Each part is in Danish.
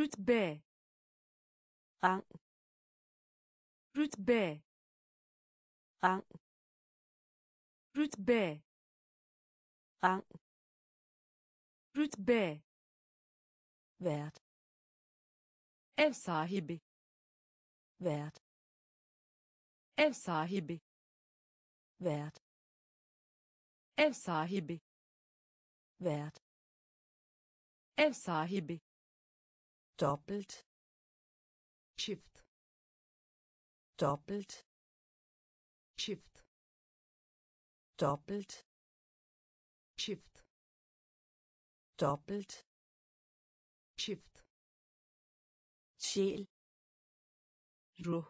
rütbe, rang, rütbe, rang, rütbe, rang, rütbe, vært, ev sahibi, vært, ev sahibi, vært, ev sahibi, vært, ev sahibi, dobbelt, çift, dobbelt, çift, dobbelt, çift, dobbelt, çift, sjæl, ruh,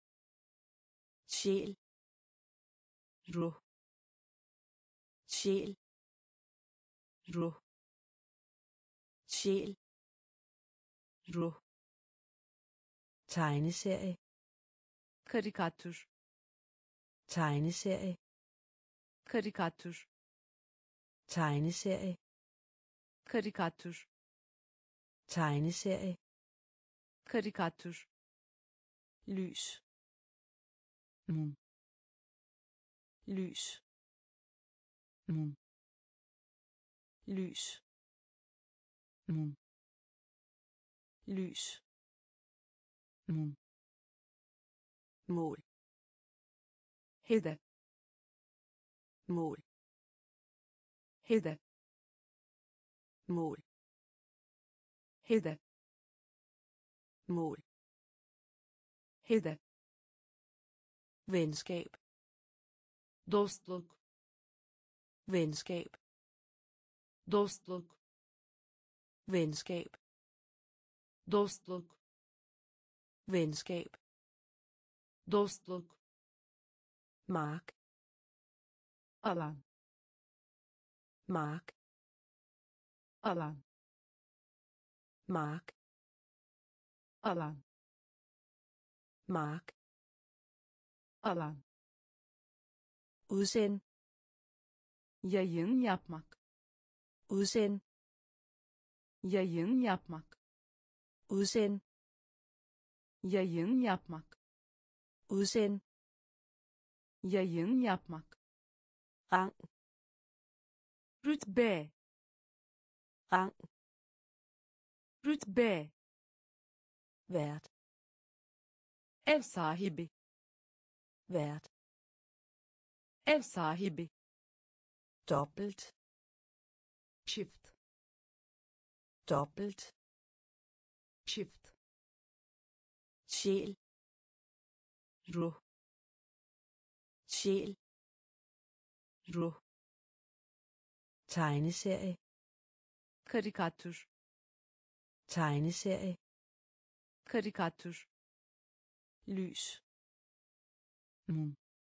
sjæl, ruh, sjæl, ruh, sjæl, ruh, tegneserie, karikatür, tegneserie, karikatür, tegneserie, karikatür, tegneserie, karikatür, lys, mum, lys, mum, lys, mum, lys, mum, mål, hedef, mål, hedef, mål, hedef, mål, hedef, venskab, dostluk, venskab, dostluk, venskab, dostluk, venskab, dostluk, mark, alan, mark, alan, mark, alan, mark, alan, udsend, yayın yapmak, udsend, yayın yapmak, udsend, yayın yapmak, udsend, yayın yapmak, rang, rütbe, rang, rütbe, vært, ev sahibi, vært, ev sahibi, dobbelt, çift, dobbelt, çift, sjæl, ruh, sjæl, ruh, tegneserie, karikatür, tegneserie, karikatür, lys, mum,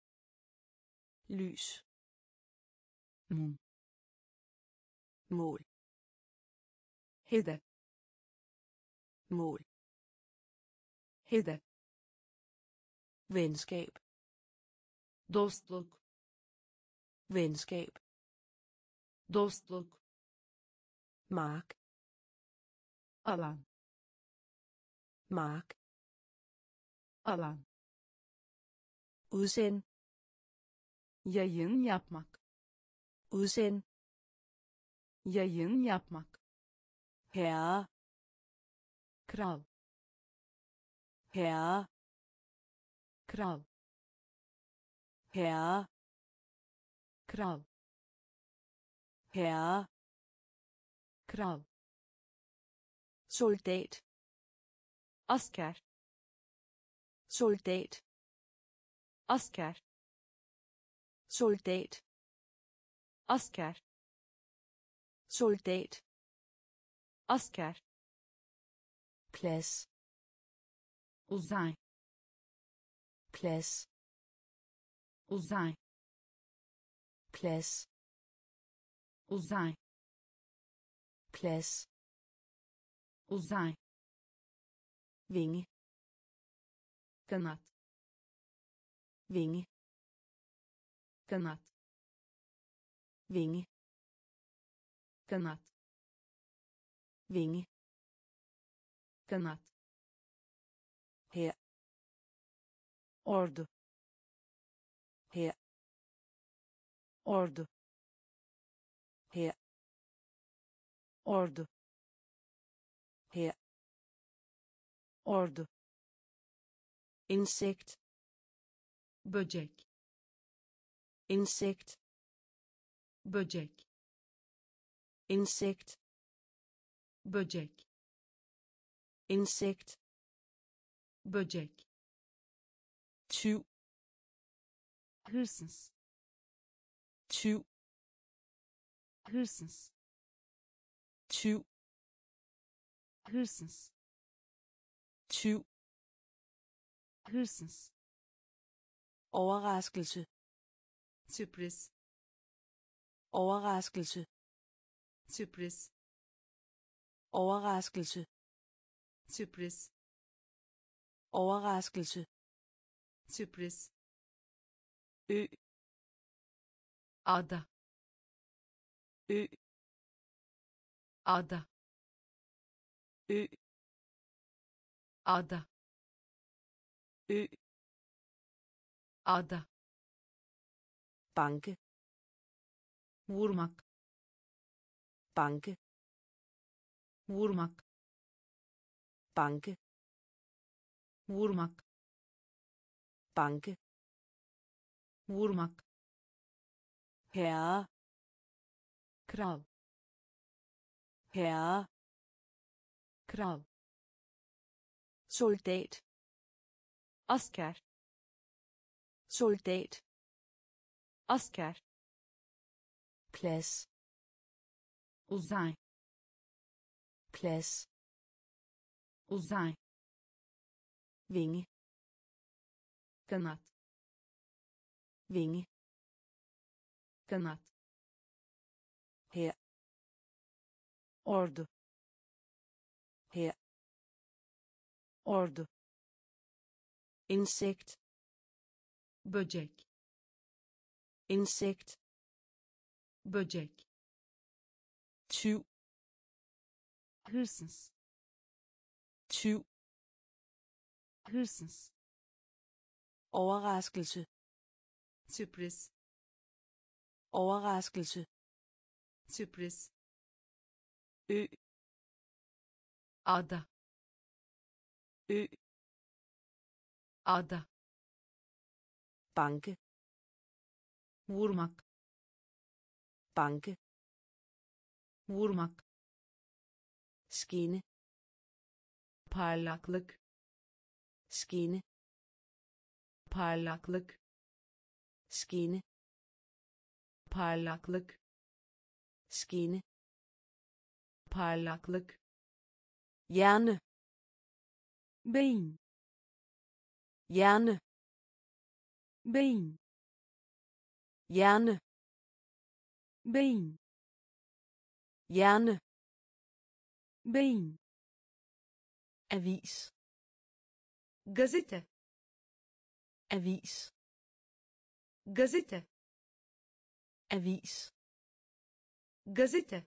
lys, mum, mål, hedef, mål, hedef, venskab, dostluk, venskab, dostluk, mark, alan, mark, alan, udsend, yayın yapmak, udsend, yayın yapmak, herre, kral, herre, kral, herre, kral, herre, kral, soldat, asker, soldat, asker, soldat, asker, soldat, asker, plads, uzay, plads, uzay, plads, uzay, plads, uzay, vinge, kanat, vinge, kanat, vinge, kanat, vinge, kanat, her, ordu, her, ordu, her, ordu, her, ordu, insekt, böcek, insekt, böcek, insekt, böcek, insekt, böcek, tyv, hırsız, tyv, hırsız, tyv, hırsız, tyv, hırsız, overraskelse, sürpriz, overraskelse, sürpriz, overraskelse, sürpriz, overraskelse, sürpriz, ø, ada, ø, ada, ø, ada, ø, ada, banke, vurmak, banke, vurmak, banke, vurmak, banke, vurmak, herre, kral, herre, kral, soldat, asker, soldat, asker, plads, uzay, plads, uzay, vinge, kanat, vinge, kanat, her, ordu, her, ordu, insekt, böcek, insekt, böcek, tyv, hırsız, tyv, hırsız, overraskelse, sürpriz, overraskelse, sürpriz, ø, ada, ø, ada, banke, vurmak, banke, vurmak, skinne, parlaklık, skinne, parlaklık, skinne, parlaklık, skinne, parlaklık, hjerne, beyin, hjerne, beyin, hjerne, beyin, hjerne, beyin, avis, gazete, avis, gazete, avis, gazete,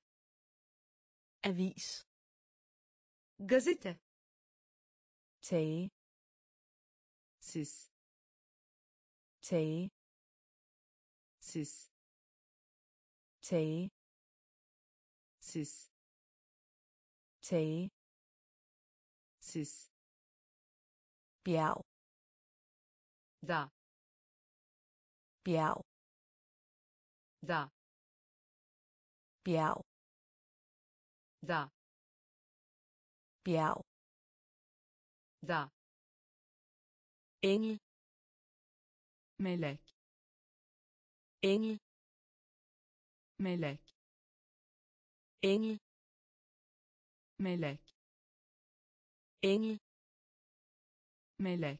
avis, gazete, tage, siz, tage, siz, tage, siz, tage, siz, bjerg, da, bjerg, da, bjerg, da, bjerg, da, engel, melek, engel, melek, engel, melek, engel, melek,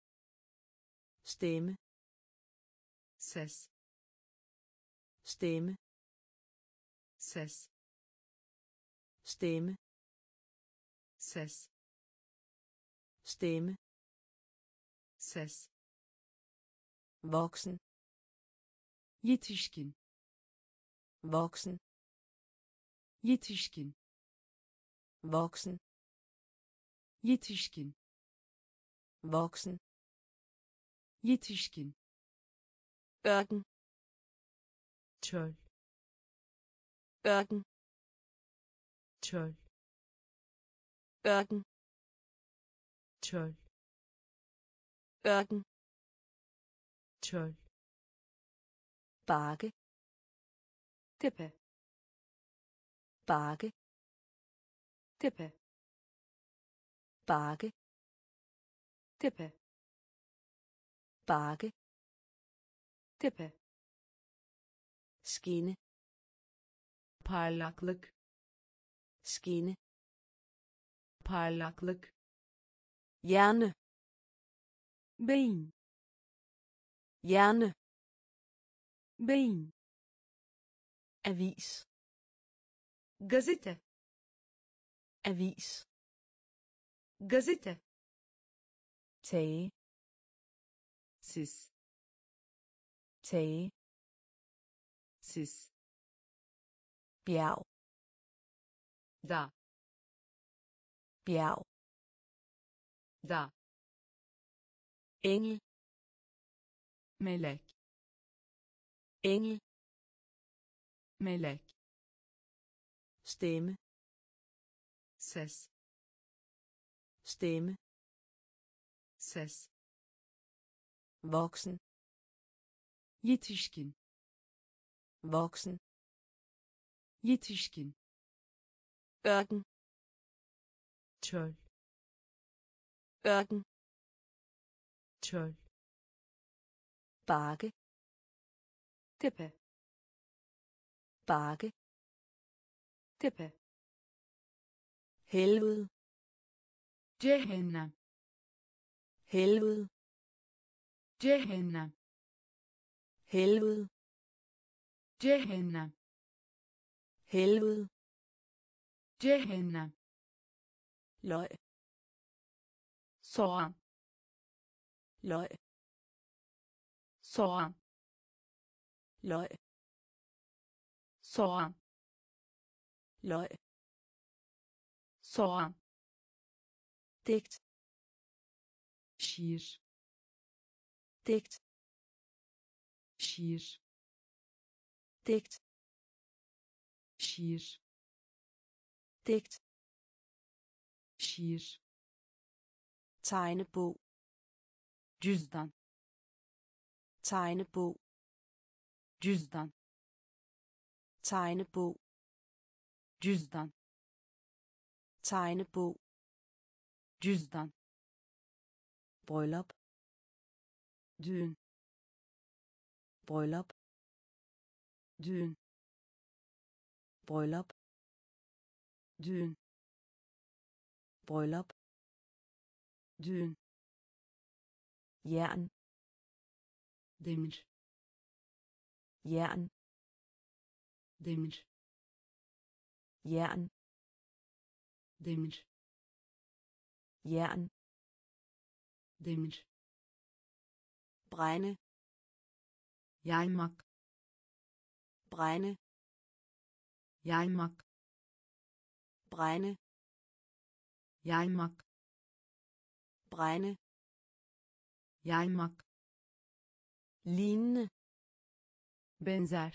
stemme, ses, stemme, ses, stemme, ses, stemme, ses, voksen, yetişkin, voksen, yetişkin, voksen, yetişkin, voksen, yetişkin, ørken, çöl, ørken, çöl, ørken, çöl, ørken, çöl, bakke, tepe, bakke, tepe, bakke, tepe, bakke, tepe, skinne, parlaklık, skinne, parlaklık, hjerne, beyin, hjerne, beyin, avis, gazete, avis, gazete, tage, siz, tage, siz, bjerg, da, bjerg, da, engel, melek, engel, melek, stemme, ses, stemme, ses, voksen, yetişkin, voksen, yetişkin, ørken, çöl, ørken, çöl, bakke, tepe, bakke, tepe, helvede, cehennem, helvede, cehennem, helvede, cehennem, helvede, cehennem, løg, soğan, løg, soğan, løg, soğan, løg, soğan, digt, şiir, digt, şiir, digt, şiir, digt, şiir, tegnebog, cüzdan, tegnebog, cüzdan, tegnebog, cüzdan, tegnebog, cüzdan, bryllup, düğün, bryllup, düğün, bryllup, düğün, bryllup, düğün, jern, demir, jern, demir, jern, demir, jern, demir, brænde, yaymak, brænde, yaymak, brænde, yaymak, brænde, yaymak, lignende, benzer,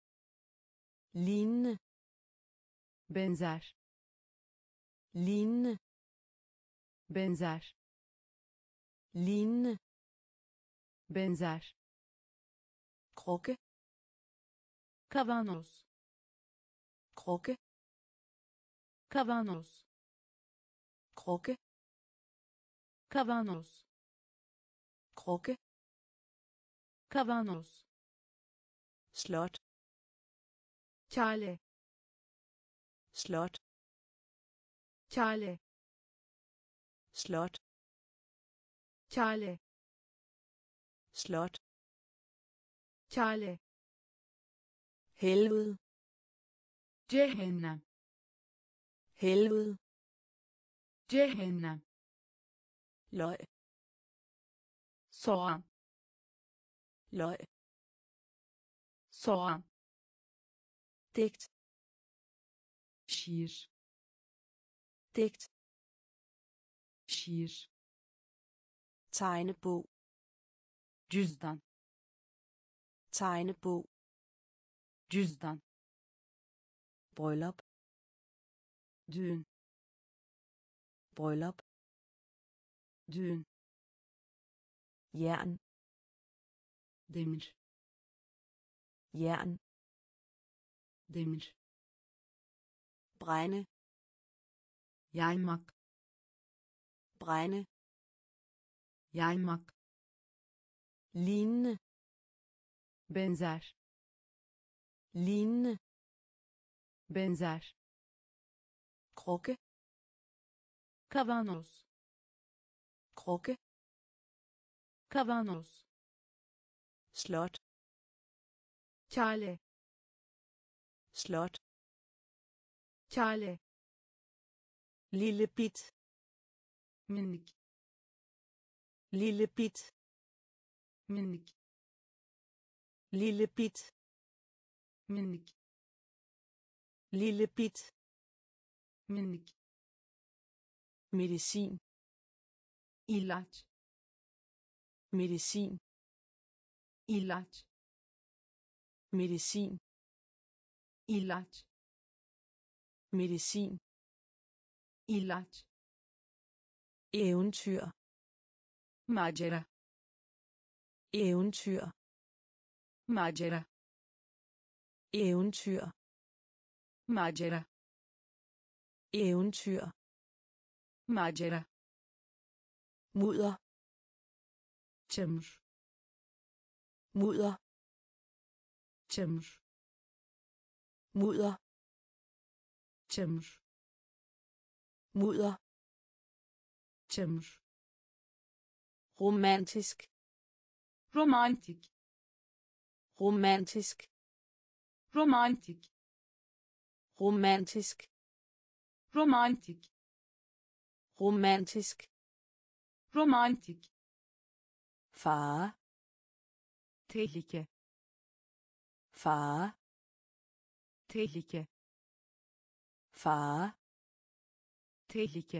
lignende, benzer, lignende, benzer, lignende, benzer, krukke, kavanoz, krukke, kavanoz, krukke, kavanoz, krukke, kavanoz, slot, kale, slot, kale, slot, kale, slot, kale, helvede, cehennem, helvede, cehennem, løg, soğan, løg, soğan, digt, şiir, digt, şiir, tegnebog, cüzdan, tegnebog, cüzdan, bryllup, düğün, bryllup, düğün, jern, demir, jern, demir, brænde, yaymak, brænde, yaymak, lignende, benzer, lignende, benzer, krukke, kavanoz, krukke, kavanoz, slot, kale, slot, kale, lille bit, minik, lille bit, minik, lille bit, minik, lille bit, minik, medicin, ilaç, medicin, ilaç, medicin, ilaç, medicin, ilaç, eventyr, macera, eventyr, macera, eventyr, macera, eventyr, macera, mudder, çamur, mudder, çamur, mudder, çamur, mudder, çamur, romantisk, romantik, romantisk, romantik, romantisk, romantik, romantisk, romantik, fare, tehlike, fare, tehlike, fare, tehlike,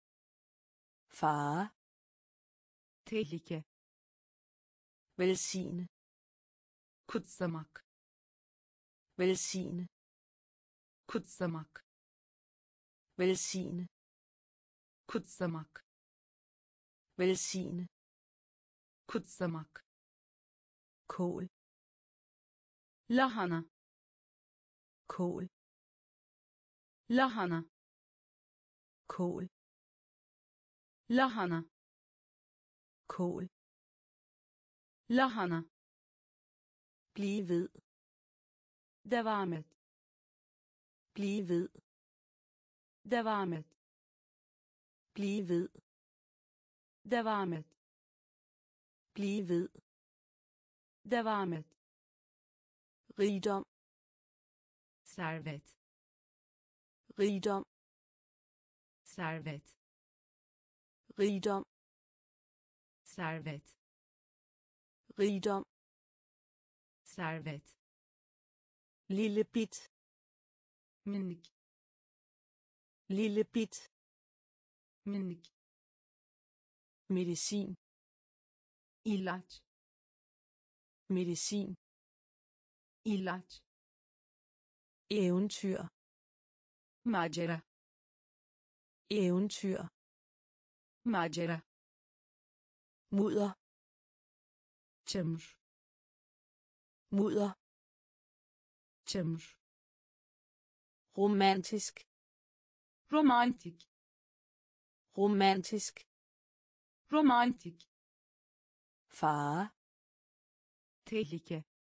fare, tehlike, velsigne, kutsamak, velsigne, kutsamak, velsigne, kutsamak, velsigne, kutsamak, kål, lahana, kål, lahana, kål, lahana, kål, lahana, bliv ved, devam et, bliv ved, devam et, bliv ved, devam et, bliv ved, devam et, rigdom, servet, rigdom, servet, rigdom, servet, rigdom, servet, lille bit, minik, lille bit, minik, medicin, ilaç, medicin, ilaç, eventyr, macera, eventyr, macera, mudder, çamur, mudder, çamur, romantisk, romantik, romantisk, romantik, fare, tehlike,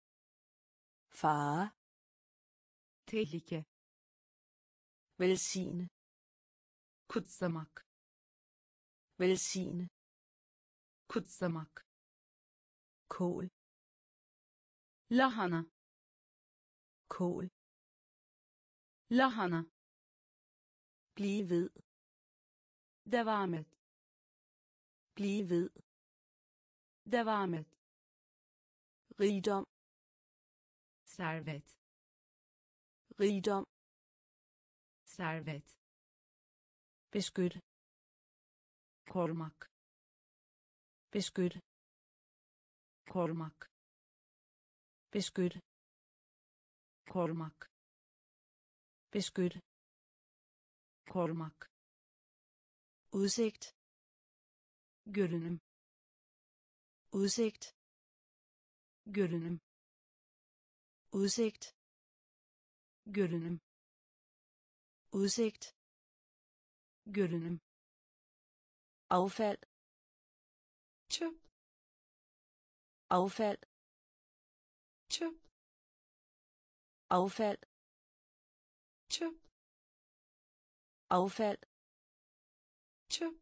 fare, tehlike, velsigne, kutsamak, velsigne, kutsamak, kål, lahana, kål, lahana, bliv ved, devam et, bliv ved, devam et, rigdom, servet, rigdom, servet, beskyt, korumak, beskyt, korumak, beskyt, korumak, beskyt, korumak, udsigt, görünüm, udsigt, görünüm, udsigt, görünüm, udsigt, görünüm, affald, çöp, affald, çöp, affald, çöp, affald, çöp,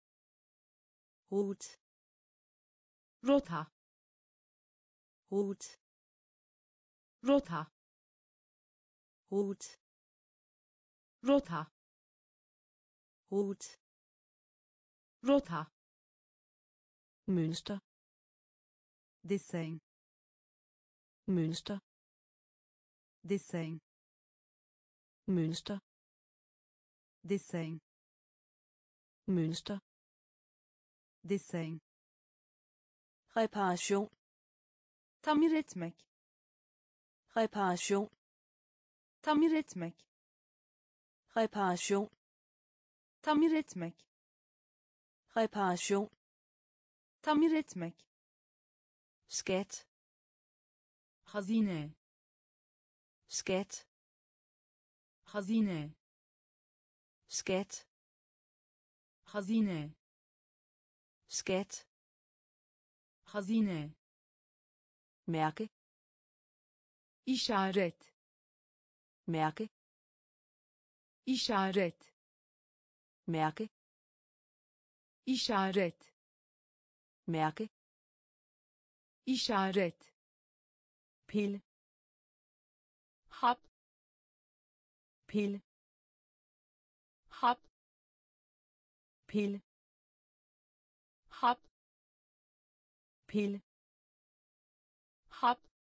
rute, rota, rute, rota, rute, rota, rute, rota, mønster, desen, mønster, desen, mønster, desen, mønster, desen, reparation, tamir etmek, reparation, tamir etmek, reparation, tamir etmek, reparation, tamir etmek, skat, hazine, skat, hazine, skat, hazine, skat, hazine, mærke, işaret, mærke, işaret, mærke, işaret, mærke, işaret, pille, hap, pille, hap, pille, hap, pille, hap,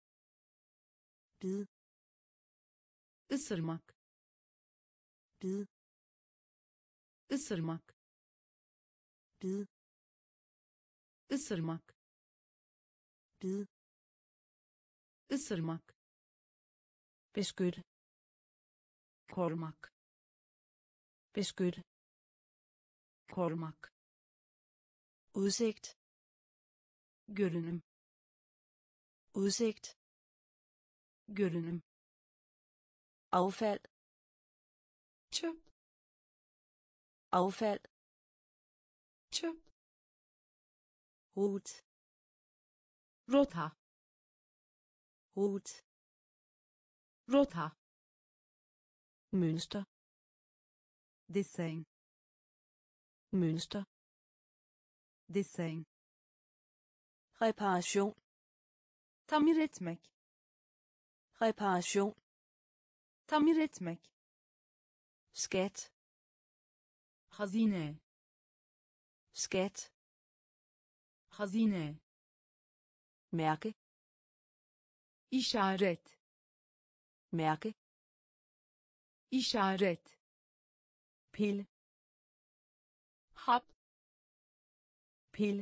bid, ısırmak, bid, ısırmak, bid, ısırmak, bid, ısırmak, beskyt, korumak, beskyt, korumak, udsigt, görünüm, udsigt, görünüm, affald, çöp, affald, çöp, rute, rota, rute, rota, mønster, desen, mønster, desen, reparation, tamir etmek, reparation, tamir etmek, skat, hazine, skat, hazine, mærke, işaret, mærke, işaret, pille, hap, pille,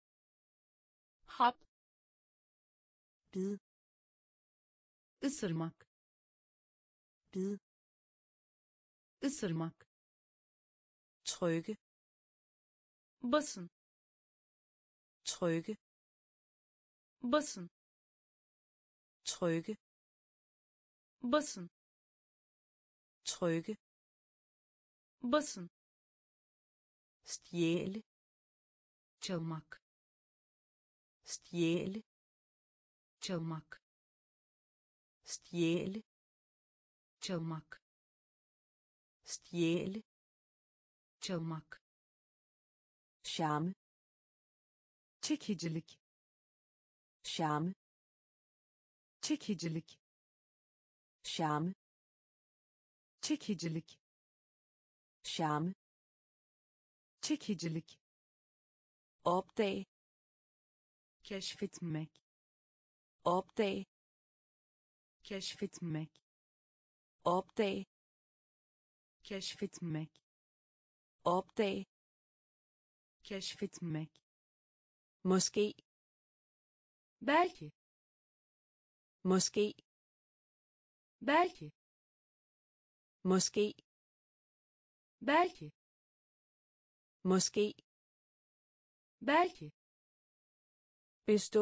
hap, bid, ısırmak, bid, ısırmak, trykke, basın, trykke, basın, trykke, basın, trykke, basın, stjæle, çalmak, stjæle, çalmak, stjæle, çalmak, stjæle, çalmak, charme, çekicilik, charme, çekicilik, charme, çekicilik, charme, çekicilik, opdag, keşfetmek, opdag, keşfetmek, opdag, keşfetmek, opdag, keşfetmek, Måske. belki, Måske. belki, Måske. belki, Måske. belki, Bestå.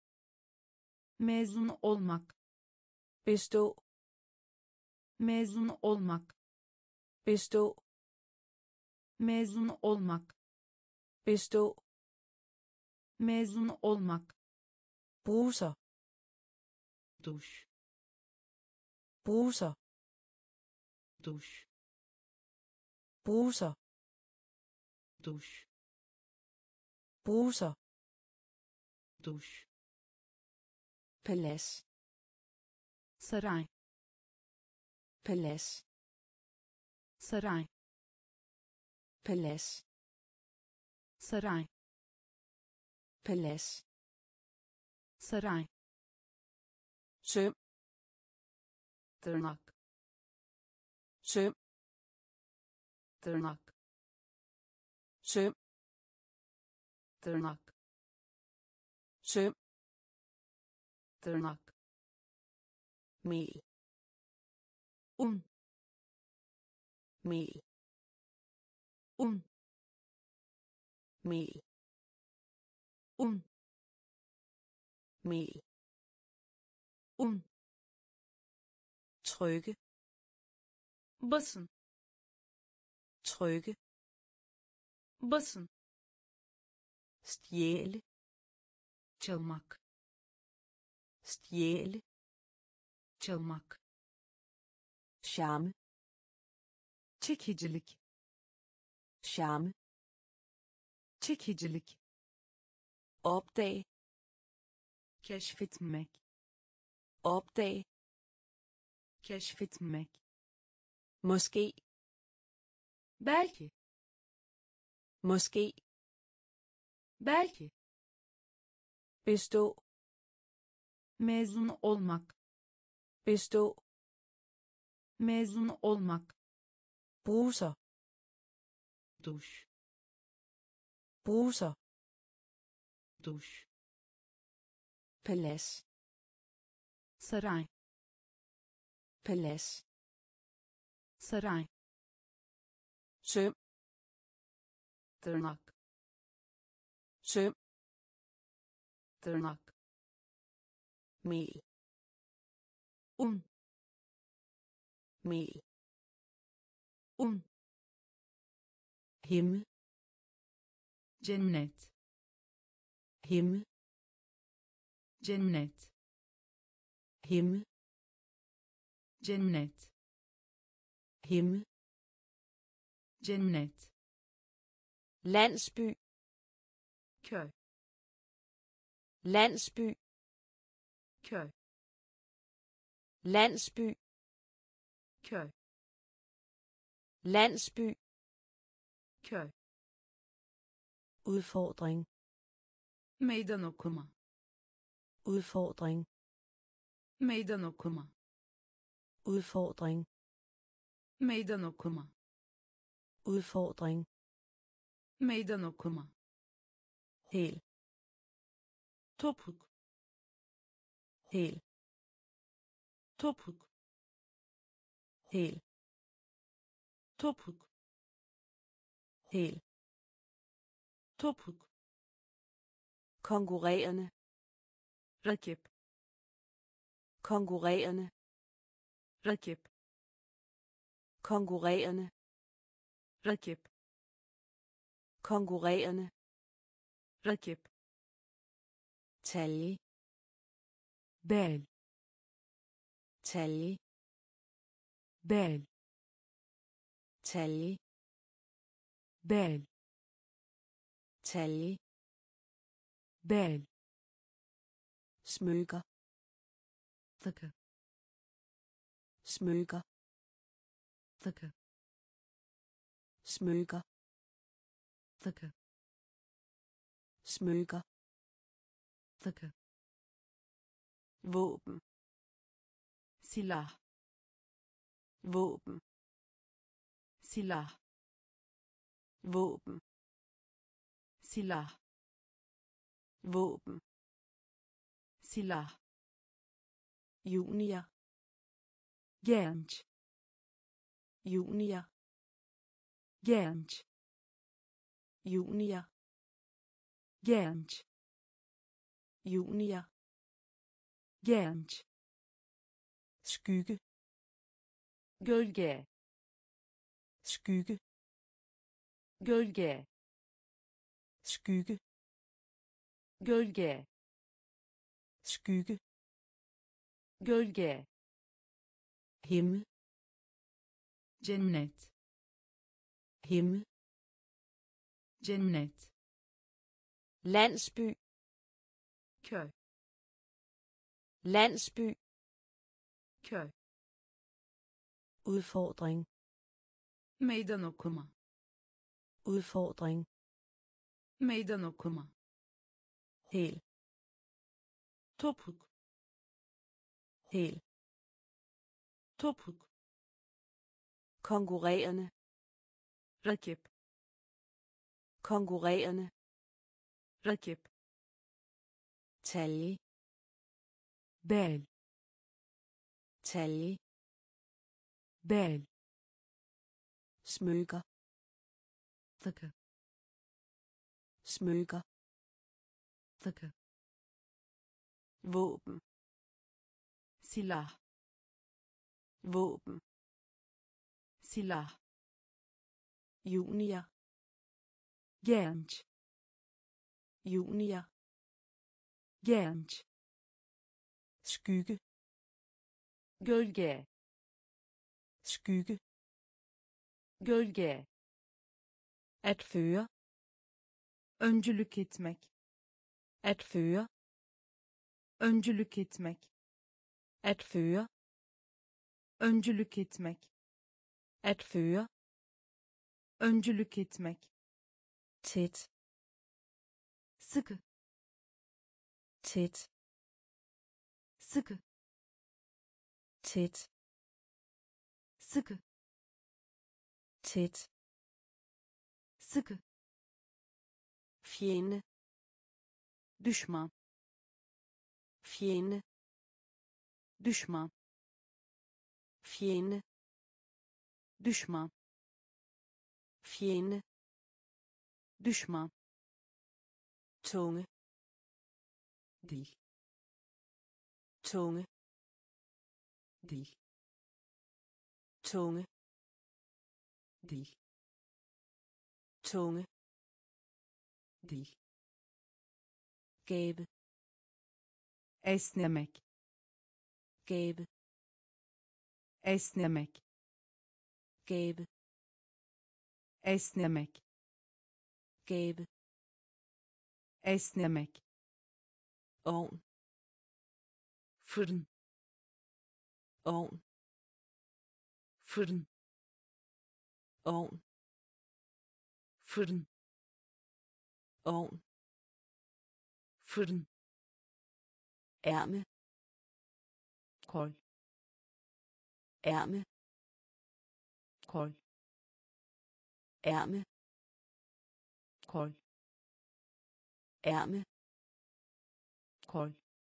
mezun olmak, Bestå. mezun olmak, Bestå. mezun olmak, Bestå. mezun olmak, Bruser. duş, Bruser. duş, Bruser. duş, Bruser. duş, Palads. saray, Palads. saray, Palads. saray, Palads. saray, Søm. tırnak, Søm. tırnak, Søm. tırnak, Søm. tırnak, Mel. un, Mel. un, Mel. un, Mel. un, Trykke. basın, Trykke. basın, Stjæle. çalmak, Stjæle. çalmak, Charme. çekicilik, Charme. çekicilik, Opdag. keşfetmek, Opdag. keşfetmek, Måske. belki, Måske. belki, Bestå. mezun olmak, Bestå. mezun olmak, Bruser. duş, Bruser. duş, Palads. saray, Palads. saray, Søm. tırnak, Søm. tırnak, Mel. un, Mel. un, Himmel. cennet, Himmel. cennet, Himmel. cennet, Himmel. cennet, Landsby. köy, Landsby. köy, Landsby. köy, Landsby. köy, Udfordring. meydan okuma, Udfordring. meydan okuma, Udfordring. meydan okuma, Udfordring. meydan okuma, Hel. topuk, Hel. topuk, Hel. topuk, Hel. topuk, Konkurrerende. rakip, Konkurrerende. rakip, Konkurrerende. rakip, Konkurrerende. rakip, Talje. bel, Talje. bel, Talje. bel, Talje. bel, Smykker. takı, Smykker. takı, Smykker. takı, Smykker. takı, Våben. silah, Våben. silah, Våben. silah, våben, silah, junior, genç, junior, genç, junior, genç, junior, genç, skygge, gölge, skygge, gölge, skygge, gölge, skygge, gölge, himmel, cennet, himmel, cennet, landsby, köy, landsby, köy, udfordring, meydan okuma, udfordring, meydan okuma, hel, topuk, hel, topuk, konkurrerende, rakip, konkurrerende, rakip, talje, bel, talje, bel, smykker, takı, smykker, takı, våben, silah, våben, silah, junior, genç, junior, genç, skygge, gölge, skygge, gölge, at føre, öncülük etmek, at føre, öncülük etmek, at føre, öncülük etmek, at føre, öncülük etmek, tæt, sıkı, tæt, sıkı, tæt, sıkı, tæt, sıkı, fjende, düşman, fjende, düşman, fjende, düşman, fjende, düşman, tunge, dil, tunge, dil, tunge, dil, tunge, dil, gabe, esnemek, gabe, esnemek, gabe, esnemek, gabe, esnemek, ovn, fırın, ovn, fırın, ovn, fırın, ovn, fırın, ærme, kol, ærme, kol, ærme, kol, ærme, kol,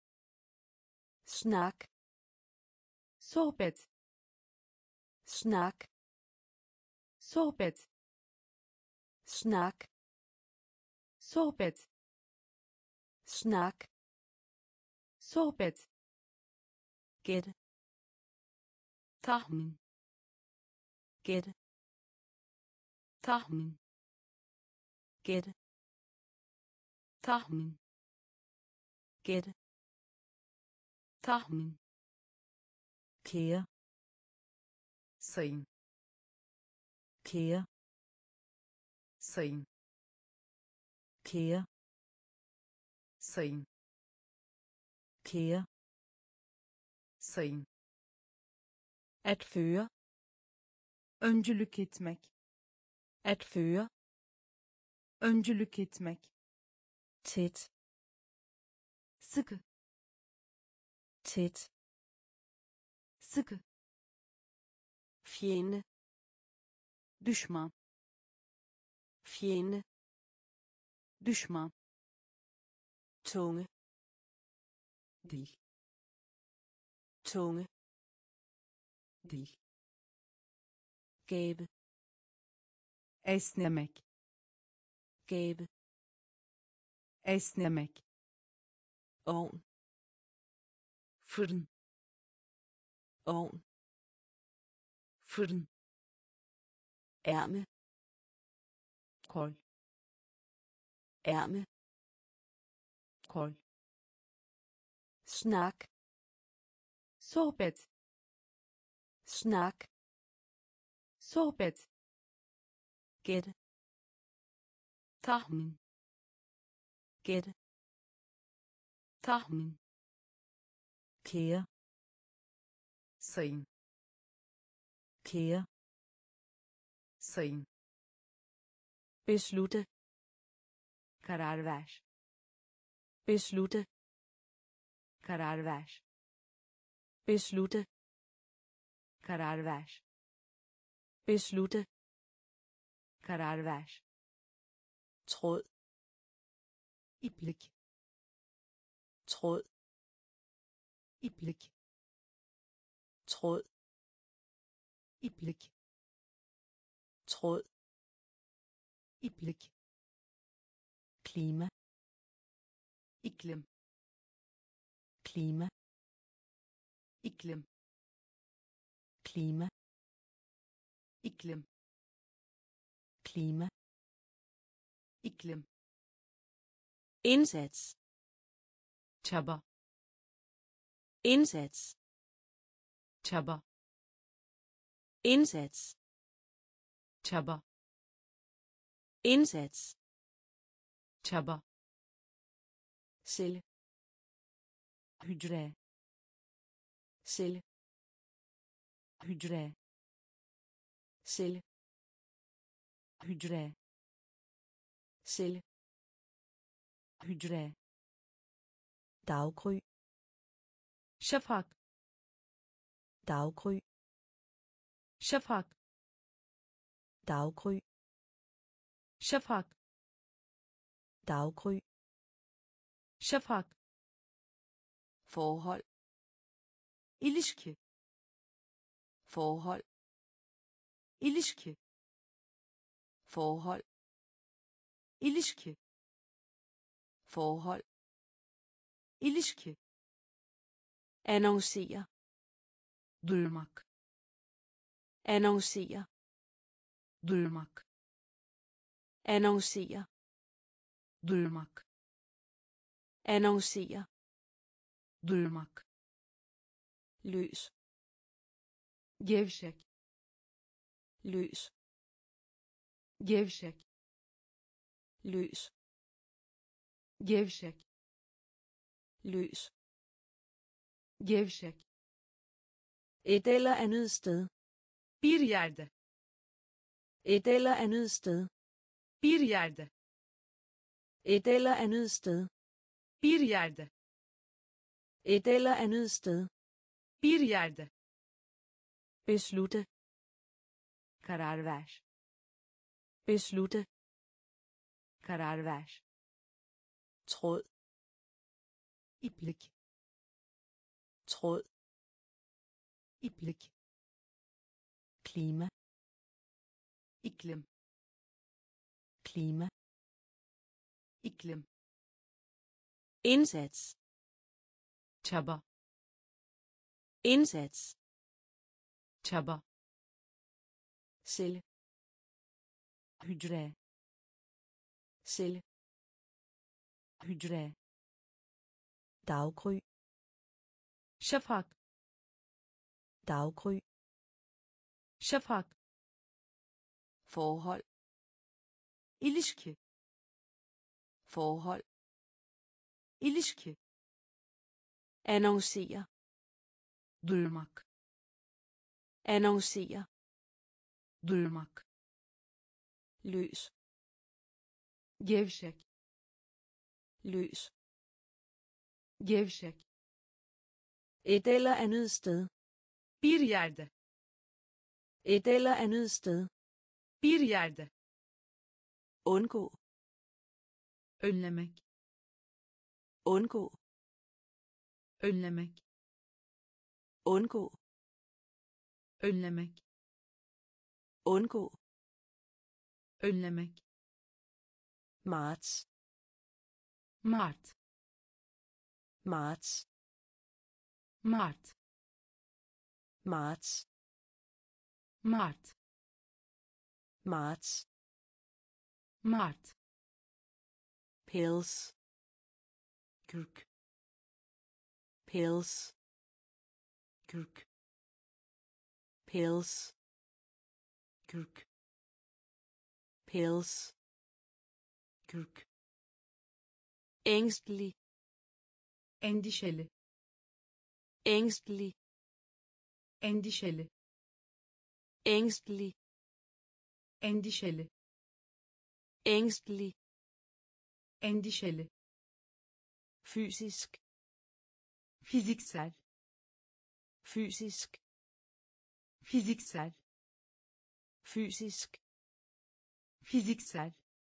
snak, sohbet, snak, sohbet, snak, sohbet, snak, sohbet, gætte, tahmin, gætte, tahmin, gætte, tahmin, gætte, tahmin, kære, sayın, kære, sayın, kære, sayın, kære, sayın, at føre, öncülük etmek, at føre, öncülük etmek, tæt, sıkı, tæt, sıkı, fjende, düşman, fjende, düşman, tunge, dil, tunge, dil, gabe, esnemek, gabe, esnemek, ovn, fırın, ovn, fırın, ærme, kol, ærme, kol, snak, sohbet, snak, sohbet, gætte, tahmin, gætte, tahmin, kære, sayın, kære, sayın, beslutte, karar ver, beslutte, karar ver, beslutte, karar ver, beslutte, karar ver, tråd, iplik, tråd, iplik, tråd, iplik, tråd, iplik, klima, iklim, klima, iklim, klima, iklim, klima, iklim, indsats, çaba, indsats, çaba, indsats, çaba, indsats, çaba, celle, hücre, celle, hücre, celle, hücre, celle, hücre, daggry, şafak, daggry, şafak, daggry, şafak, daggry, şafak, forhold, ilişki, forhold, ilişki, forhold, ilişki, forhold, ilişki, annoncere, duyurmak, annoncere, duyurmak, annoncere, duyurmak, annoncere, duyurmak, løs, gevşek, løs, gevşek, løs, gevşek, løs, gevşek, et eller andet sted, bir yerde, et eller andet sted, bir yerde, et eller andet sted, bir yerde, et eller andet sted, bir yerde, beslutte, karar ver, beslutte, karar ver, tråd, iplik, tråd, iplik, klima, iklim, klima, iklim, indsats, çaba, indsats, çaba, celle, hücre, celle, hücre, daggry, şafak, daggry, şafak, forhold, ilişki, forhold, ilişki, annoncere, duyurmak, annoncere, duyurmak, løs, gevşek, løs, gevşek, et eller andet sted, bir yerde, et eller andet sted, bir yerde, undgå, önlemek, undgå, önlemek, undgå, önlemek, undgå, önlemek, marts, Mart, marts, Mart, marts, Mart, marts, Mart, pills, kürk, pills, kürk, pills, kürk, pills, kürk, ængstelig, endişeli, ængstelig, endişeli, ængstelig, endişeli, ængstelig, endişeli, fysisk, fiziksel, fysisk, fiziksel, fysisk, fiziksel,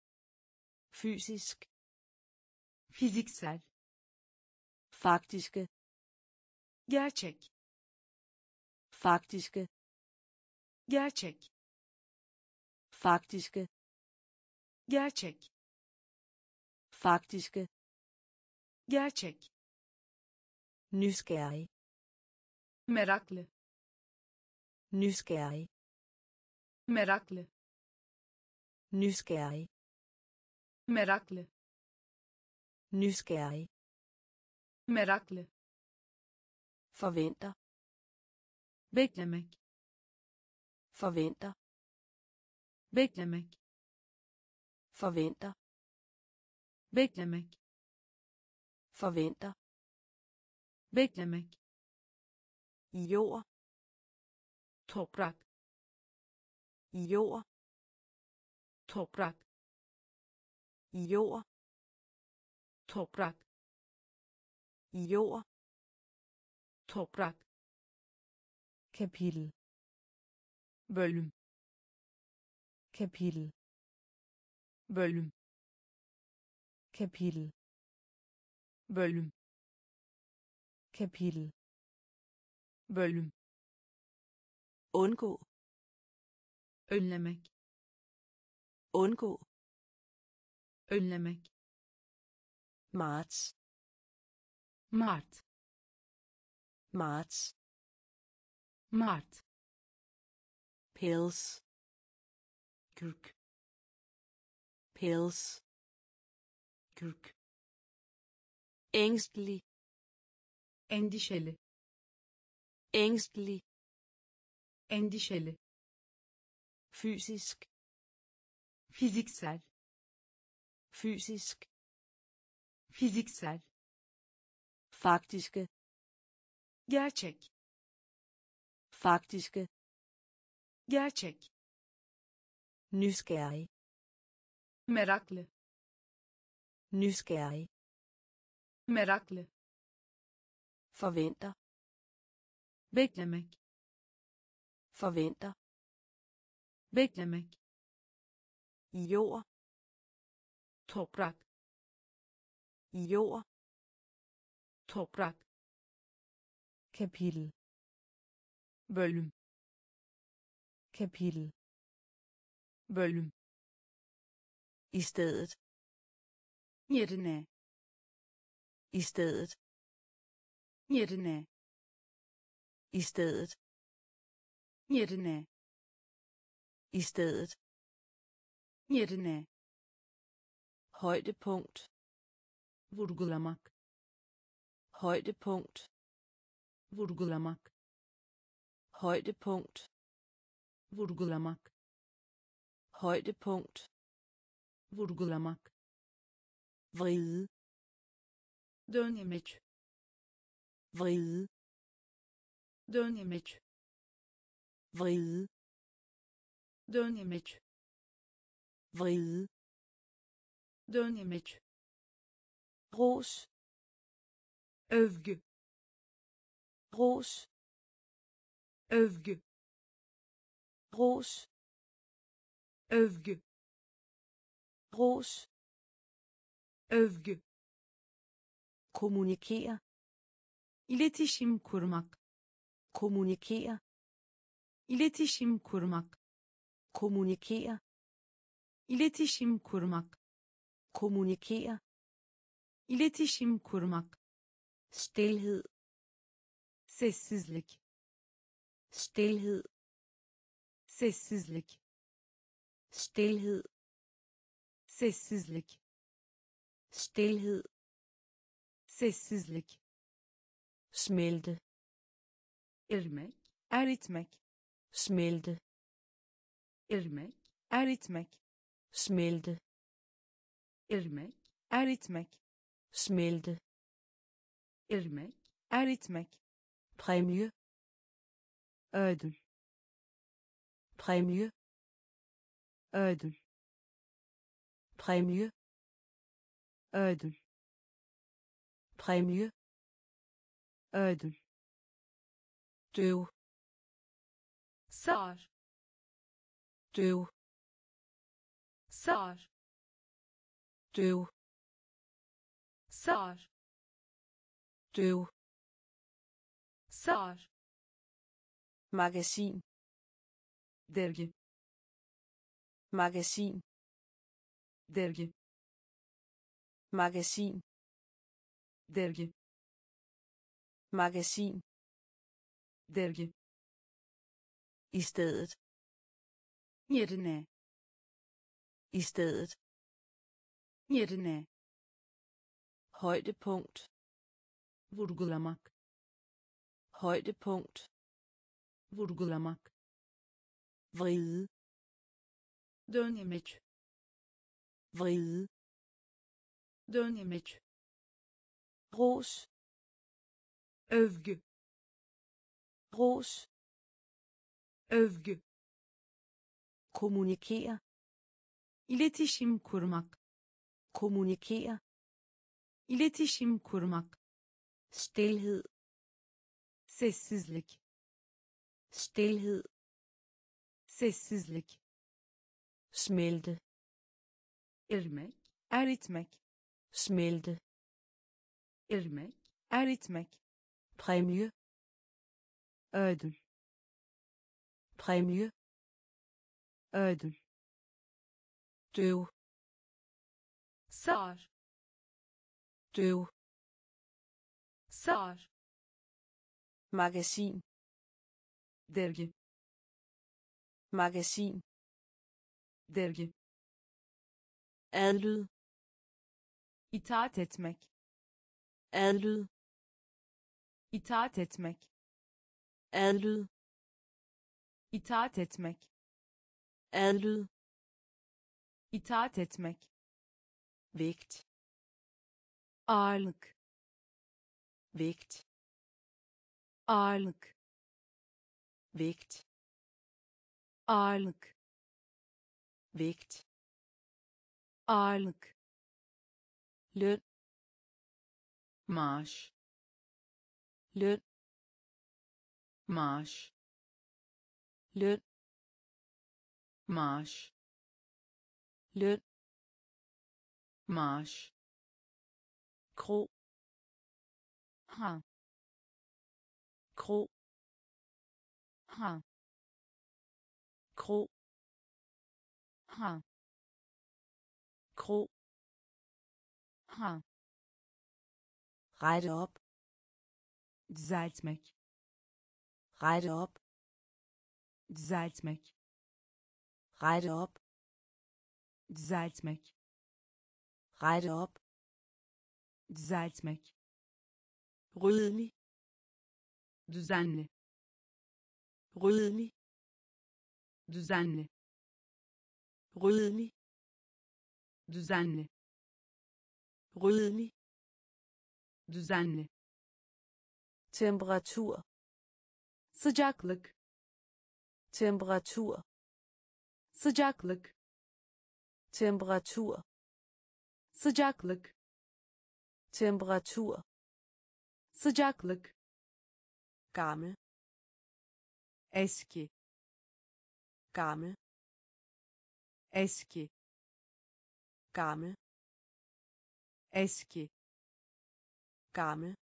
fysisk, fiziksel, faktiske, gerçek, faktiske, gerçek, faktiske, gerçek, faktiske, gerçek, nysgerrig, meraklı, nysgerrig, meraklı, nysgerrig, meraklı, nysgerrig, meraklı, forventer, beklemek, forventer, beklemek, forventer, beklemek, forventer, beklemek, jord, toprak, jord, toprak, jord, toprak, jord, toprak, kapitel, bölüm, kapitel, bölüm, kapitel, bölüm, kapitel, bölüm, undgå, önlemek, undgå, önlemek, marts, Mart, marts, Mart, pills, kürk, pills, kürk, ængstelig, endişeli, ængstelig, endişeli, fysisk, fiziksel, fysisk, fiziksel, faktiske, gerçek, faktiske, gerçek, nysgerrig, meraklı, nysgerrig, meraklı, forventer, beklemek, forventer, beklemek, jord, toprak, jord, toprak, kapitel, bölüm, kapitel, bölüm, i stedet, yerine, i stedet, yerine, i stedet, yerine, i stedet, yerine, højdepunkt, vurgulamak, højdepunkt, vurgulamak, højdepunkt, vurgulamak, højdepunkt, vurgulamak, vride, dönemeç, vride, dönemeç, vride, dönemeç, vride, dönemeç, ros, övgü, ros, övgü, ros, övgü, ros, övgü, kommunikere, iletişim kurmak, kommunikere, iletişim kurmak, kommunikere, iletişim kurmak, kommunikere, iletişim kurmak, stilhed, sessizlik, stilhed, sessizlik, stilhed, sessizlik, stilhed, sessizlik, smelte, erimek, eritmek, smelte, erimek, eritmek, smelte, erimek, eritmek, smelte, erimek, eritmek, præmie, ödül, præmie, ödül, præmie, ödül, præmie, ödül, døv, sağır, døv, sağır, døv, sağır, døv, sağır, magasin, dergi, magasin, dergi, magasin, dergi, magasin, dergi, i stedet, yerine, i stedet, yerine, højdepunkt, vurgulamak, højdepunkt, vurgulamak, vride, dönemek, vride, dönemek, ros, övgü, ros, övgü, kommunikere, iletişim kurmak, kommunikere, iletişim kurmak, stilhed, sessizlik, stilhed, sessizlik, smelte, erimek, eritmek, smelte, erimek, eritmek, præmie, ödül, præmie, ödül, døv, sağır, døv, sağır, magasin, dergi, magasin, dergi, adlyd, itaat etmek, adlyd, itaat etmek, adlyd, itaat etmek, adlyd, itaat etmek, vægt, ağırlık, vægt, ağırlık, vægt, ağırlık, vægt, ağırlık, løn, maaş, løn, maaş, løn, maaş, løn, maaş, kro, ha, kro, ha, kro, ha, kro, ha, rette op, düzeltmek, rette op, düzeltmek, rette op, düzeltmek, rette op, düzeltmek, ryddelig, düzenli, ryddelig, düzenli, ryddelig, düzenli, ryddelig, düzenli, temperatur, sıcaklık, temperatur, sıcaklık, temperatur, sıcaklık, temperatur, sıcaklık, gammel, eski, gammel, eski, gammel, eski, gammel,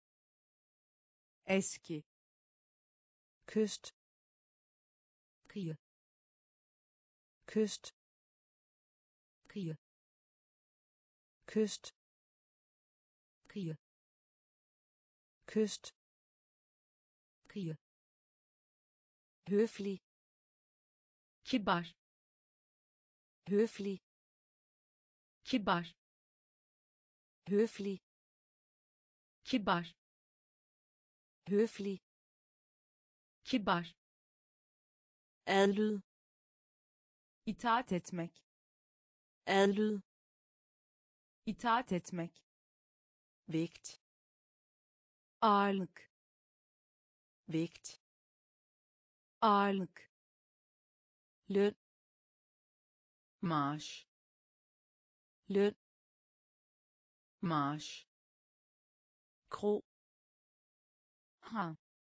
eski, kyst, kıyı, kyst, kıyı, kyst, kıyı, kyst, kıyı, høflig, kibar, høflig, kibar, høflig, kibar, høflig, kibar, adlyd, itaat etmek, adlyd, itaat etmek, vægt, ağırlık, vægt, ağırlık, løn, maaş, løn, maaş, kro, ha,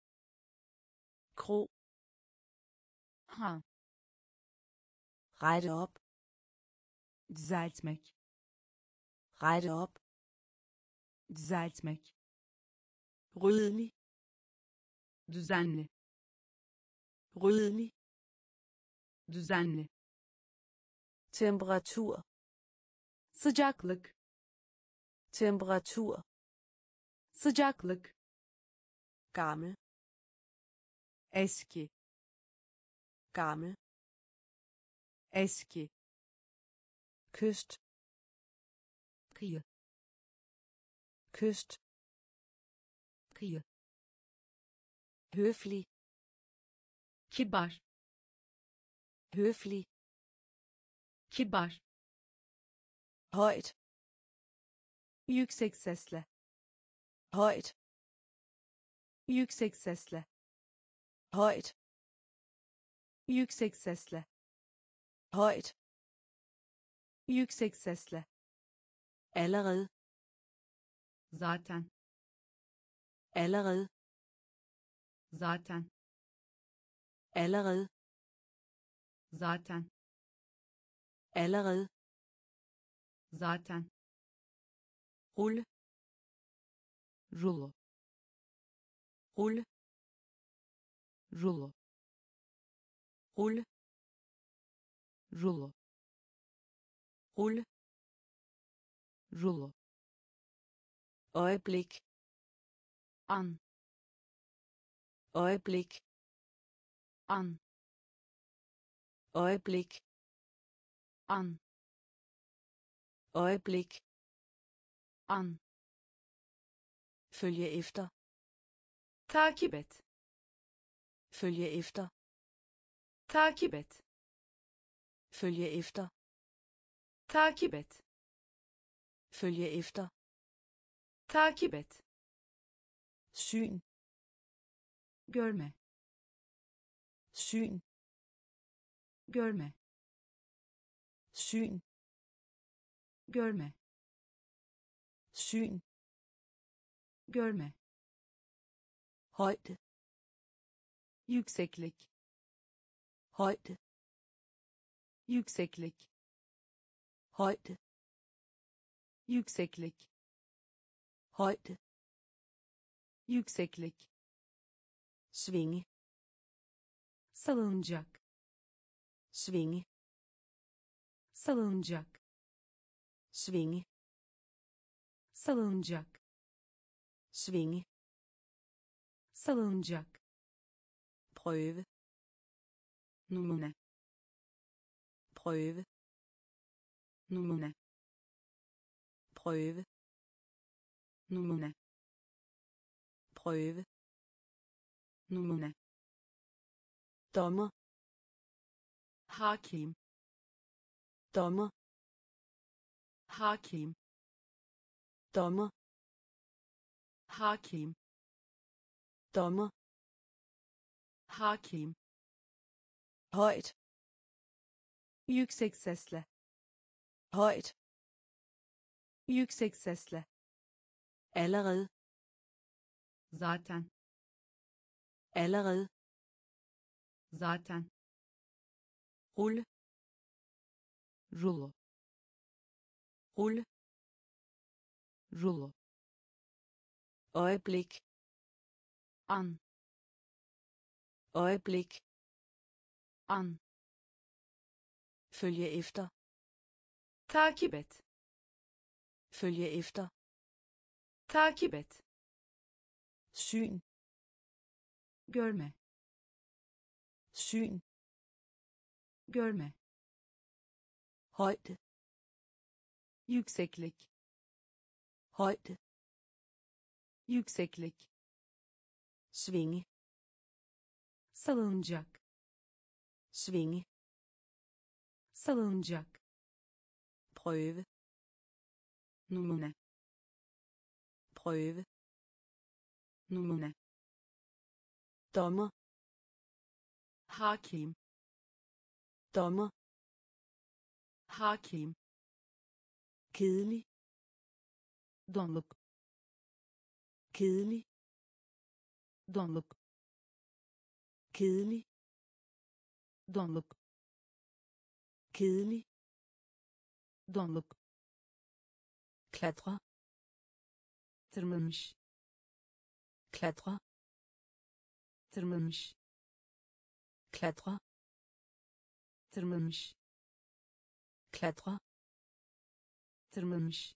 kro, ha, rette op, düzeltmek, rette op, düzeltmek, ryddelig, düzenli, ryddelig, düzenli, temperatur, sıcaklık, temperatur, sıcaklık, gammel, eski, gammel, eski, kyst, kıyı, kyst, kıyı, høflig, kibar, høflig, kibar, højt, yüksek sesle, højt, yüksek sesle, højt, yüksek sesle, højt, yüksek sesle, allerede, zaten, allerede, zaten, allerede, zaten, allerede, zaten, rulle, rulo, rulle, rulo, rulle, rulo, rulle, rulo, øjeblik, an, øjeblik, an, øjeblik, an, øjeblik, an, følge efter, takip et, følge efter, takip et, følge efter, takip et, følge efter, takip et, syn, görme, syn, görme, syn, görme, syn, görme, højde, yükseklik, højde, yükseklik, højde, yükseklik, højde, yükseklik, svinge, salınacak, svinge, salınacak, svinge, salınacak, svinge, salınacak, prøve, numune, prøve, numune, prøve, numune, prøve, numune, dommer, hakim, dommer, hakim, dommer, hakim, dommer, hakim, højt, yüksek sesle, højt, yüksek sesle, allerede, zaten, allerede, zaten, rulle, rulo, rulle, rulo, øjeblik, an, øjeblik, an, følge efter, takip et, følge efter, takip et, syn, görme, syn, görme, højde, yükseklik, højde, yükseklik, svinge, salınacak, svinge, salınacak, prøve, numune, prøve, numune, dommer, hakim, dommer, hakim, kedelig, donluk, kedelig, donluk, kedelig, donluk, kedelig, donluk, klatre, tırmanmış, klatre, tırmanmış, klatre, tırmanmış, klatre, tırmanmış,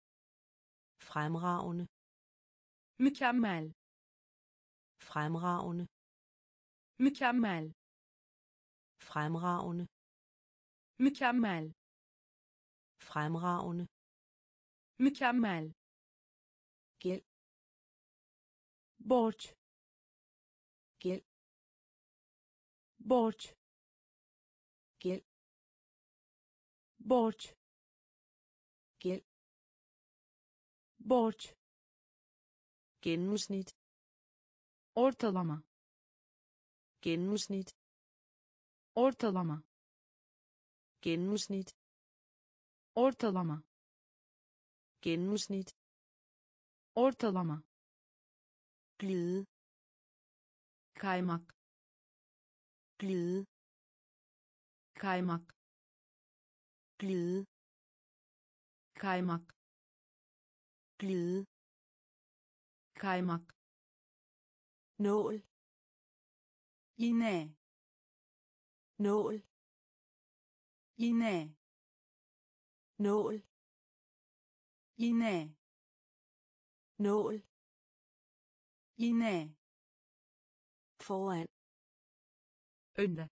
fremragende, mükemmel, fremragende, mükemmel, fremragende, mükemmel, fremragende, mükemmel, gæld, borç, gæld, borç, gæld, borç, gæld, borç, gennemsnit, ortalama, gennemsnit, ortalama, gennemsnit, ortalama, gennemsnit, ortalama, glide, kaymak, glide, kaymak, glide, kaymak, glide, kaymak, nål, iğne, nål, iğne, nål, iğne, nål, iğne, foran, önde,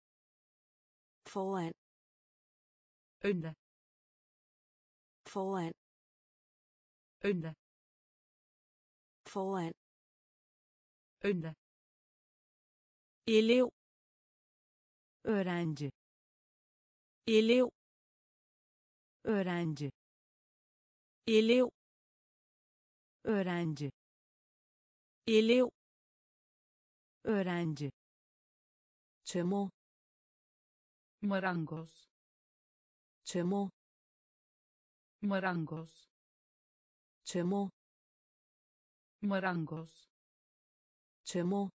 foran, önde, foran, önde, foran, önde, elev, öğrenci, elev, öğrenci, elev, öğrenci, elev, öğrenci, tømrer, marangoz, tømrer, marangoz, tømrer, marangoz, tømrer,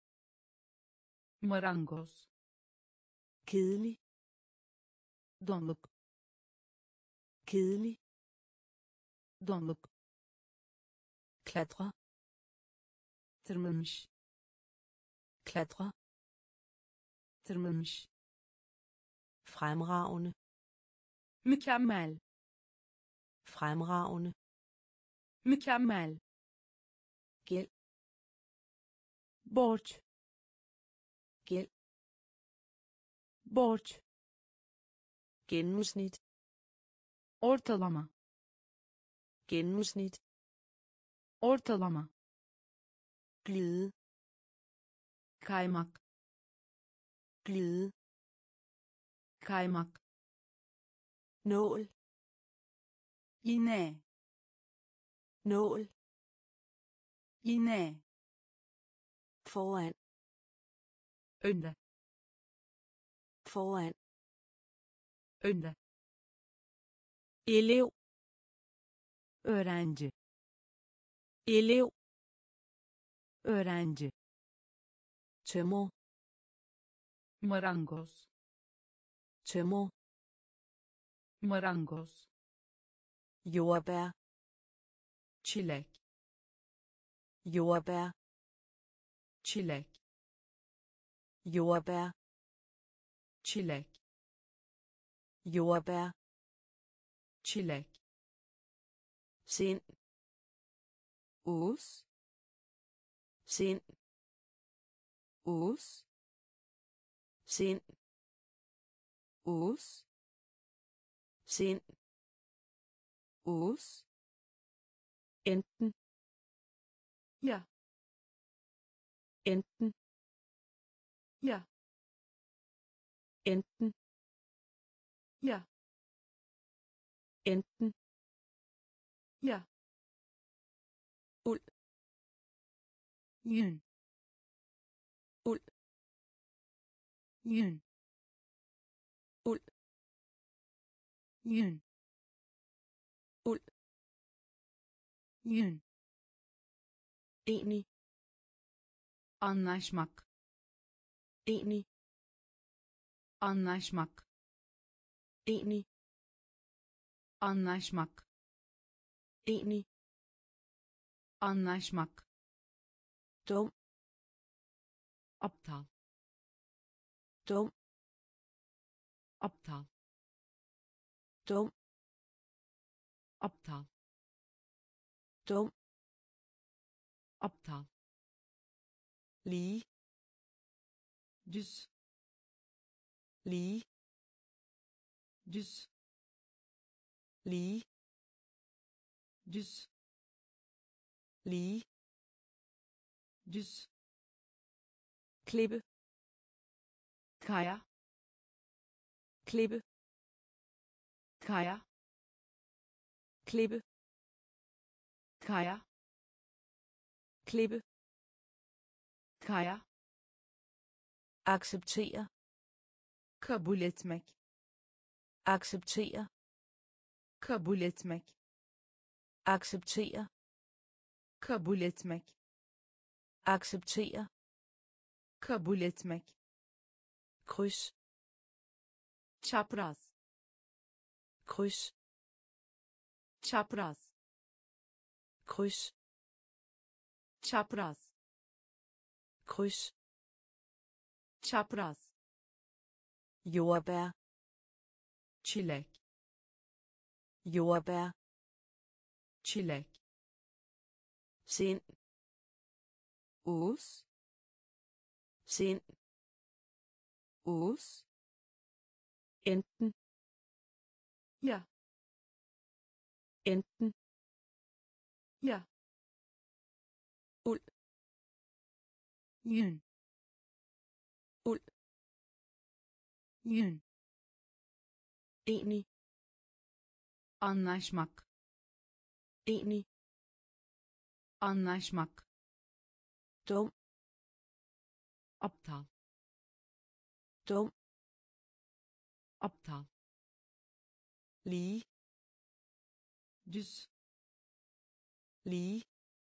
marangoz, kedelig, donluk, kedelig, donluk, klatre, tırmanmış, klatre, tırmanmış, fremragende, mükemmel, fremragende, mükemmel, gæld, borç, gæld, borç, gennemsnit, ortalama, gennemsnit, ortalama, glide, kaymak, glide, kaymak, nål, iğne, nål, iğne, foran, önde, foran, önde, elev, öğrenci, elev, öğrenci, tømrer, marangoz, çilek, jordbær, çilek, jordbær, çilek, jordbær, çilek, sind, uz, sind, uz, sind, uz, sind, uz, enten, ja, enten, ja, enten, ja, enten, ja, uld, yün, uld, yün, uld, yün, uld, yün, enig, anlaşmak, enig, anlaşmak, enig, anlaşmak, enig, anlaşmak, dum, aptal, dum, aptal, dum, aptal, dum, aptal, lige, düz, lige, düz, lige, düz, lige, düz, klippe, kaya, klippe, kaya, klippe, kaya, klippe, kaya, acceptere, kabul etmek, acceptere, kabul etmek, acceptere, kabul etmek, acceptere, kabul etmek, kryds, çapraz, kryds, çapraz, kryds, çapraz, kryds, çapraz, jordbær, çilek, jordbær, çilek, sind, uz, sind, uz, enten, ja, enten, ja, uld, yün, uld, yün, enig, anlaşmak, enig, anlaşmak, dum, aptal, dum, aptal, lige, düz, lige,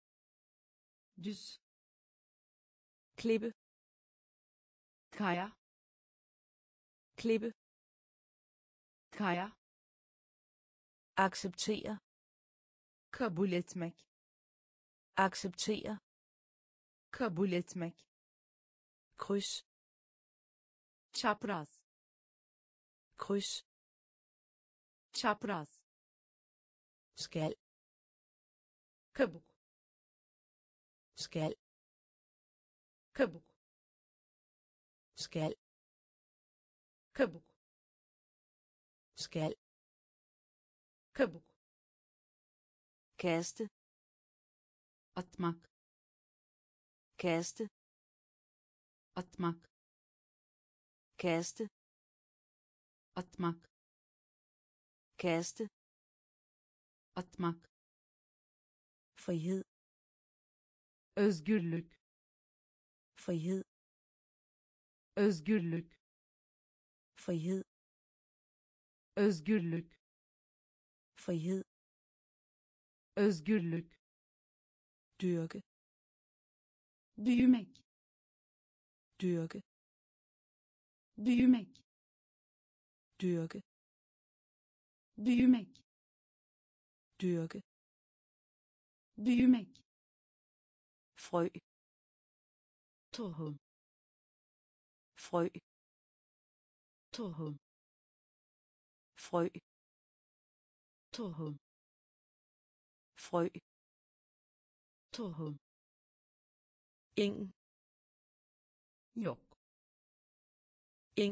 düz, klippe, kaya, klippe, kaya, acceptere, kabul etmek, acceptere, kabul etmek, kryds, çapraz, kryds, çapraz, skal, kabuk, skal, kabuk, skal, kabuk, skal, kabuk, kaste, atmak, kaste, atmak, kaste, atmak, kaste, atmak, frihed, özgürlük, frihed, özgürlük, frihed, özgürlük, frihed, özgürlük, dyrke, büyümek, dyrke, büyümek, dyrke, büyümek, dyrke, büyümek, frø, tohum, frø, tohum, frø, tohum, frø, tohum, eng, yok, eng,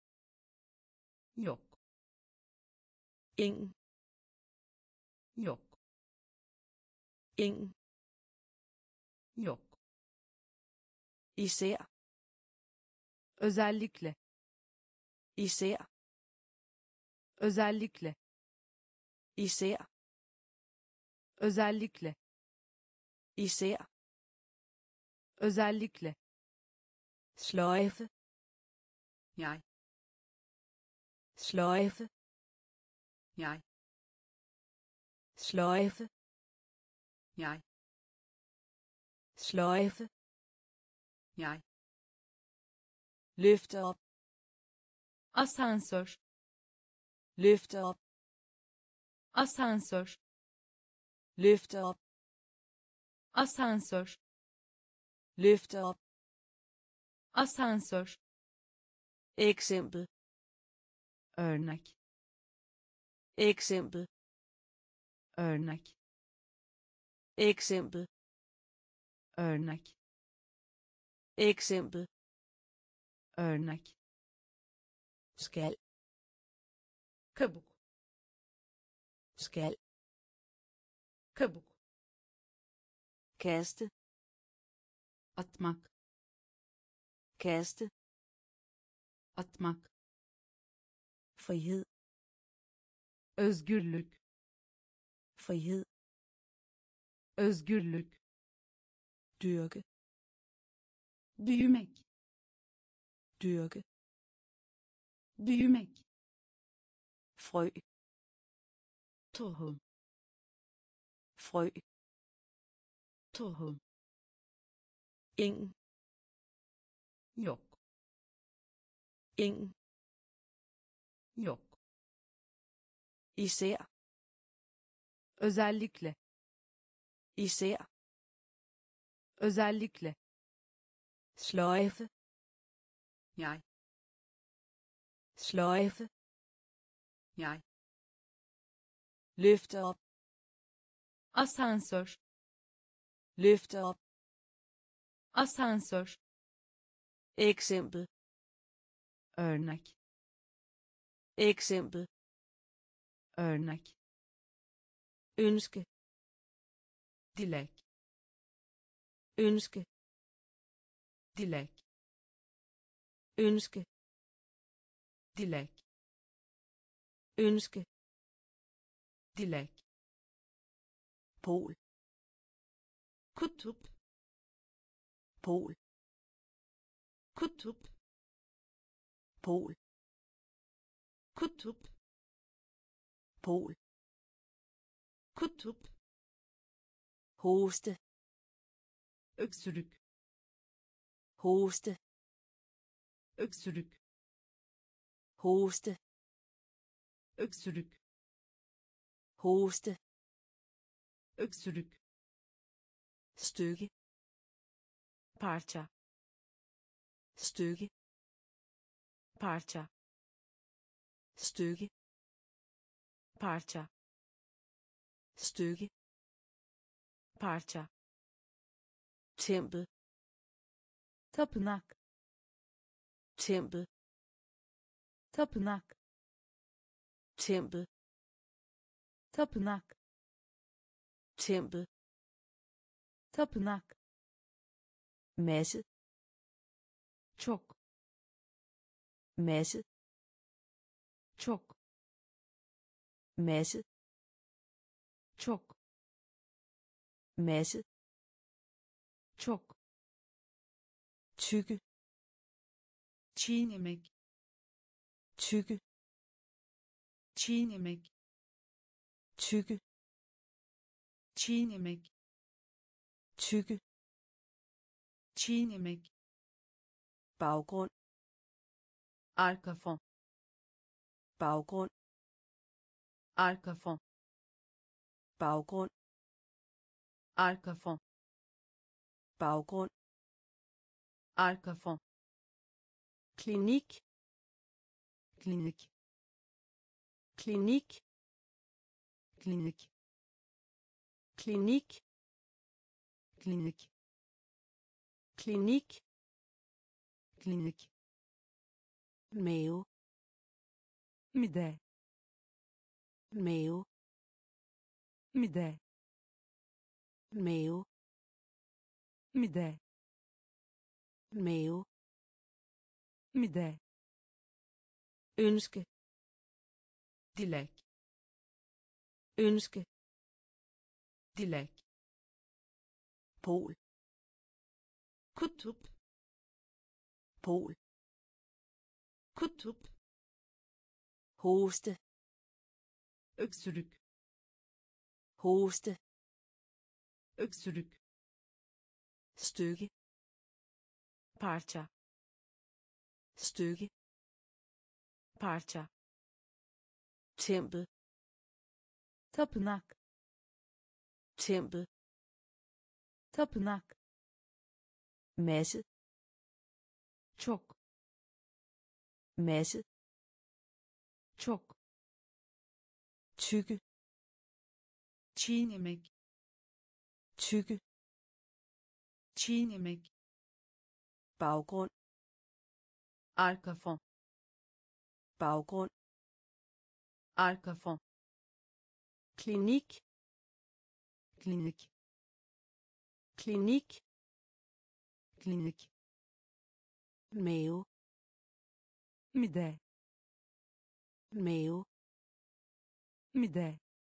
yok, eng, yok, eng, yok, især, özellikle, især, özellikle, især, özellikle, især, özellikle, sløjfe, jeg, sløjfe, jeg, sløjfe, jeg, sløjfe, jeg, løfte op, asansör, løfte op, asansör, løfte op, asansör, løfte op, asansör, eksempel, örnek, eksempel, örnek, eksempel, örnek, eksempel, örnek, skal, kabuk, skal, kabuk, kaste, atmak, kaste, atmak, frihed, özgürlük, frihed, özgürlük, dyrke, büyümek, dyrke, büyümek, frø, tohum, frø, tohum, eng, yok, eng, yok, især, özellikle, især, özellikle, sløjfe, jeg, sløjfe, jeg, løfte op, asansör, løfte op, asansör, eksempel, örnek, eksempel, örnek, ønske, dilek, ønske, dilek, ønske, dilek, ønske, dilek, pol, kutup, pol, kutup, pol, kutup, pol, kutup, hoste, öksürük, hoste, öksürük, hoste, öksürük, hoste, öksürük, stykke, parça, stykke, parça, stykke, parça, stykke, parça, tempel, tapınak, tempel, tapınak, tempel, tapınak, tempel, tapınak, masse, çok, masse, çok, masse, çok, masse, çok, tykke, çiğnemek, tykke, çiğnemek, tykke, çiğnemek, tykke, çiğnemek, baggrund, arka fon, baggrund, arka fon, baggrund, arka fon, baggrund, arka fon, klinik, klinik, klinik, klinik, klinik, klinik, klinik, klinik, mave, mide, mave, mide, mave, mide, mave, mide, ønske, dilek, ønske, dilek, pol, kutup, pol, kutup, hoste, öksürük, hoste, öksürük, stykke, parça, stykke, parça, tempel, tapınak, tempel, tapınak, masse, çok, masse, çok, tykke, çiğnemek, tykke, çiğnemek, baggrund, arka fon, baggrund, arka fon, klinik, klinik, klinik, klinik, mave, mide, mave, mide,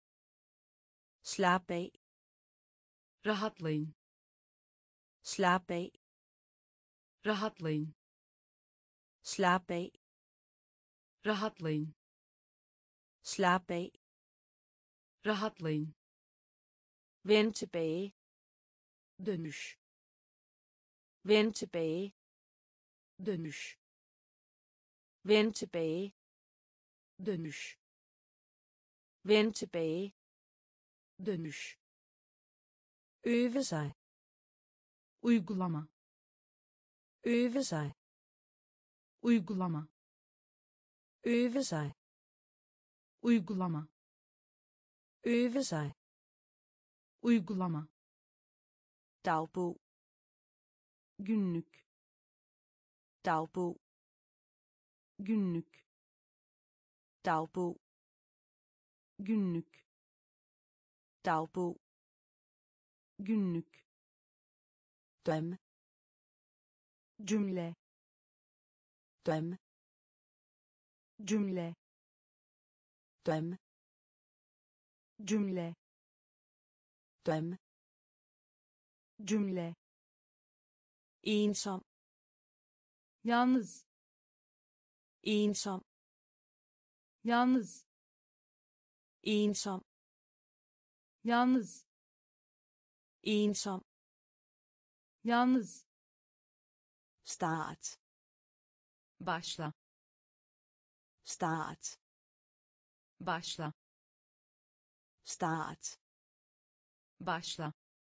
slap af, rahatlayın, slap af, rahatlayın, slap af, rahatlayın, slap af, rahatlayın, vend tilbage, dönüş, vend tilbage, dönüş, vend tilbage, dönüş, vend tilbage, dönüş, øve sig, uygulama, øve sig, uygulama, øve sig, uygulama, øve sig, uygulama, dagbog, günlük, dagbog, günlük, dagbog, günlük, dagbog, günlük, drømme, cümle, drømme, cümle, drømme, cümle, drømme, cümle, ensom, yalnız, ensom, yalnız, ensom, yalnız, ensom, yalnız, start, başla, start, başla, start, başla,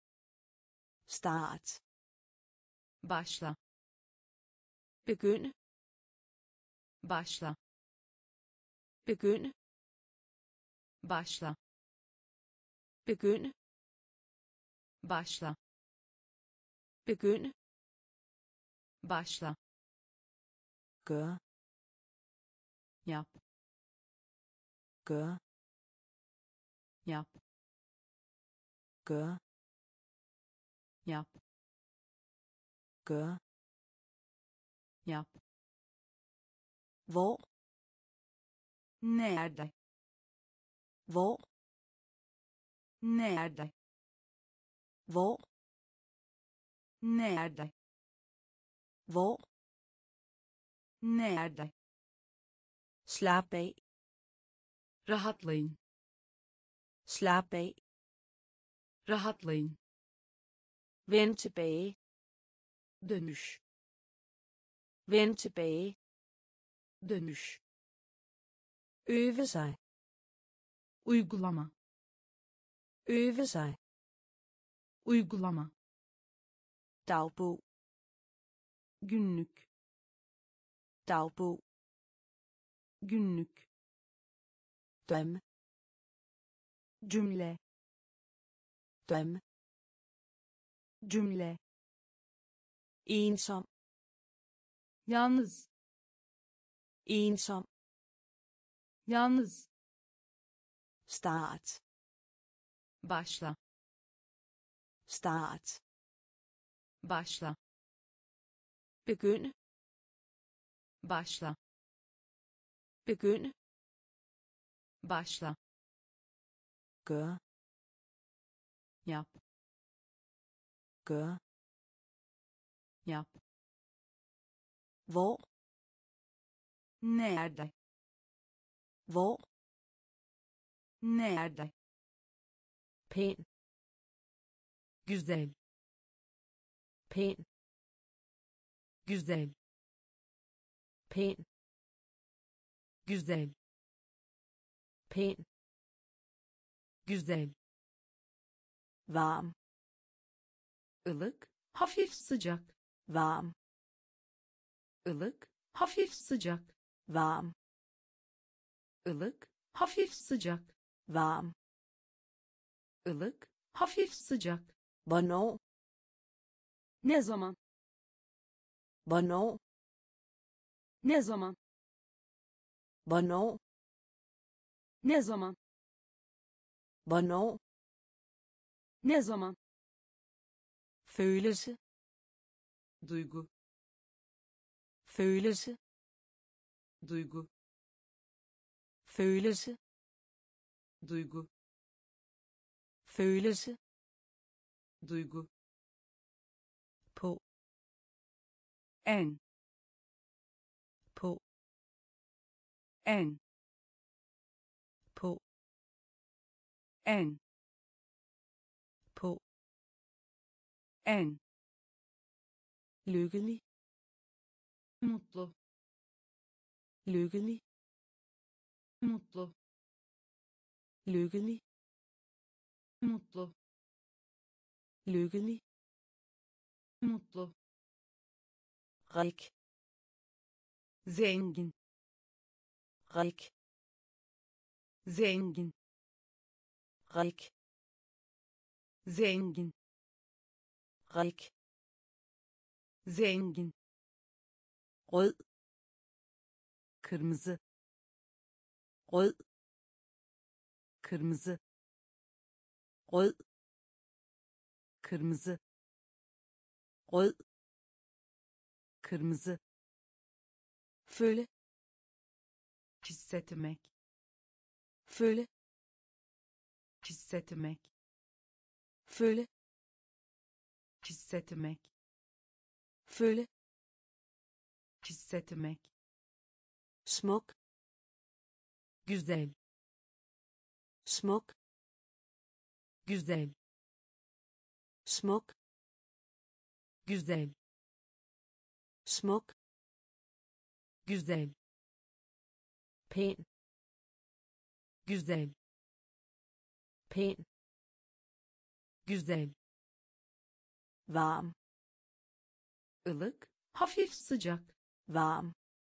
start, başla, begynde, başla, begynde, başla, begynde, başla, begynde, başla, gøre, yap, gøre, yap, gøre, yap, gøre, yap, hvor, nerede, hvor, nerede, hvor, nerede, hvor, nerede, slap af, rahatlayın, slap af, rahatlayın, vend tilbage, dönüş, vend tilbage, dönüş, øve sig, uygulama, øve sig, uygulama, dagbog, günlük, dagbog, günlük, drømme, cümle, drømme, cümle, ensom, yalnız, ensom, yalnız, start, başla, start, başla, begynde, başla, begynde, başla, gøre, yap, gøre, yap, hvor, nerede, hvor, nerede, pæn, güzel, pæn, güzel, pæn, güzel, pæn, güzel, varm, ılık, hafif sıcak, varm, ılık, hafif sıcak, varm, ılık, hafif sıcak, varm, ılık, hafif sıcak, hvornår, ne zaman, hvornår, ne zaman, hvornår, ne zaman, hvornår, ne zaman, følelse, duygu, følelse, duygu, følelse, duygu, følelse, duygu, på, en, på, en, på, en, på, en, lykkelig, mutlu, lykkelig, mutlu, lykkelig, mutlu, lykkelig, mutlu, rik, zengin, rik, zengin, rik, zengin, rik, zengin, rød, kırmızı, rød, kırmızı, rød, kırmızı, rød, kırmızı, føle, hissetmek, føle, hissetmek, føle, hissetmek, føle, hissetmek, smuk, güzel, smuk, güzel, smuk, güzel, smuk, güzel, pæn, güzel, pæn, güzel, varm, ılık, hafif sıcak, varm,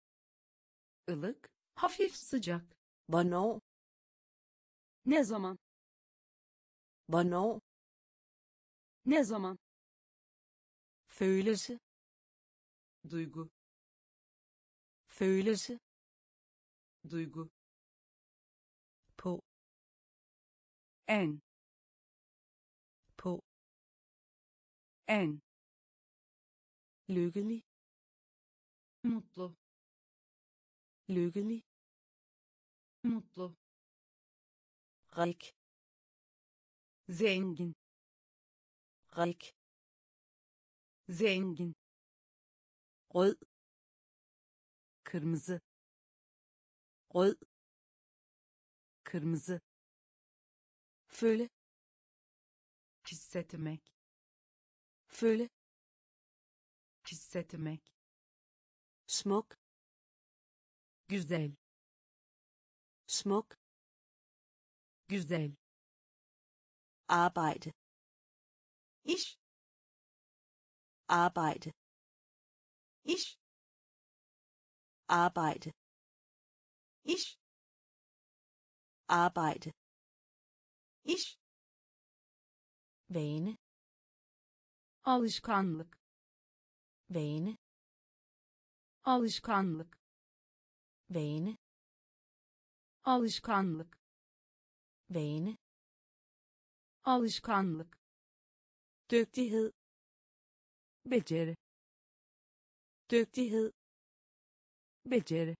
ılık, hafif sıcak, hvornår, ne zaman, hvornår, ne zaman, følelse, duygu, følelse, duygu, på, en, på, en, lykkelig, mutlu, lykkelig, mutlu, rik, zengin, rik, zengin, rød, kırmızı, rød, kırmızı, føle, hissetmek, føle, hissetmek, smuk, güzel, smuk, güzel, arbejde, iş, arbejde, iş, arbejde, iş, arbejde, iş, vane, alışkanlık, vane, alışkanlık, vane, alışkanlık, vane, alışkanlık, dygtighed, beceri, dygtighed, beceri,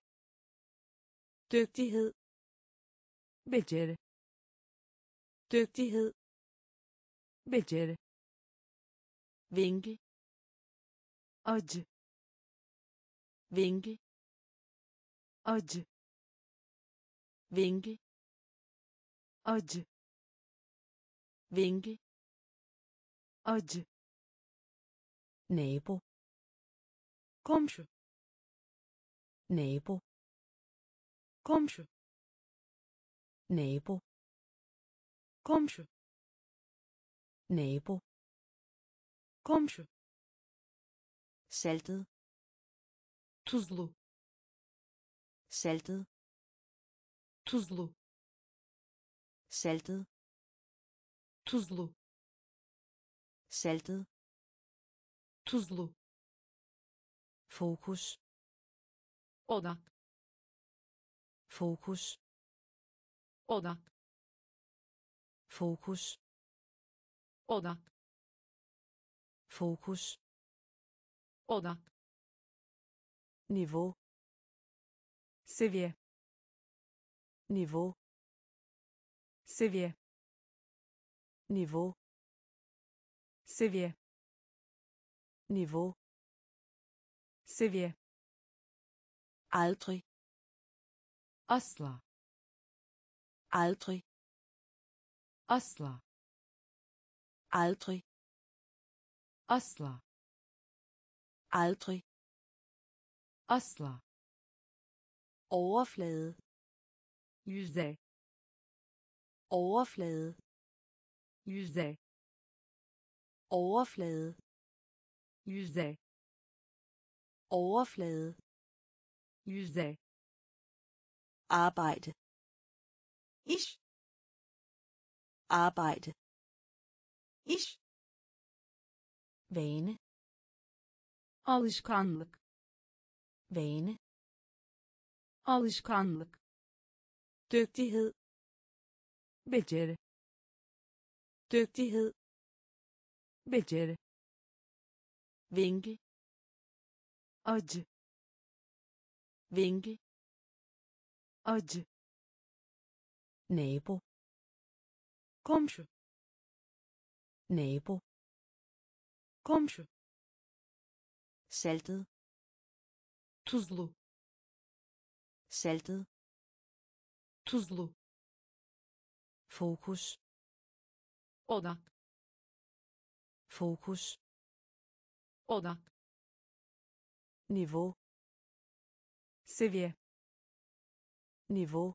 dygtighed, beceri, dygtighed, beceri, vinkel, acı, vinkel, acı, vinkel, acı, vinkel, acı, nabo, komşu, nabo, komşu, nabo, komşu, nabo, komşu, saltet, tuzlu, saltet, tuzlu, saltet, tuzlu, saltet, tuzlu, fokus, odak, fokus, odak, fokus, odak, fokus, odak, niveau, seviye, niveau, seviye, niveau, seviye, niveau, seviye, aldrig, asla, aldrig, asla, aldrig, asla, aldrig, asla, overflade, yüzey, overflade, yüzey, overflade, yüzey, overflade, yüzey, arbejde, iş, arbejde, iş, vane, alışkanlık, vane, alışkanlık, dygtighed, beceri, dygtighed, beceri, vinkel, acı, vinkel, acı, nabo, komşu, nabo, komşu, saltet, tuzlu, saltet, tuzlu, fokus, odak, fokus, odak, niveau, seviye, niveau,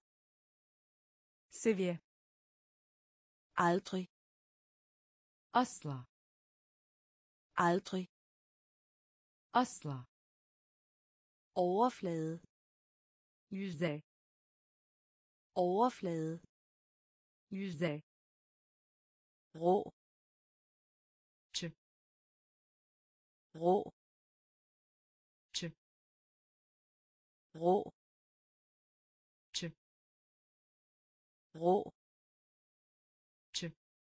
seviye, aldrig, asla, aldrig, asla, overflade, yüzey, overflade, yüzey, rå, çı, rå, çı, rå, çı, rå, çı,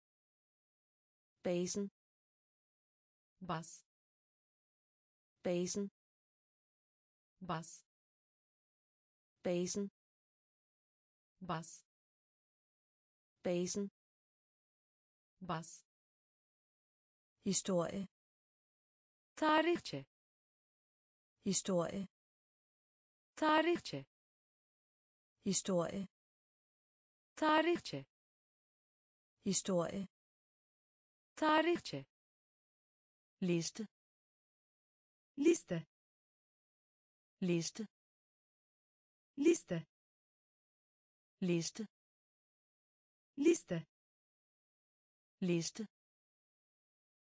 basen, bas, basen, bas, basen, bas, basen, bas, historie, tarihçe, historie, tarihçe, historie, tarihçe, historie, tarihçe, liste, liste, liste, liste, liste, liste, liste,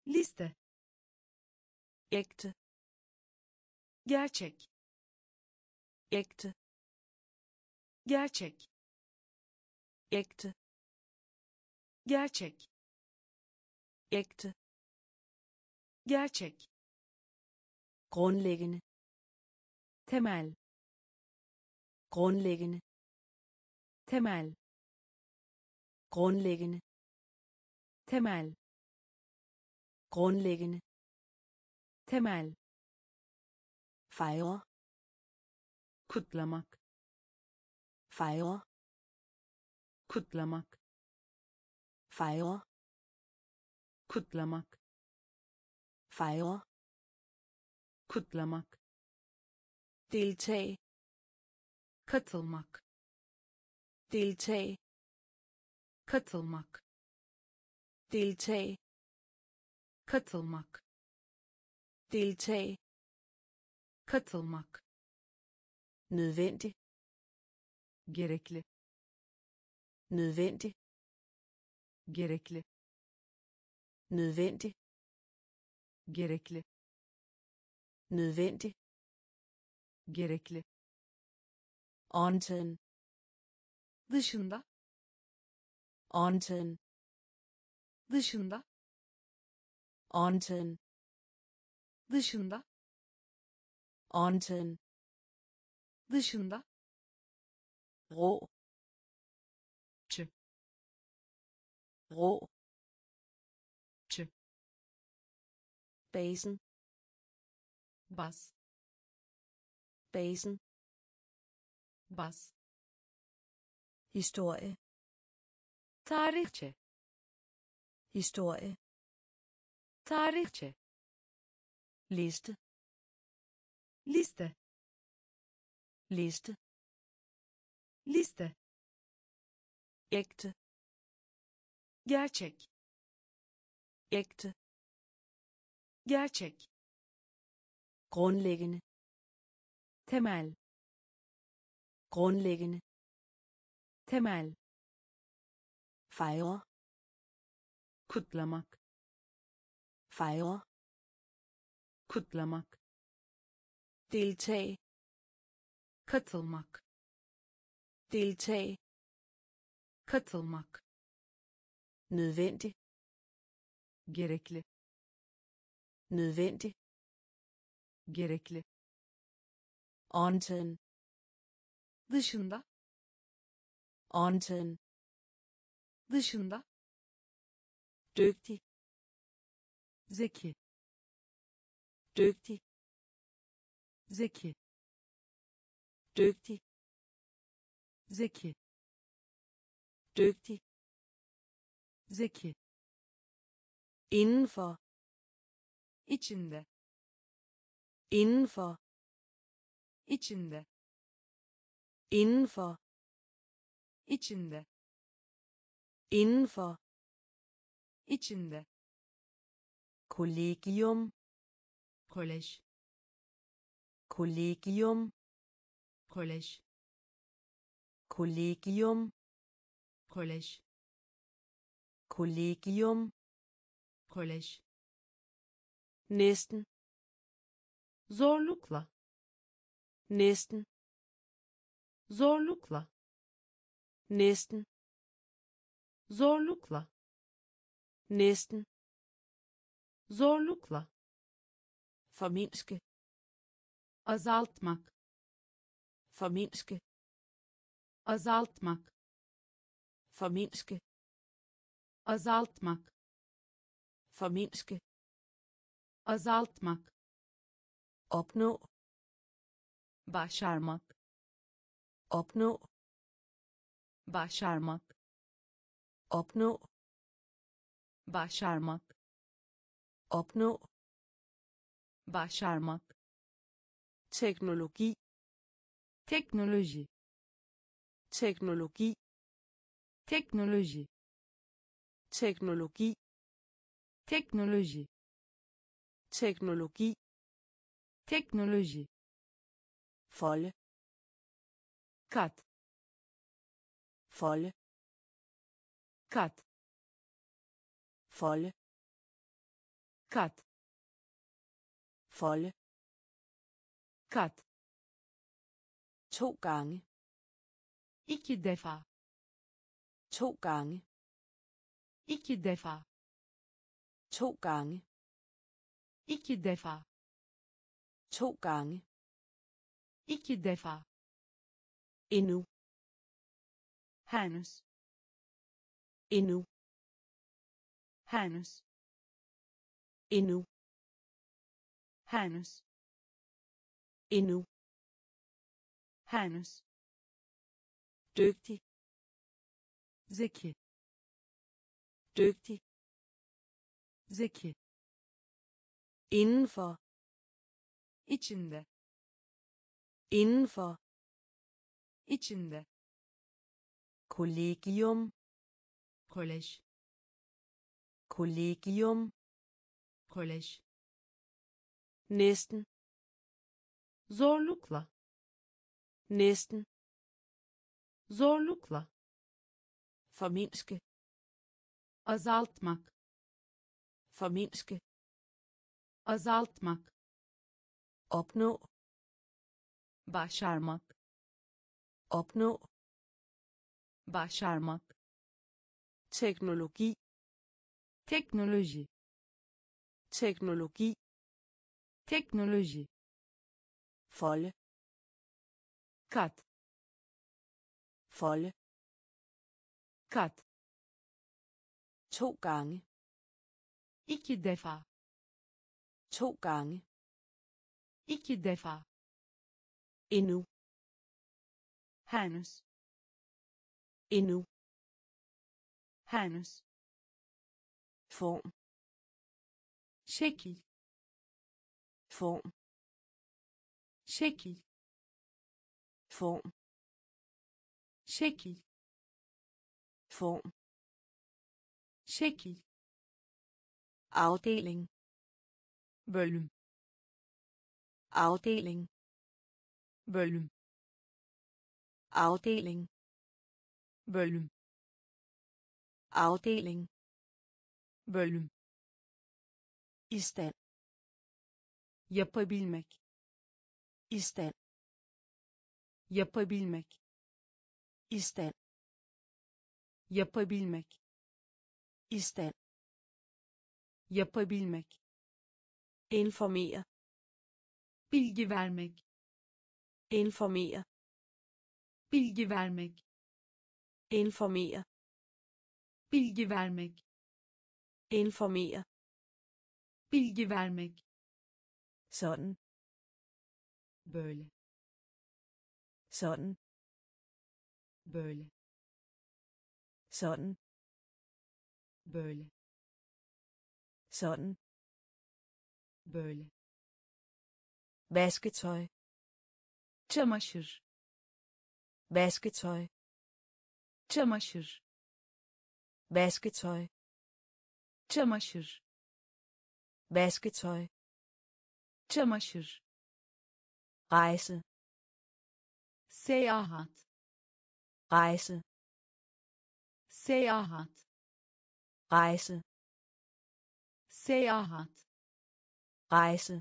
liste, Ægte. gerçek, Ægte. gerçek, Ægte. gerçek, Ægte. gerçek, Grundlæggende. temel, Grundlæggende. temel, Grundlæggende. temel, Grundlæggende. temel, Fejre. kutlamak, Fejre. kutlamak, Fejre. kutlamak, Fejre. kutlamak, Deltag. katılmak, Deltag. katılmak, Deltag. katılmak, Deltag. katılmak, Nødvendig. gerekli, Nødvendig. gerekli, Nødvendig. gerekli, Nødvendig. gerekli, Undtagen. dışında, Undtagen. dışında, Undtagen. dışında, Undtagen. dışında, Rå. Tü. Rå. Tü. Basen. bas, Basen. bas, Historie. tarihçe, Historie. tarihçe, Liste. liste, Liste. liste, Ægte. gerçek, Ægte. gerçek, Grundlæggende. temel, Grundlæggende. temel, Fejre. kutlamak, Fejre. kutlamak, Deltag. katılmak, Deltag. katılmak, Nødvendig. gerekli, Nødvendig. gerekli, Undtagen. dışında, Undtagen. dışında, Dygtig. zeki, Dygtig. zeki, Dygtig. zeki, Dygtig. zeki, Indenfor. içinde, Indenfor. içinde, Indenfor. içinde, Indenfor. içinde, Kollegium. kolej, Kollegium. kolej, Kollegium. kolej, Kollegium. kolej, Næsten. zorlukla, Næsten. zorlukla, Næsten. zorlukla, Næsten. zorlukla, Formindske. azaltmak, Formindske. azaltmak, Formindske. azaltmak, Formindske. azaltmak, Opnå. başarmak, Opnå. başarmak, Opnå. başarmak, Opnå. başarmak, Teknologi. teknoloji, Teknologi. teknoloji, Teknologi. teknoloji, Teknologi. teknoloji, Folde. kat, Folde. kat, Folde. kat, folde, kat, 2 gange, 2 defa, 2 gange, 2 defa, 2 gange, 2 defa, 2 gange, 2 defa, endnu, henüz, endnu, henüz, endnu, henüz, endnu, henüz, dygtig, zeki, dygtig, zeki, indenfor, içinde, indenfor, içinde, kollegium, kolej, kollegium, kolej, næsten, zorlukla, næsten, zorlukla, formindske, azaltmak, formindske, azaltmak, opnå, başarmak, opnå, başarmak, teknologi, teknoloji, teknologi, teknoloji, folde, kat, folde, kat, 2 gange, 2 defa, 2 gange, 2 defa, endnu, henüz, endnu, henüz, form, şekil, form, şekil, form, şekil, form, şekil, afdeling, bölüm, afdeling, bölüm, afdeling, bölüm, afdeling, bölüm, i stand, yapabilmek, i stand, yapabilmek, i stand, yapabilmek, i stand, yapabilmek, informere, bilgi vermek, informere, bilgi vermek, informere, bilgi vermek, informere, bilgi vermek, sådan, böyle, sådan, böyle, sådan, böyle, sådan, böyle, vasketøj, çamaşır, vasketøj, çamaşır, vasketøj, çamaşır, vasketøj, çamaşır, rejse, seyahat, rejse, seyahat, rejse, seyahat, rejse,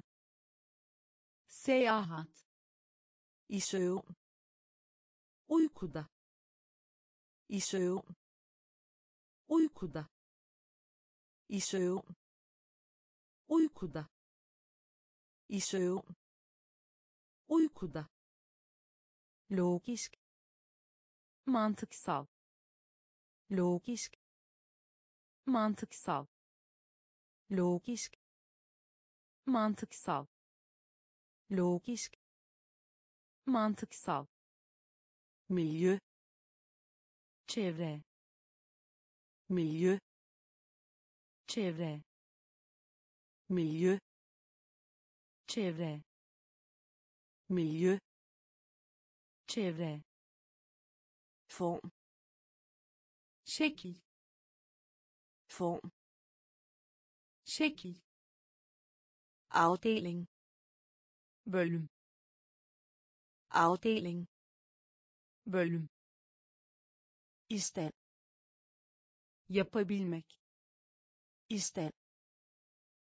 seyahat, i søvn, uykuda, i søvn, uykuda, i søvn, uykuda, i søvn, uykuda, logisk, mantıksal, logisk, mantıksal, logisk, mantıksal, logisk, mantıksal, miljø, çevre, miljø, çevre, miljø, çevre, miljø, çevre, form, şekil, form, şekil, afdeling, bölüm, afdeling, bölüm, i stand, yapabilmek, i stand,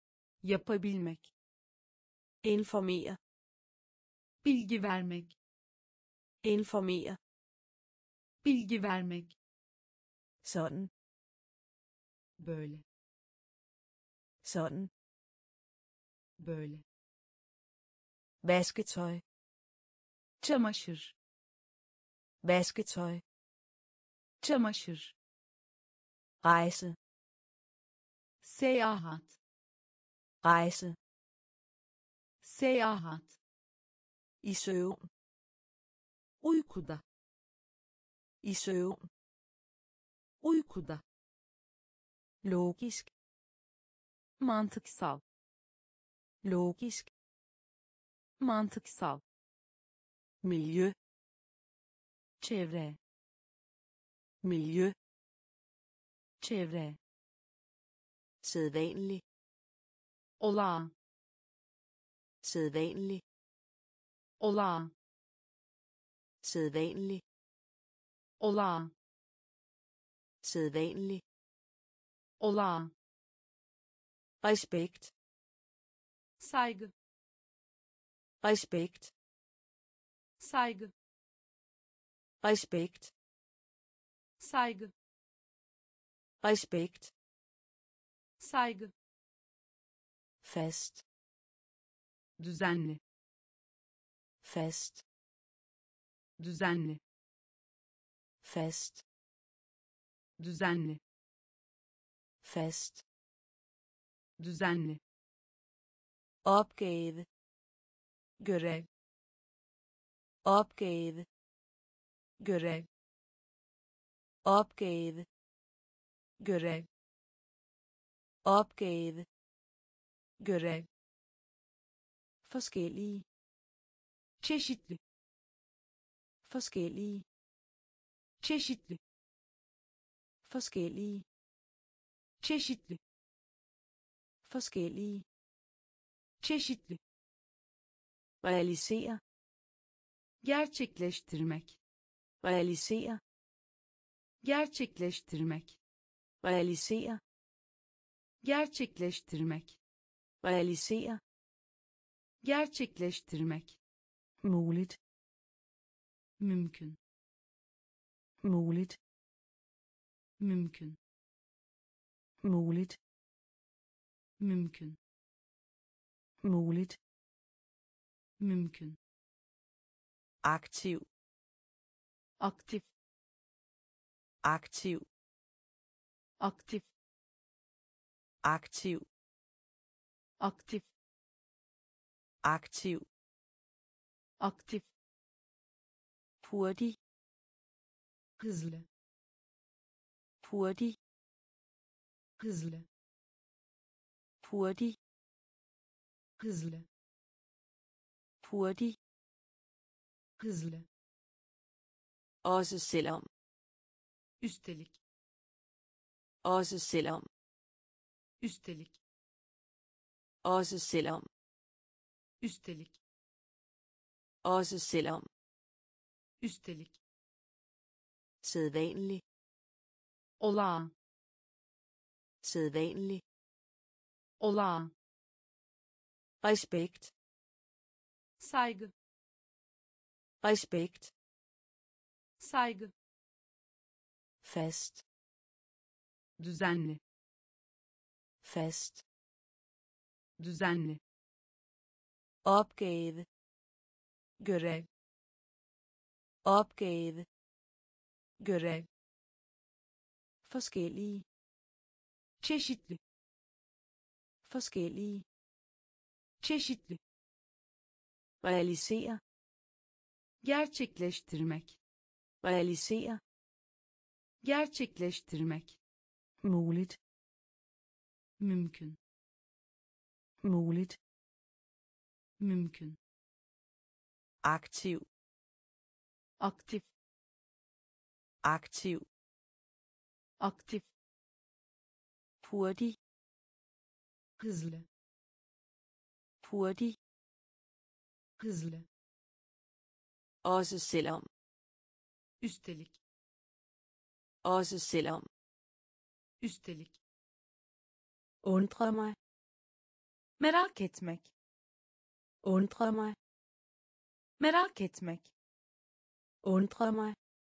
yapabilmek, informere, bilgi vermek, informere, bilgi vermek, sådan, böyle, sådan, böyle, vasketøj, çamaşır, vasketøj, çamaşır, rejse, seyahat, rejse, seyahat, i søvn, uykuda, i søvn, uykuda, logisk, mantıksal, logisk, mantıksal, miljø, çevre, miljø, çevre, sædvanlig, olağan, sædvanlig, olağan, sædvanlig, olağan, sædvanlig, olağan, respekt, saygı, respekt, saygı, respekt, saygı, respekt, saygı, fast, düzenli, fast, düzenli, fast, düzenli, fast, düzenli, opgave, görev, opgave, görev, opgave, görev, opgave, görev, forskellige, çeşitli, forskellige, çeşitli, forskellige, çeşitli, forskellige, çeşitli, realisere, gerçekleştirmek, realisere, gerçekleştirmek, realisere, gerçekleştirmek, realisere, gerçekleştirmek, muligt, mümkün, muligt, mümkün, muligt, mümkün, muligt, mümkün, aktiv, aktif, aktiv, aktif, aktiv, aktif, aktiv, aktif, hurtig, hızlı, hurtig, hızlı, hurtig, hızlı, hurtig, hızlı, også selvom, üstelik, også selvom, üstelik, også selvom, üstelik, også selvom, üstelik, sædvanlig, olağan, sædvanlig, olağan, respekt, saygı, respekt, saygı, fast, düzenli, fast, düzenli, opgave, görev, opgave, görev, forskellige, çeşitli, forskellige, çeşitli, realisere, gerçekleştirmek, realisere, gerçekleştirmek, muligt, mümkün, muligt, mümkün, aktiv, aktif, aktiv, aktif, hurtig, hızlı, hurtig, hızlı, også selvom, üstelik, også selvom, üstelik, undre mig, merak etmek, Undre mig. merak etmek, Undre mig.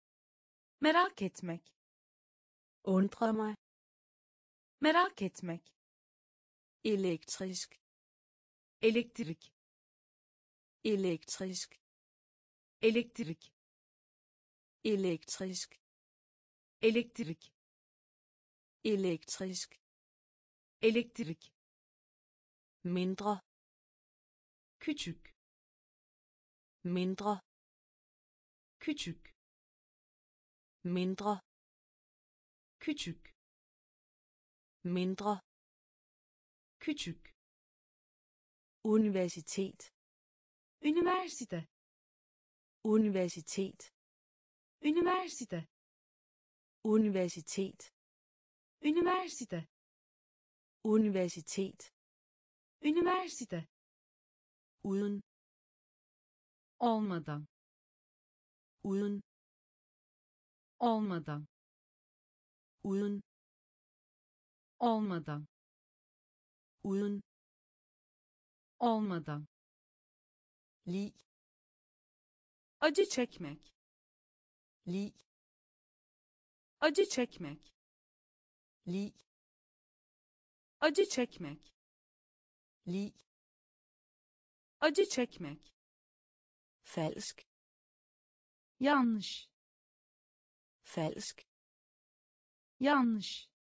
merak etmek, Undre mig. merak etmek, Elektrisk. elektrik, Elektrisk. elektrik, Elektrisk. elektrik, Elektrisk. elektrik, Mindre. küçük, Mindre. küçük, Mindre. küçük, Mindre. küçük, Universitet. üniversite, Universitet. üniversite, Universitet. üniversite, Universitet. üniversite, Uden. olmadan, Uden. olmadan, Uden. olmadan, Uden. olmadan, Lig. acı çekmek, Lig. acı çekmek, Lig. acı çekmek, Lig. acı çekmek, Falsk. yanlış, Falsk. yanlış,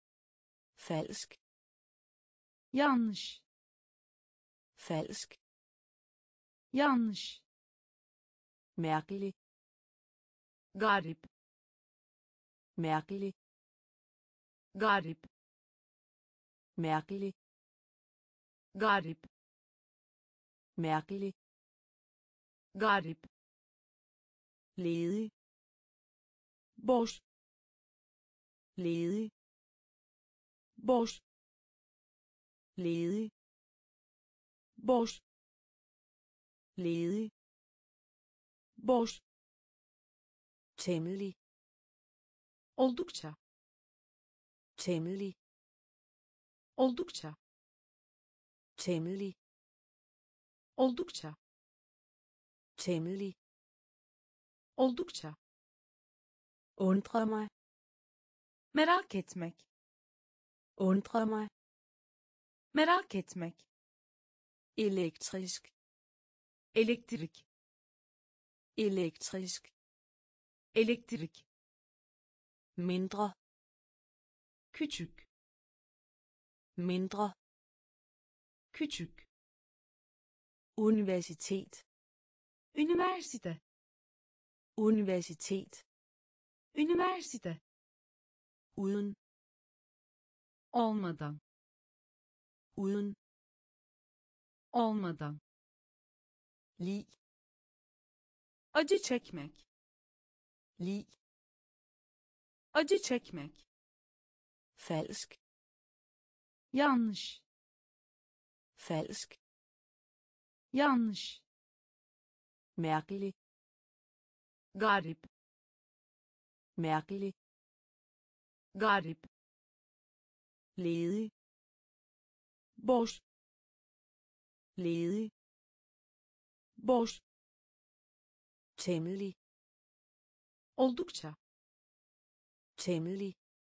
Falsk. yanlış, Falsk. yanlış, Mærkelig. garip, Mærkelig. garip, Mærkelig. garip, Mærkelig. garip, Ledig. boş, Ledig. boş, Ledig. boş, Ledig. boş, Temmelig. oldukça, Temmelig. oldukça, Temmelig. oldukça, Temmelig. oldukça, Undre mig. merak etmek, Undre mig. merak etmek, Elektrisk. elektrik, Elektrisk. elektrik, Mindre. küçük, Mindre. küçük, Universitet. üniversite, Universitet. üniversite, Uden. olmadan, Uden. olmadan, Lig. acı çekmek, Lig. acı çekmek, Falsk. yanlış, Falsk. yanlış, Mærkelig. garip, Mærkelig. garip, Ledig. boş, Ledig. boş, Temmelig. oldukça, Temmelig.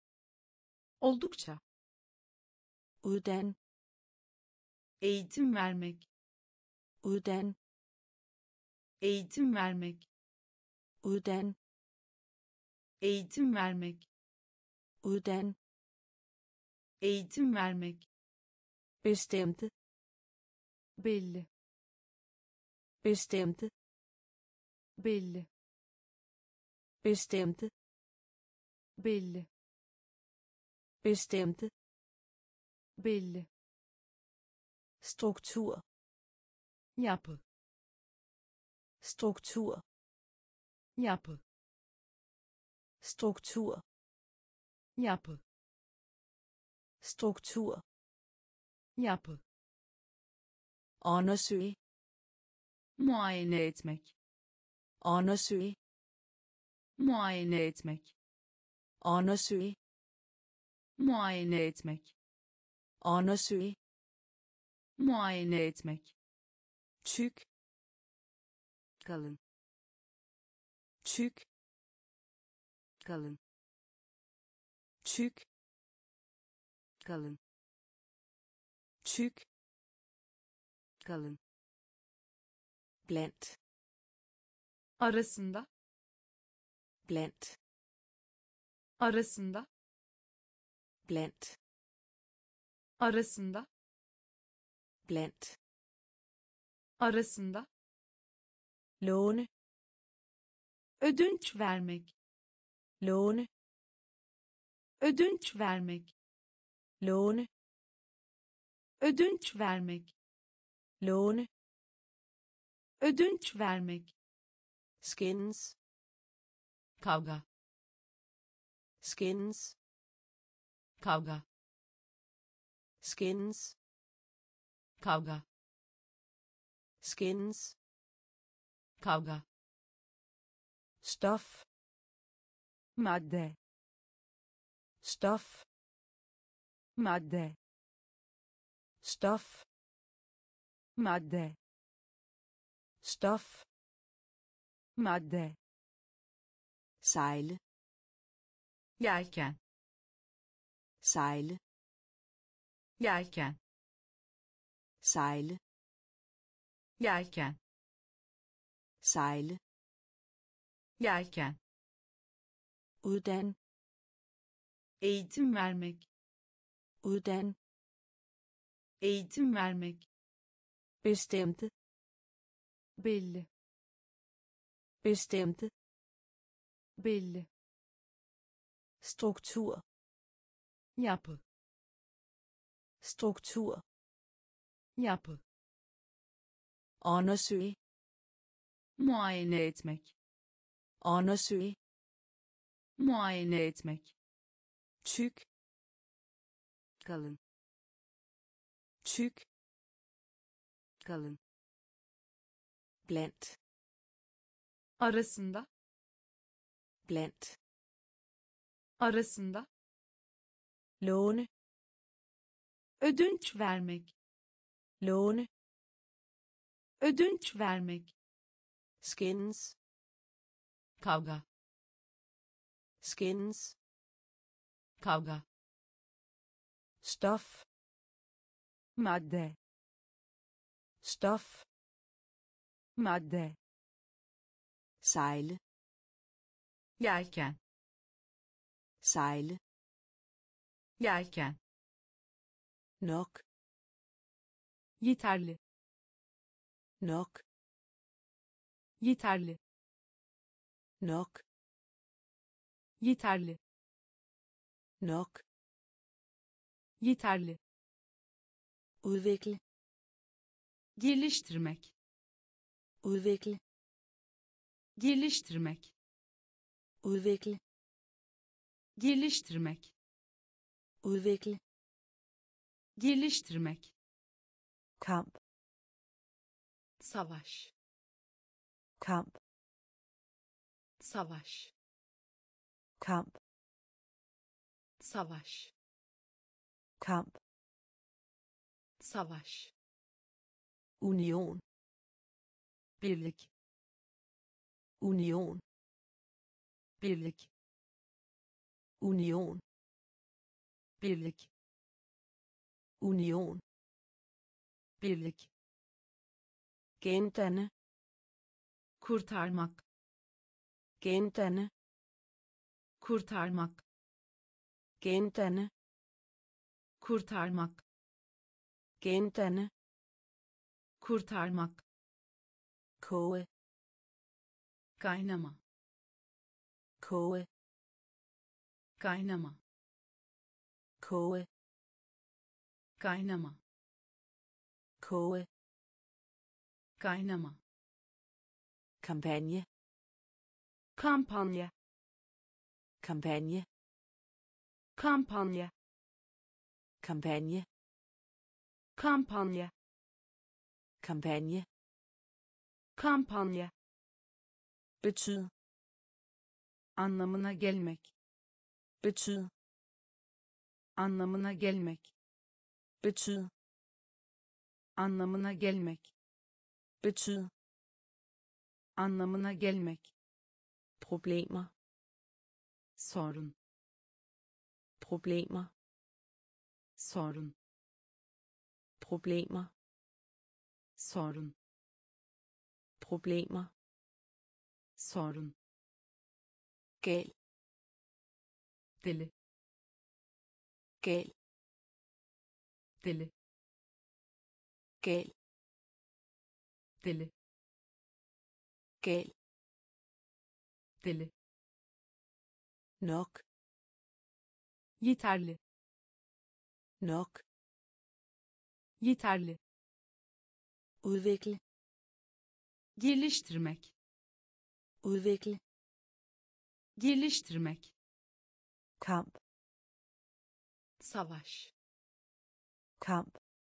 oldukça, Uddan. eğitim vermek, Uddan. eğitim vermek, Uddan. eğitim vermek, Uddan. eğitim vermek, Bestemte. belli, Bestemte. belli, Bestemte. belli, Bestemte. belli, Struktur. yapı, Struktur. yapı, Struktur. yapı, Struktur. yapı, Undersøge. muayene etmek, Undersøge. muayene etmek, Undersøge. muayene etmek, Undersøge. muayene etmek, tyk, kalın, tyk, kalın, tyk, kalın, tyk, kalın, blandt, arasında, blandt, arasında, blandt, arasında, blandt, arasında, låne, ödünç vermek, låne, ödünç vermek, låne, ödünç vermek, låne, ödünç vermek, skændes, kavga, skændes, kavga, skændes, kavga, skændes, kavga, stof, madde, stof, madde, stof, madde, stof, madde, sejle, yelken, sejle, yelken, sejle, yelken, sejle, yelken, uddan, eğitim vermek, uddan, eğitim vermek, bestemte, belli, bestemte, belli, struktur, yapı, struktur, yapı, undersøge, muayene etmek, undersøge, muayene etmek, tyk, kalın, tyk, kalın, blandt, arasında, blandt, arasında, låne, ödünç vermek, låne, ödünç vermek, skændes, kavga, skændes, kavga, stof, madde, stof, madde, sejle, yelken, sejle, yelken, nok, yeterli, nok, yeterli, nok, yeterli, nok, yeterli, udvikle, geliştirmek, udvikle, geliştirmek, udvikle, geliştirmek, udvikle, geliştirmek, kamp, savaş, kamp, savaş, kamp, savaş, kamp, savaş, union, birlik, union, birlik, union, birlik, union, birlik, gendanne, kurtarmak, gendanne, kurtarmak, gendanne, kurtarmak, gendanne, kurtarmak, koge, kaynama, koge, kaynama, koge, kaynama, koge, kaynama, kampagne, kampanya, kampagne, kampanya, kampagne, kampanya, kampagne, kampanya, betyd, anlamına gelmek, betyd, anlamına gelmek, betyd, Anlamına gelmek. betyde, Anlamına gelmek. problemer, Sorun. problemer, Sorun. problemer, Sorun. problemer, Sorun. gal, Deli. gal, Deli. gal, Deli. gal, Deli. nok, Yeterli. nok, Yeterli. udvikle, Geliştirmek. udvikle, Geliştirmek. kamp, Savaş. kamp,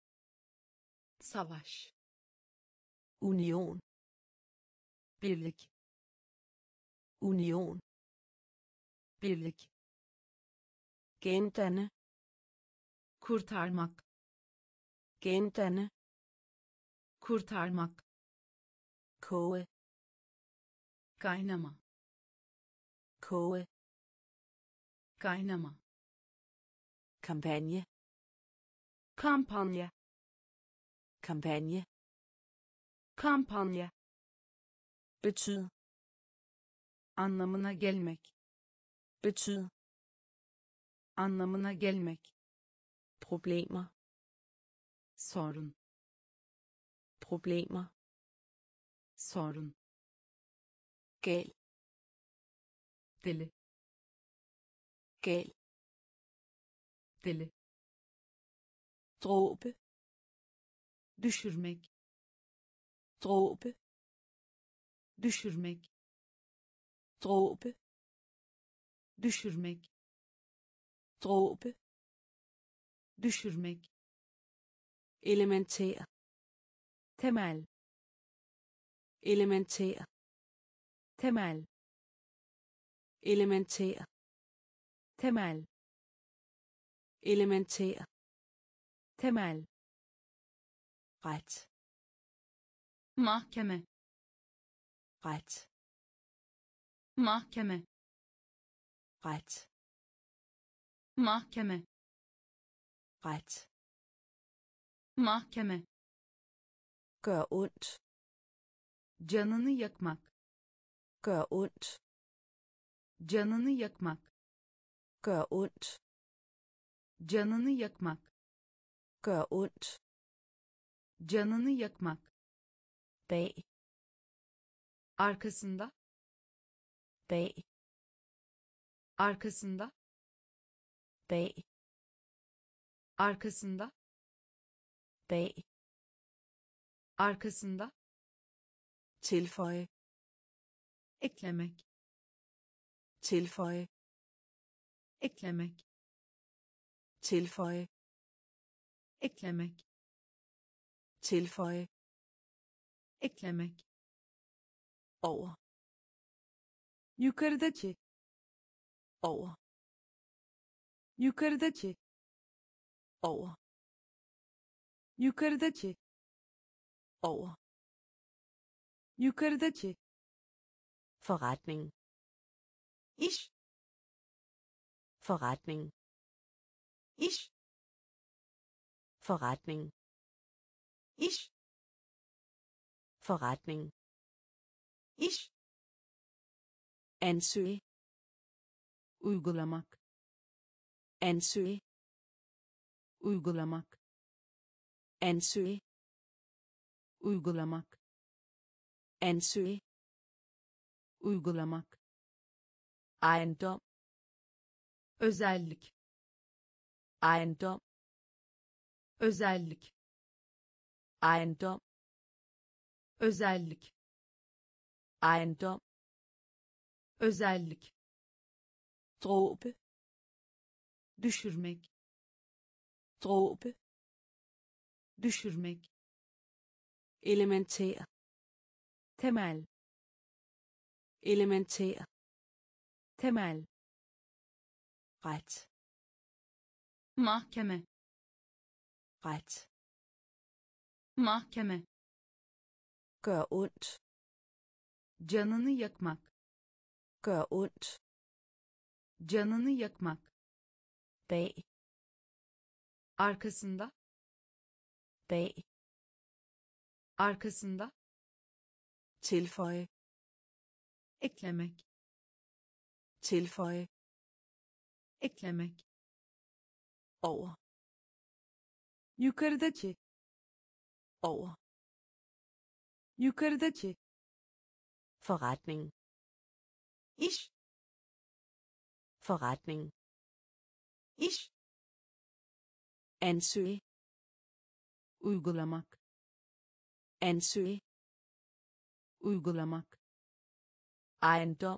Savaş. union, Birlik. union, Birlik. gendanne, Kurtarmak. gendanne, Kurtarmak. koge, Kaynama. koge, Kaynama. kampagne, Kampanya. kampagne, Kampanya. betyde, Anlamına gelmek. betyde, Anlamına gelmek. problemer, Sorun. problemer, Sorun. gal, Deli. gal, Deli. dråbe, Düşürmek. dråbe, Düşürmek. dråbe, Düşürmek. dråbe, Düşürmek. elementær, Temel. elementær, Temel. elementær, Temel. elementær, Temel. ret, Mahkeme. ret, Mahkeme. ret, Mahkeme. ret, Mahkeme. gør ondt, Canını yakmak. gør ondt, Canını yakmak. gør ondt, Canını yakmak. gør ondt, Canını yakmak. bag, Arkasında. bag, Arkasında. bag, Arkasında. bag, Arkasında. tilføje, Eklemek. tilføje, Eklemek. tilføje, Eklemek. tilføje, Eklemek. over, Yukarıdaki. over, Yukarıdaki. over, Yukarıdaki. over, Yukarıdaki. forretning, İş. forretning, İş. forretning, İş. forretning, İş. ansøge, Uygulamak. ansøge, Uygulamak. ansøge, Uygulamak. ansøge, Uygulamak. ejendom, Özellik. ejendom, Özellik. ejendom, Özellik. ejendom, Özellik. dråbe, Düşürmek. dråbe, Düşürmek. elementær, Temel. elementær, Temel. ret, Mahkeme. ret, mahkeme, Gør ondt. canını yakmak, Gør ondt. canını yakmak, Bag. arkasında, Bag. arkasında, Tilføje. eklemek, Tilføje. eklemek, Over. yukarıdaki, Over. yukarıdaki, Forretning. iş, Forretning. iş, Ansøge. uygulamak, Ansøge. uygulamak, Ejendom.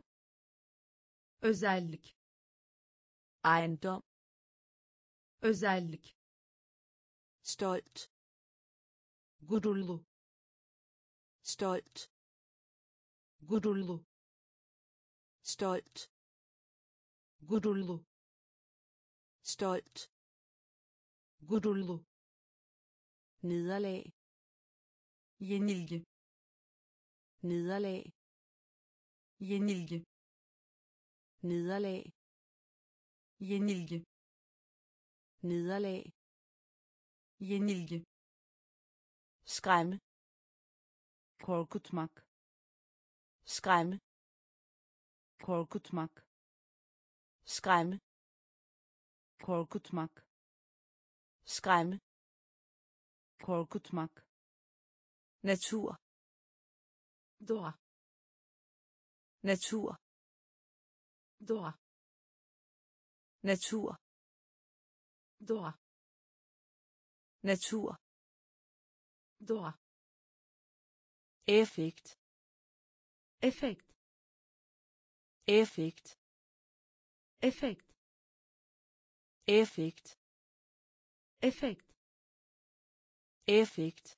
özellik, Ejendom. özellik, Stolt. gururlu, Stolt. gururlu, Stolt. gururlu, Stolt. gururlu, Nederlag. yenilgi, Nederlag. yenilgi, Nederlag. yenilgi, Nederlag. yenilgi, Skræmme. korkutmak, Skræmme. korkutmak, Skræmme. korkutmak, Skræmme. korkutmak, Natur. doğa, Natur. doğa, Natur. doğa, Natur. doğa, Effekt. efekt, Effekt. efekt, Effekt. efekt, Effekt.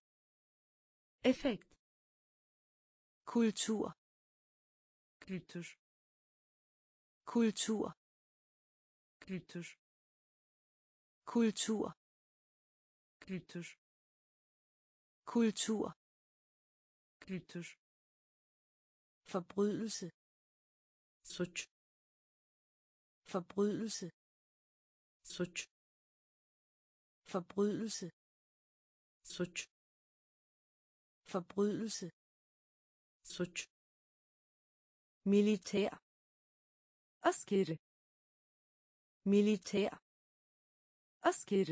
efekt, Kultur. kültür, Kultur. kültür, Kultur. kültür, Kultur. kültür, Forbrydelse. suç, Forbrydelse. suç, Forbrydelse. suç, Forbrydelse. suç, Militær. askeri, Militær. askeri,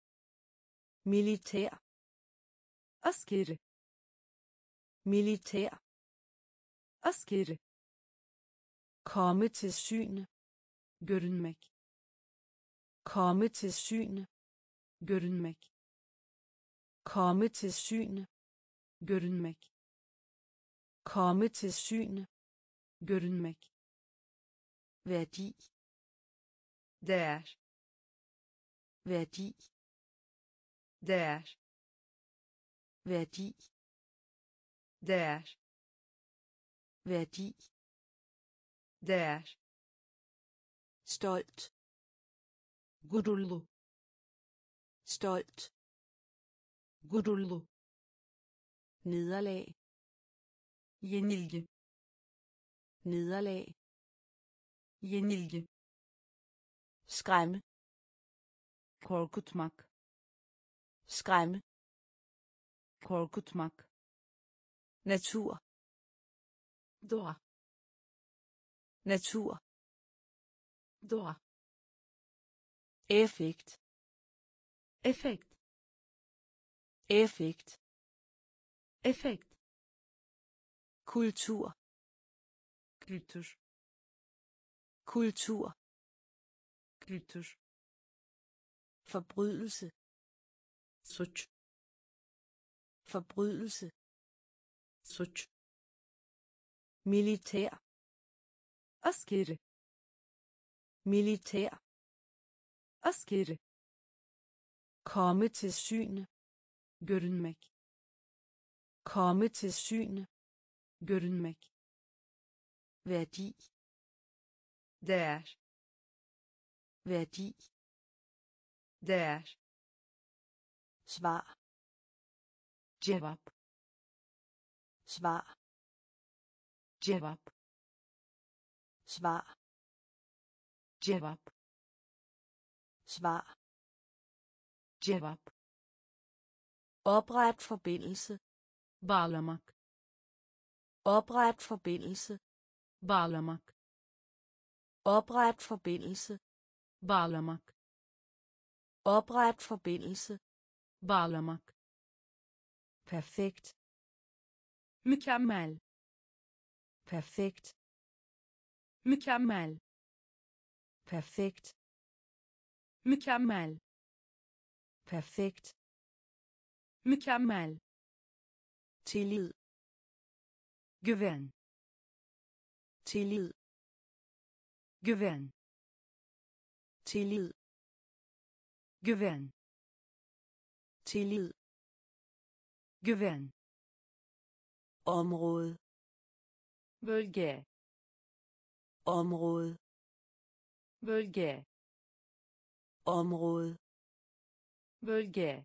Militær. askeri, Militær. askeri, Komme til syne. görünmek, Komme til syne. görünmek, Komme til syne. görünmek, Komme til syne. görünmek, Værdi. değer, Værdi. değer, Værdi. değer, Værdi. değer, Stolt. gururlu, Stolt. gururlu, Nederlag. yenilgi, Nederlag. yenilgi, Skræmme. korkutmak, Skræmme. korkutmak, Natur. doğa, Natur. doğa, Effekt. efekt, Effekt. efekt, Kultur. kültür, Kultur. kültür, Forbrydelse. suç, Forbrydelse. suç, Militær. askeri, Militær. askeri, Komme til syne. görünmek, Komme til syne. görünmek, Værdi. değer, Værdi. değer, Svar. Cevap. Svar. Cevap. Svar. Cevap. Svar. Cevap. Opret forbindelse. Bağlamak. Opret forbindelse. Bağlamak. Opret forbindelse. Bağlamak. Opret forbindelse. Bağlamak. Perfekt. Mükemmel. Perfekt. Mükemmel. Perfekt. Mükemmel. Perfekt. Mükemmel. Tillid. Güven. Tillid. Güven. Tillid. Güven. Tillid. Güven. Område. Bölge. Område. Bölge. Område. Bölge.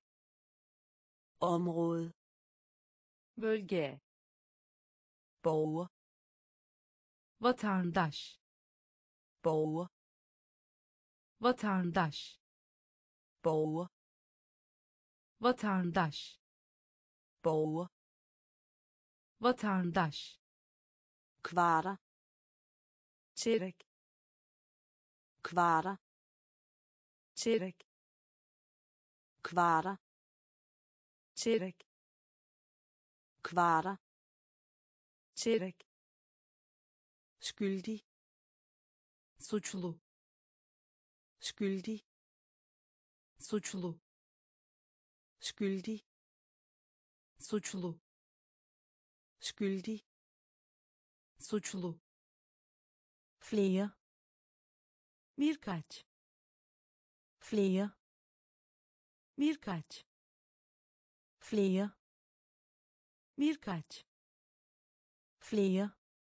Område. Bölge. Borger. Vatandaş. Borger. Vatandaş. Borger. Vatandaş. Borger. Vatandaş. Kvarter. Çeyrek. Kvarter. Çeyrek. Kvarter. Çeyrek. Kvarter. Çeyrek. Skyldig. Suçlu. Skyldig. Suçlu. Skyldig. Suçlu. Skyldig. Suçlu. Flere. Birkaç. Flere. Birkaç. Flere. Birkaç. Flere.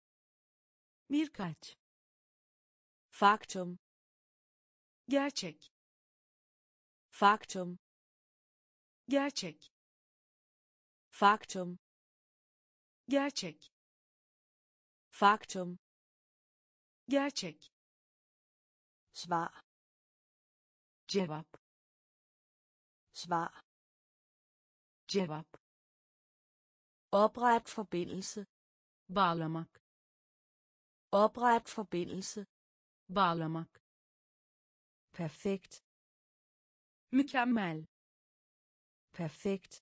Birkaç. Faktum. Gerçek. Faktum. Gerçek. Faktum. Gerçek. Faktum. Gerçek. Svar. Cevap. Svar. Cevap. Opret forbindelse. Bağlamak. Opret forbindelse. Bağlamak. Perfekt. Mükemmel. Perfekt.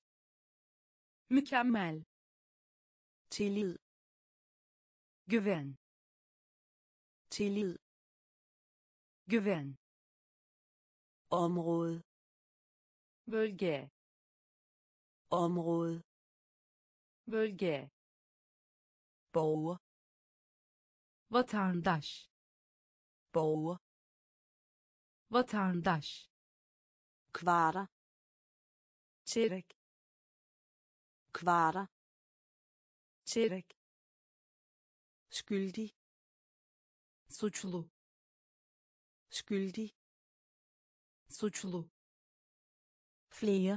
Mükemmel. Tillid. Güven. Tillid. Güven. Område. Bölge. Område. Bölge. Borger. Vatandaş. Borger. Vatandaş. Kvarter. Çeyrek. Kvarter. Çeyrek. Skyldig. Suçlu. Skyldig. Suçlu. Flere.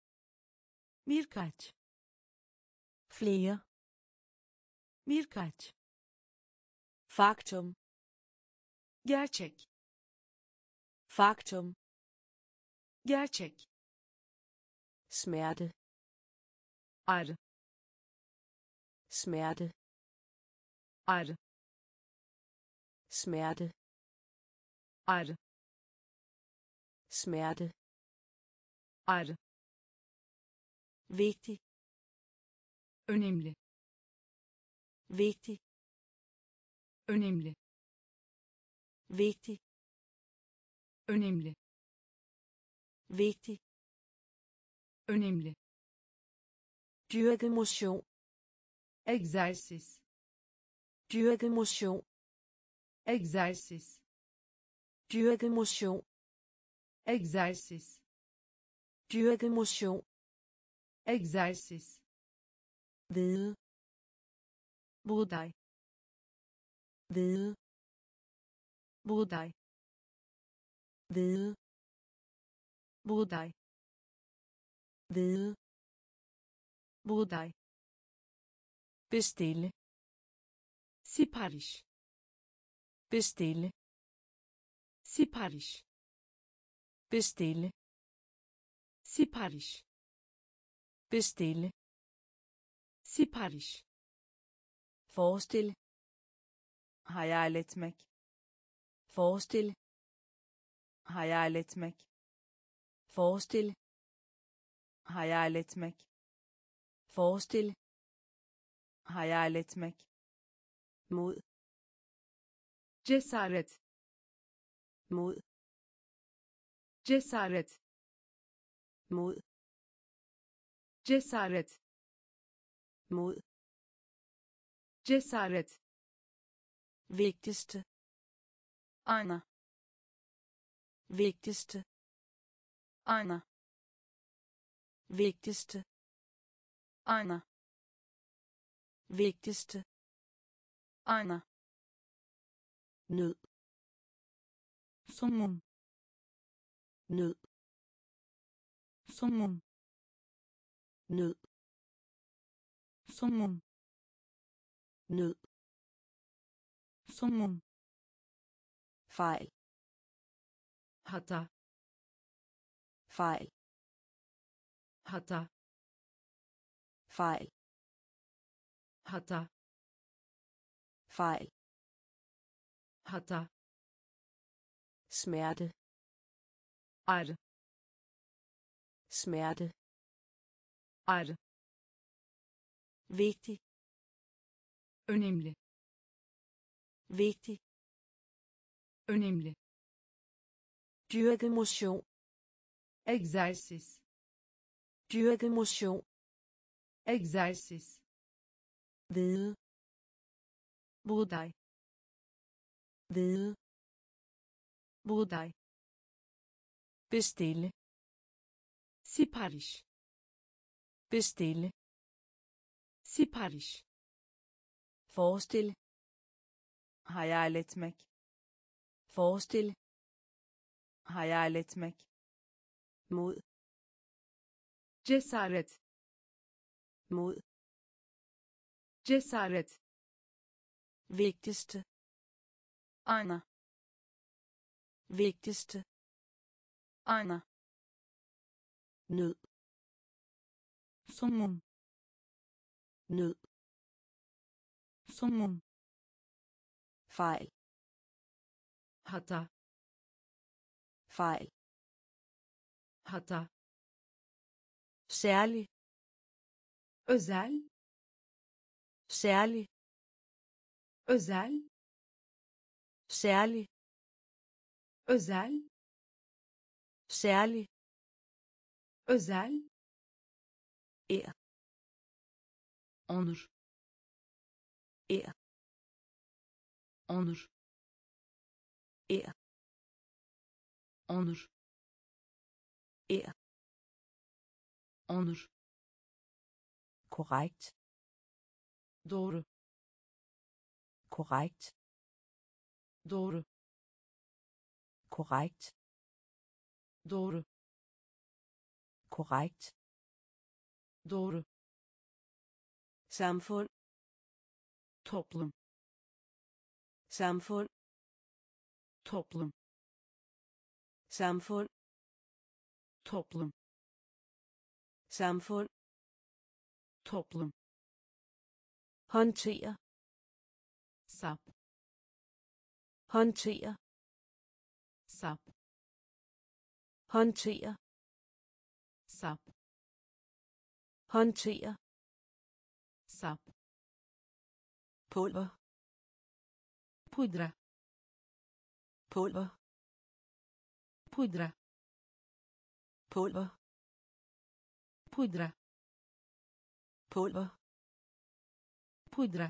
Birkaç. Flere. Birkaç. Faktum. Gerçek. Faktum. Gerçek. Smerte. Ağrı. Smerte. Ağrı. Smerte. Ağrı. Smerte. Ağrı. Vigtig. Önemli. Vigtig. Önemli. Vigtig. Önemli. Vigtig. Önemli. Dyrke motion. Egzersiz. Dyrke motion. Egzersiz. Dyrke motion. Egzersiz. Dyrke motion. Egzersiz. Hvide. Buğday. Hvide. Buğday. Hvide. Buğday. Hvide. buğday, bestille, sipariş, bestille, sipariş, bestille, sipariş, bestille, sipariş, forestille, hayal etmek, forestille, hayal etmek, forestille, hayal etmek, forestille, hayal etmek, mod, cesaret, mod, cesaret, mod, cesaret, mod, cesaret, vigtigste, ayna, vigtigste, ayna, vigtigste, ayna, vigtigste, ayna, nød, somun, nød, somun, nød, somun, nød, somun, fejl, hata, fejl, hata, fejl, hata, fejl, hata, smerte, ar, smerte, ar, vigtig, önemli, vigtig, önemli, dyrke motion, egzersiz, dyrke motion, egzersiz, hvide, buğday, hvide, buğday, bestille, sipariş, bestille, sipariş, forestille, hayal etmek, forestille, hayal etmek, mod, cesaret, mod, cesaret, vigtigste, ayna, vigtigste, ayna, nød, somun, nød, somun, fejl, hata, fejl, hata, særlig, özel, særlig, özel, særlig, özel, særlig, özel, ære, onur, ære, onur, ære, onur, ære, onur, korrekt, doğru, korrekt, doğru, korrekt, doğru, korrekt, doğru, samfund, toplum, samfund, toplum, samfund, toplum, samfund, toplum, håndtere, sap, håndtere, sap, håndtere, sap, håndtere, sap, pulver, pudra, pulver, pudra, pulver, pudra, pulver, pudra,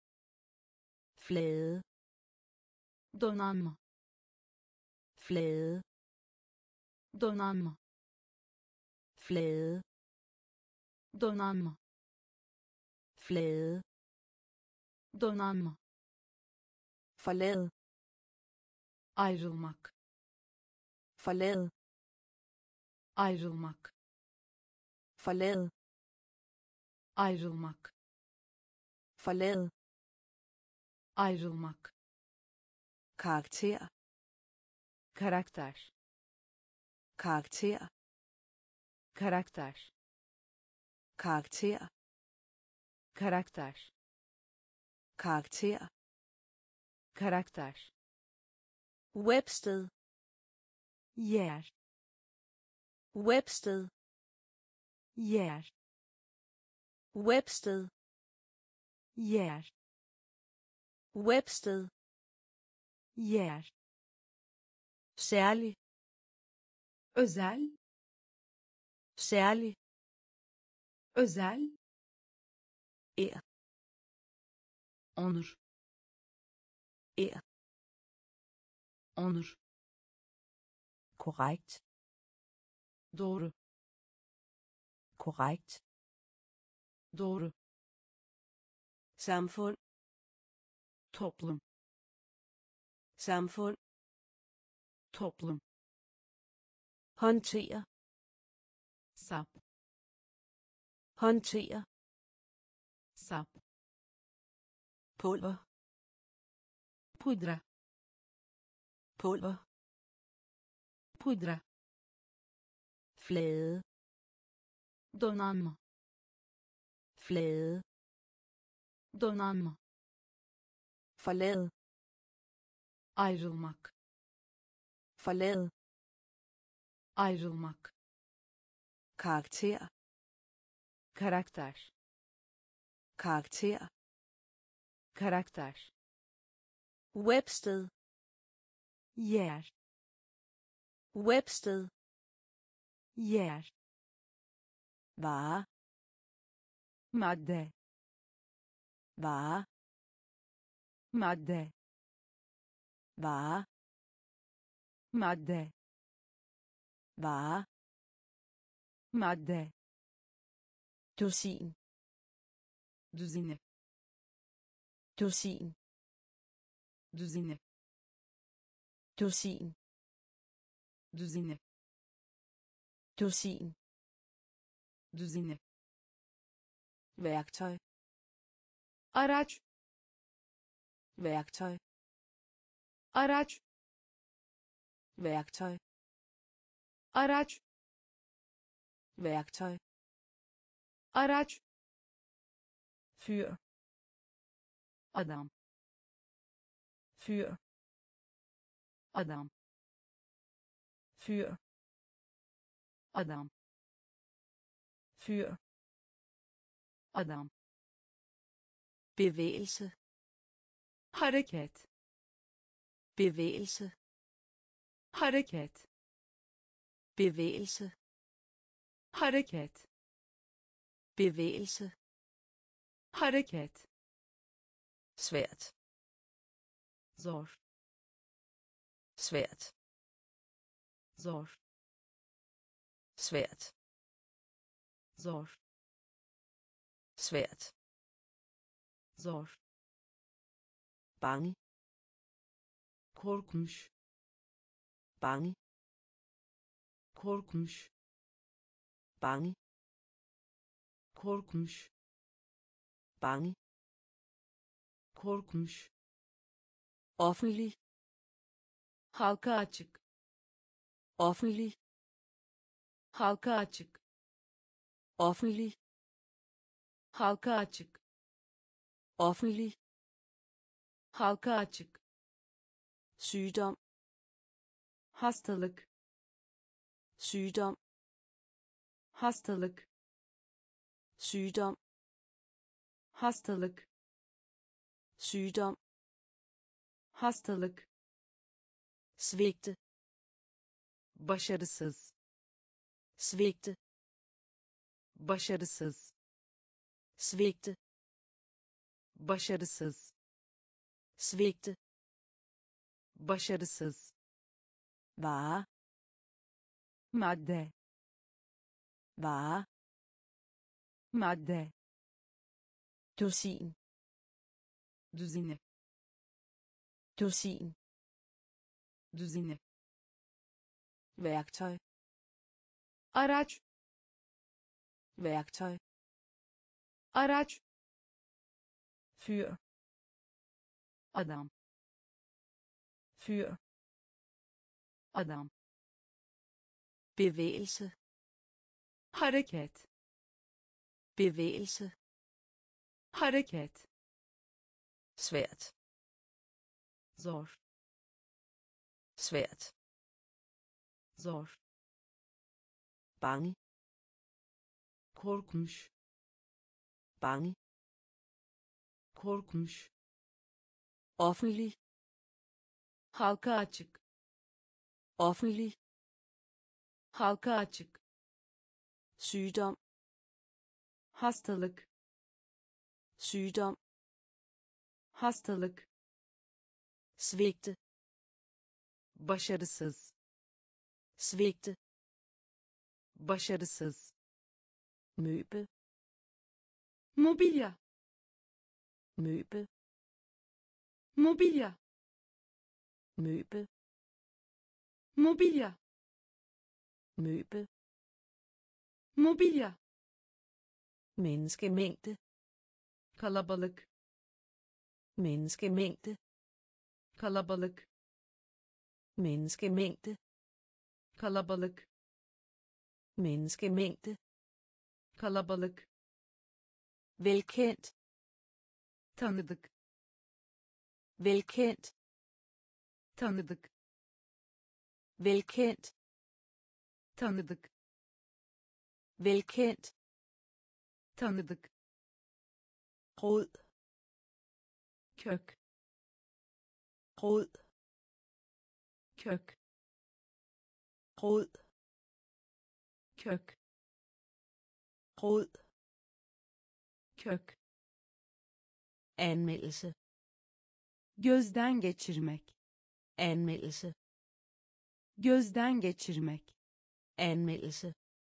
flade, donanma, flade, donanma, flade, donanma, flade, donanma, forlade, ayrılmak, forlade, ayrılmak, forlade, ayrılmak, Forlade. ayrılmak, Karakter. karakter, Karakter. karakter, Karakter. karakter, Karakter. karakter, Websted. yer, Websted. yer, Websted. yer, Websted. yer, Særlig. özel, Særlig. özel, Ære. onur, Ære. onur, Korrekt. doğru, Korrekt. doğru, Samfund. toplum, Samfund. toplum, Håndtere. sap, Håndtere. sap, Pulver. pudra, Pulver. pudra, Flade. donanma, Flade. donanma, Forlade. ayrılmak, Forlade. ayrılmak, Karakter. karakter, Karakter. karakter, Websted. yer, Websted. yer, Vare. madde, Vare. madde, Vare. madde, Vare. madde, Dusin. düzine, Dusin. düzine, Dusin. düzine, Dusin. düzine, Værktøj. araç, Værktøj. araç, Værktøj. araç, Værktøj. araç, für, adam, für, adam, für, adam, für, adam, Bevægelse. hareket, Bevægelse. hareket, Bevægelse. hareket, Bevægelse. hareket, Svært. zor, Svært. zor, Svært. zor, Svært. zor, Bange. korkmuş, Bange. korkmuş, Bange. korkmuş, Bange. korkmuş, Offentlig. halka açık, Offentlig. halka açık, Offentlig. halka açık, Offentlig. halka açık, Sygdom. hastalık, Sygdom. hastalık, Sygdom. hastalık, Sygdom. hastalık, Svigte. başarısız, Svigte. başarısız, Svigte. başarısız, Svigte. başarısız, Vare. madde, Vare. madde, Dusin. düzine, Dusin. düzine, Værktøj. araç, Værktøj. araç, fyr, adam, fyr, adam, bevægelse, hareket, bevægelse, hareket, svært, zor, svært, zor, bange, korkmuş, bange, korkmuş, offentlig, halka açık, offentlig, halka açık, sygdom, hastalık, sygdom, hastalık, svigte, başarısız, svigte, başarısız, møbel, mobilya, møbel, mobilya, møbel, mobilya, møbel, mobilya, menneskemængde, kalabalık, menneskemængde, kalabalık, menneskemængde, kalabalık, menneskemængde, kalabalık, velkendt, tanıdık, velkendt, tanıdık, velkendt, tanıdık, velkendt, tanıdık, rod, kök, rod, kök, rod, kök, rod, kök, anmeldelse, gözden geçirmek, anmeldelse, gözden geçirmek, anmeldelse,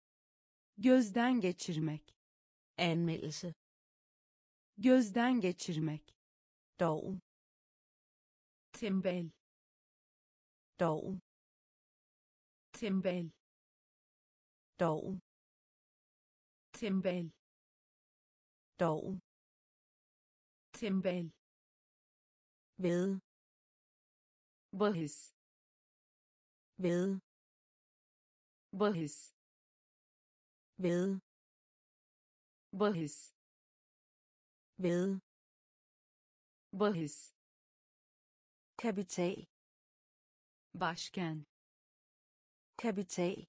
gözden geçirmek, anmeldelse, gözden geçirmek, doven, tembel, doven, tembel, doven, tembel, doven, tembel, ved, bahis, ved, bahis, ved, bahis, ved, bahis, kapital, başken, kapital,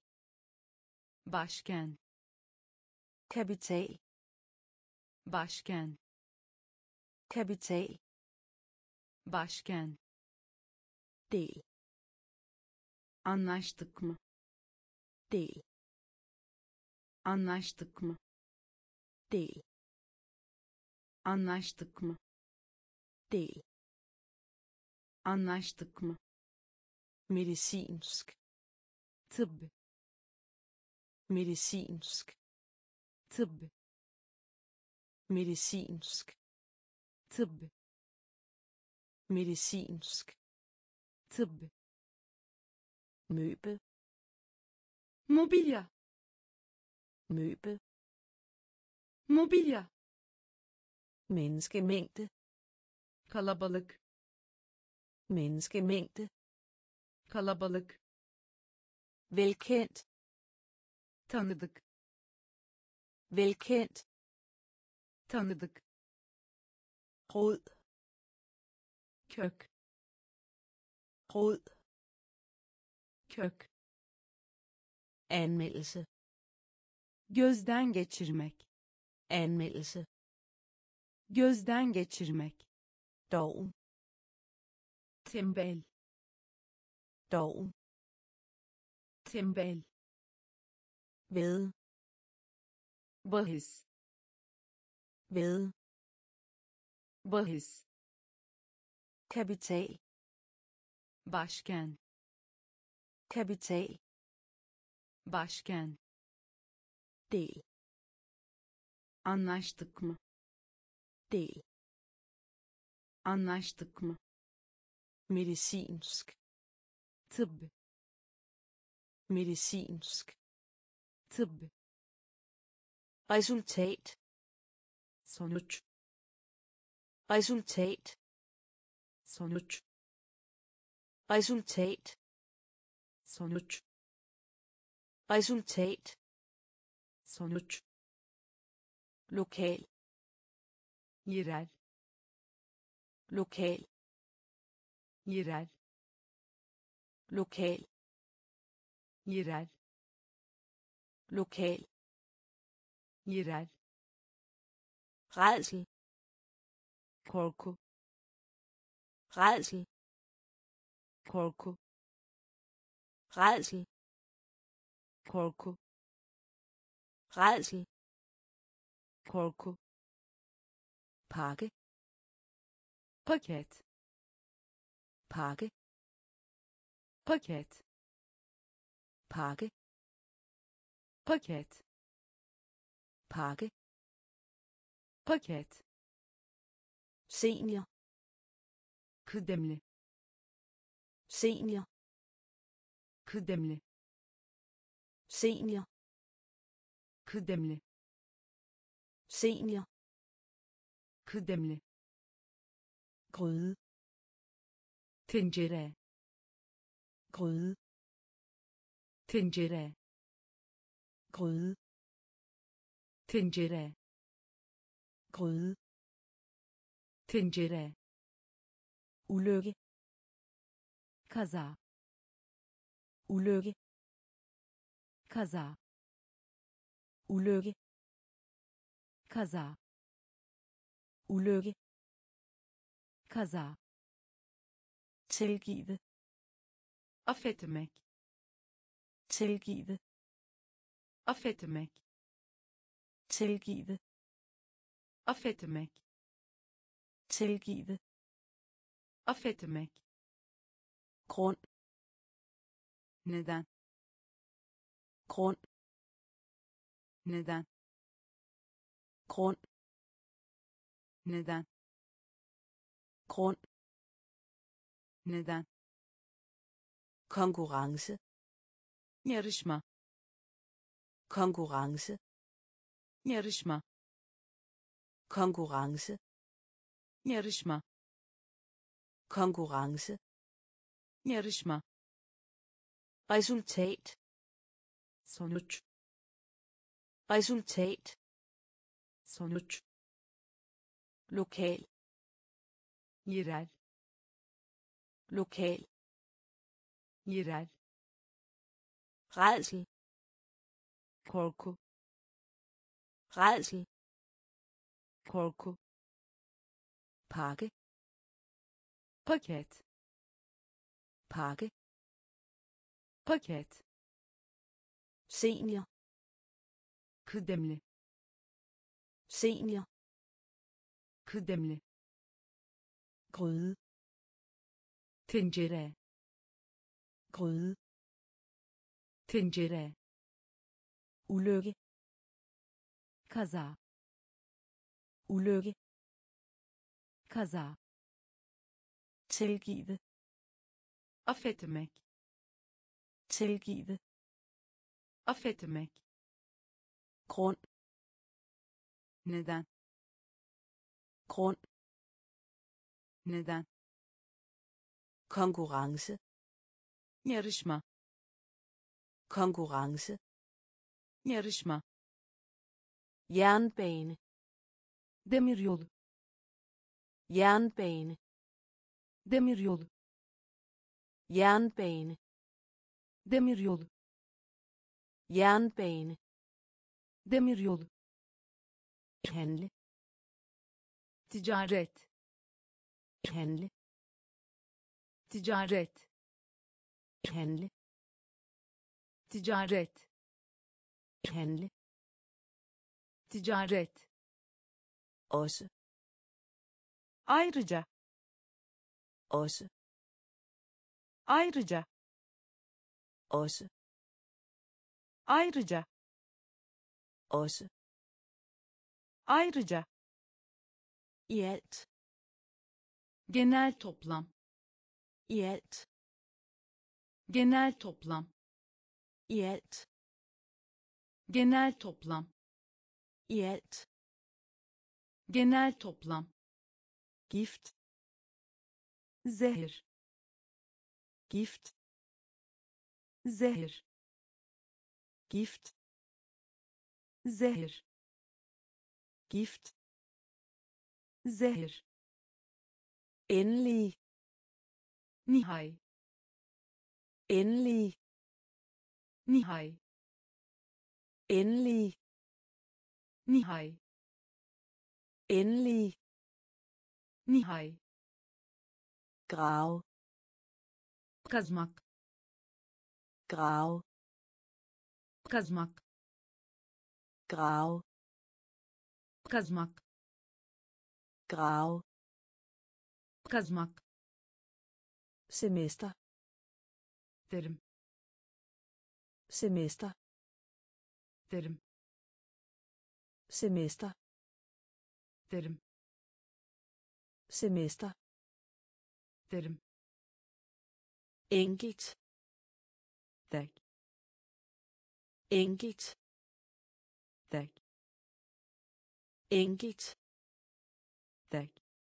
başken, kapital, başken, kapital, başken, del, anlaştık mı, del, anlaştık mı, del, anlaştık mı, del, anlaştık mı, medicinsk, tıbb, medicinsk, tıbb, medicinsk, tıbb, medicinsk, tıbb, møbel, mobilya, møbel, mobilya, menneskemængde, kalabalık, menneskemængde, kalabalık, velkendt, tanıdık, velkendt, tanıdık, rod, kök, rod, kök, anmeldelse, gözden geçirmek, anmeldelse, gözden geçirmek, doven, tembel, doven, tembel, ved, bahis, ved, bahis, kapital, başken, kapital, başken, del, anlaştık mı, del, anlaştık mı, medicinsk, tıbb, medicinsk, tıbb, resultat, sonuç, resultat, sonuç, resultat, sonuç, resultat, sonuç, lokal, yerel, lokal, yerel, lokal, yerel, lokal, yerel, rædsel, korku, rædsel, korku, rædsel, korku, rædsel, korku, pakke, paket, pakke, paket, pakke, paket, pakke, paket, senior, kıdemli, senior, kıdemli, senior, kıdemli, senior, kıdemli, gryde, tencere, gryde, tencere, gryde, tencere, gryde, tencere, ulykke, kaza, ulykke, kaza, ulykke, kaza, ulykke, kaza, tilgive, affetmek, tilgive, affetmek, tilgive, affetmek, tilgive, affetmek, grund, neden, grund, neden, grund, neden, grund, neden, konkurrence, yarışma, konkurrence, yarışma, konkurrence, yarışma, konkurrence, yarışma, resultat, sonuç, resultat, sonuç, lokal, yerel, lokal, yerel, rædsel, korku, rædsel, korku, pakke, paket, pakke, paket, senior, kıdemli, senior, kıdemli, gryde, tencere, gryde, tencere, ulykke, kaza, ulykke, kaza, tilgive, affetmek, tilgive, affetmek, grund, neden, grund, neden, konkurrence, yarışma, konkurrence, yarışma, jernbane, demiryolu, jernbane, demiryolu, jernbane, demiryolu, jernbane, demiryolu, handle, ticaret, handle, ticaret, handle, ticaret, handle, ticaret, også, ayrıca, også, ayrıca, også, ayrıca, også, ayrıca, i alt, genel toplam, i alt, genel toplam, i alt, genel toplam, i alt, genel toplam, gift, zehir, gift, zehir, gift, zehir, gift, zehir, endelig, nihai, endelig, nihai, endelig, nihai, endelig, nihai, grave, kazmak, grave, kazmak, grave, kazmak, grave, kazmak, semester, derim, semester, derim, semester, derim, semester, derim, enkelt, tek, enkelt, tek, enkelt, tek,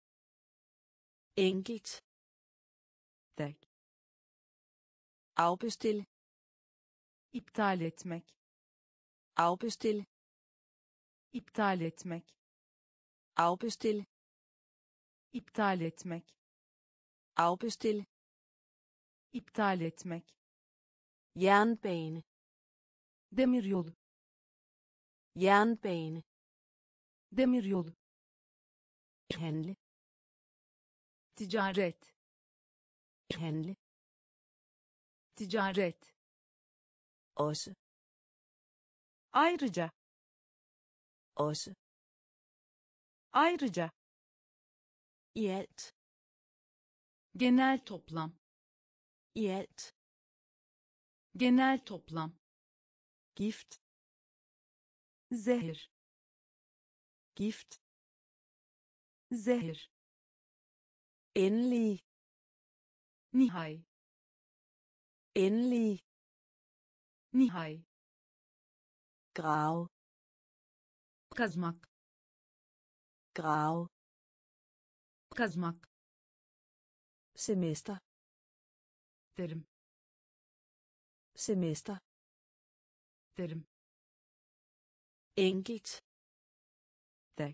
enkelt, tek, afbestil, iptal etmek, afbestil, iptal etmek, afbestil, iptal etmek, afbestil, iptal etmek, jernbane, demiryolu, jernbane, demiryolu, handle, ticaret, handle, ticaret, også, ayrıca, også, ayrıca, i alt, genel toplam, i alt, genel toplam, gift, zehir, gift, zehir, endelig, nihai, endelig, nihai, grave, kazmak, grave, kazmak, semester, derim, semester, derim, enkelt, tek,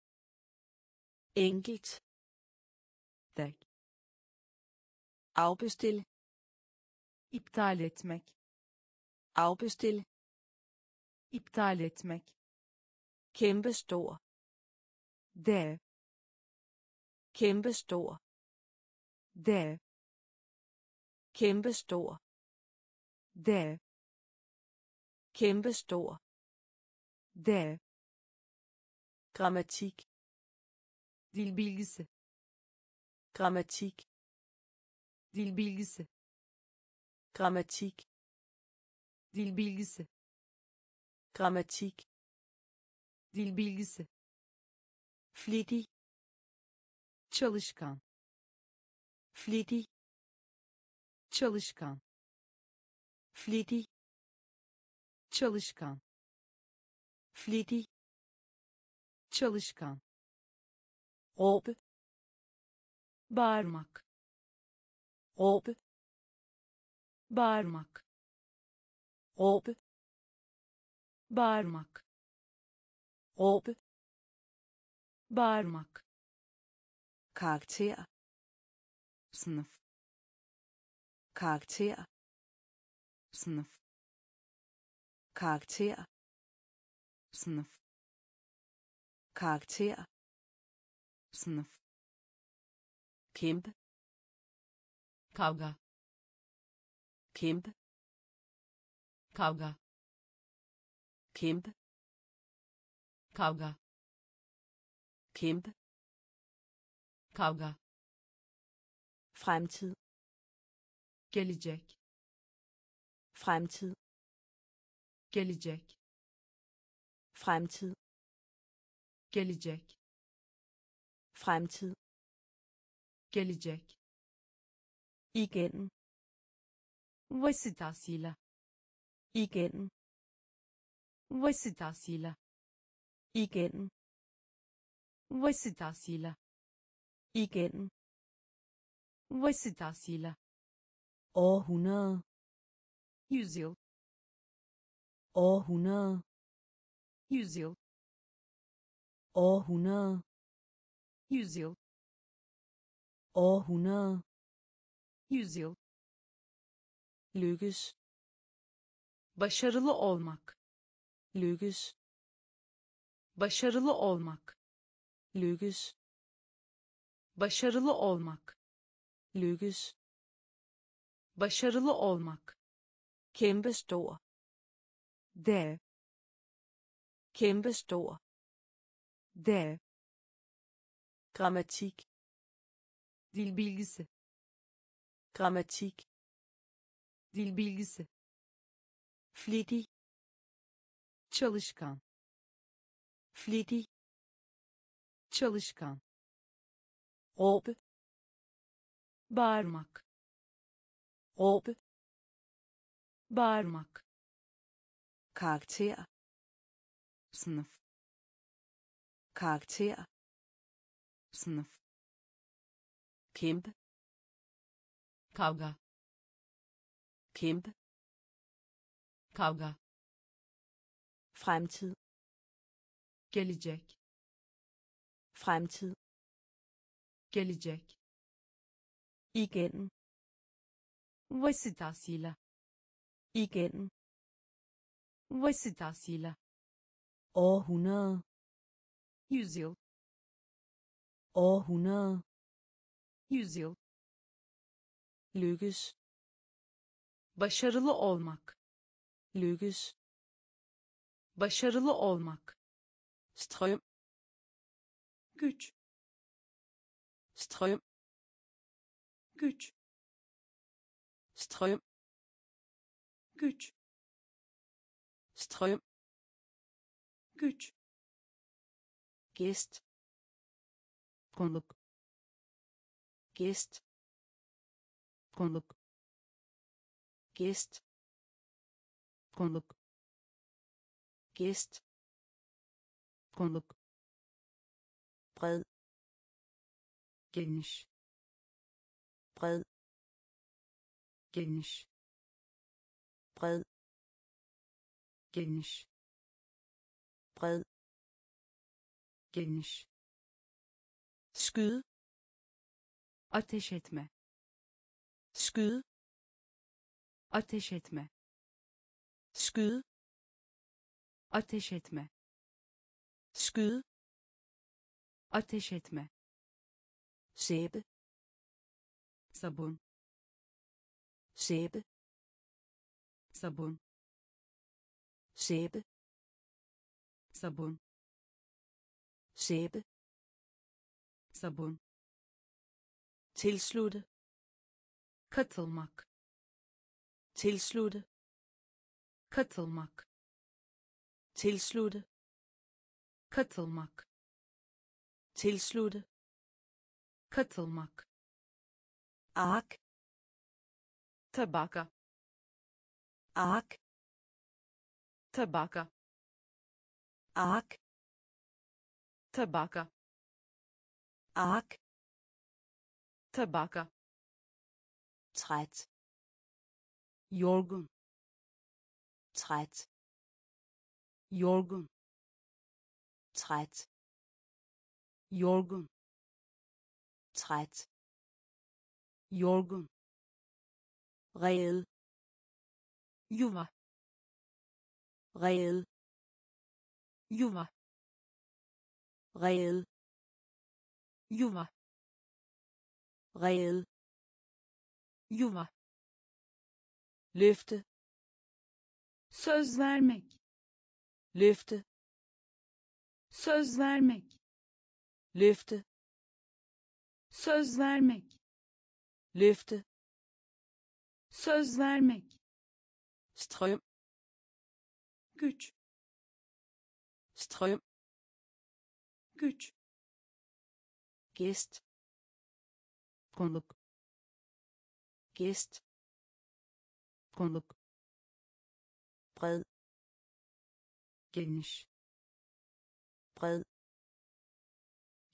enkelt, tek, afbestil, iptal etmek, afbestil, iptal etmek, kæmpestor, dev, kæmpestor, dev, kæmpestor, dev, kæmpestor, dev, grammatik, dil bilgisi, grammatik, dil bilgisi, grammatik, dil bilgisi, grammatik, dil bilgisi, flittig, çalışkan, flittig, çalışkan, flittig, çalışkan, flittig, çalışkan, råbe, bağırmak, råbe, bağırmak, råbe, bağırmak, råbe, bağırmak, karakter, sınıf, karakter, sınıf, karakter, sınıf, karakter, sınıf, kæmpe, kavga, kæmpe, kavga, kæmpe, kavga, kæmpe, kavga, fremtid, gelecek, fremtid, gelecek, fremtid, gelecek, fremtid, gelecek, igennem, vasıtasıyla, igennem, vasıtasıyla, igennem, vasıtasıyla igennem, vasıtasıyla århundrede, yüzyıl århundrede, yüzyıl århundrede, yüzyıl århundrede, yüzyıl lykkes, başarılı olmak lykkes, başarılı olmak lykkes, başarılı olmak lykkes, başarılı olmak kæmpestor, dev kæmpestor, dev grammatik, dil bilgisi grammatik, dil bilgisi flittig, çalışkan flittig, çalışkan råbe, bağırmak råbe, bağırmak karakter, sınıf karakter, sınıf kæmpe, kavga, kæmpe, kavga, fremtid, gelecek fremtid, gelecek igennem, vasıtasıyla igennem, vasıtasıyla århundrede, yüzyıl århundrede, yüzyıl lykkes, başarılı olmak lykkes, başarılı olmak strøm, güç strøm, güç strøm, güç strøm, güç gæst, konuk gæst, konuk gæst, konuk gæst, konuk bred, geniş bred, geniş bred, geniş bred, geniş skyde, ateş etme skyde, ateş etme skyde, ateş etme skyde, ateş etme sæbe, sabun sæbe, sabun sæbe, sabun sæbe, sabun tilslutte, katılmak tilslutte, katılmak tilslutte, katılmak tilslutte, katılmak ark, tabaka ark, tabaka ark, tabaka ark, tabaka træt, yorgun træt, yorgun træt, yorgun træt, yorgun reel, yuva reel, yuva reel, yuva reel, yuva løfte, söz vermek løfte, söz vermek løfte, söz vermek løfte, söz vermek strøm, güç strøm, güç gæst, konuk gæst, konuk bred, geniş bred,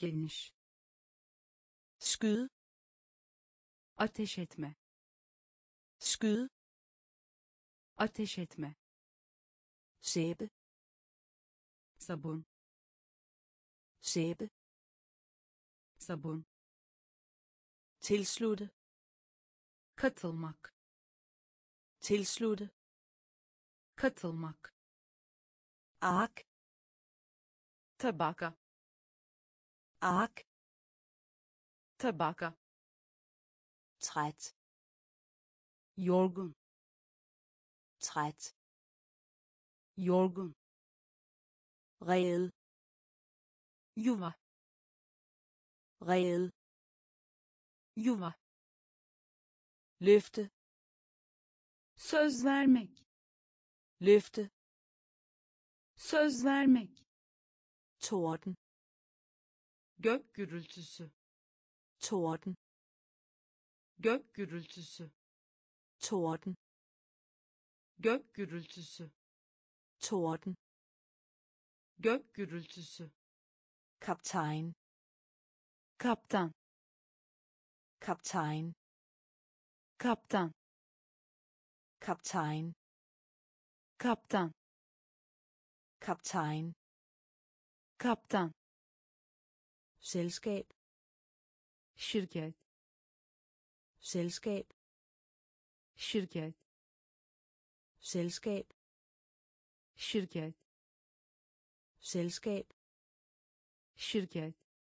geniş, skyde, ateş etme, skyde, ateş etme, sæbe, sabun, sæbe, sabun, tilslutte, katılmak, tilslutte, katılmak, ark, tabaka, ark, tabaka, træt, yorgun, træt, yorgun, rede, yuva, rede, yuva, løfte, söz vermek, løfte, söz vermek, torden, gök gürültüsü, torden, gök gürültüsü, torden, gök gürültüsü, torden, gök gürültüsü, kaptajn, kaptan, kaptajn, kaptan, kaptajn, kaptan, kaptajn, kaptan, selskab, şirket, selskab, şirket, selskab, şirket, selskab, şirket,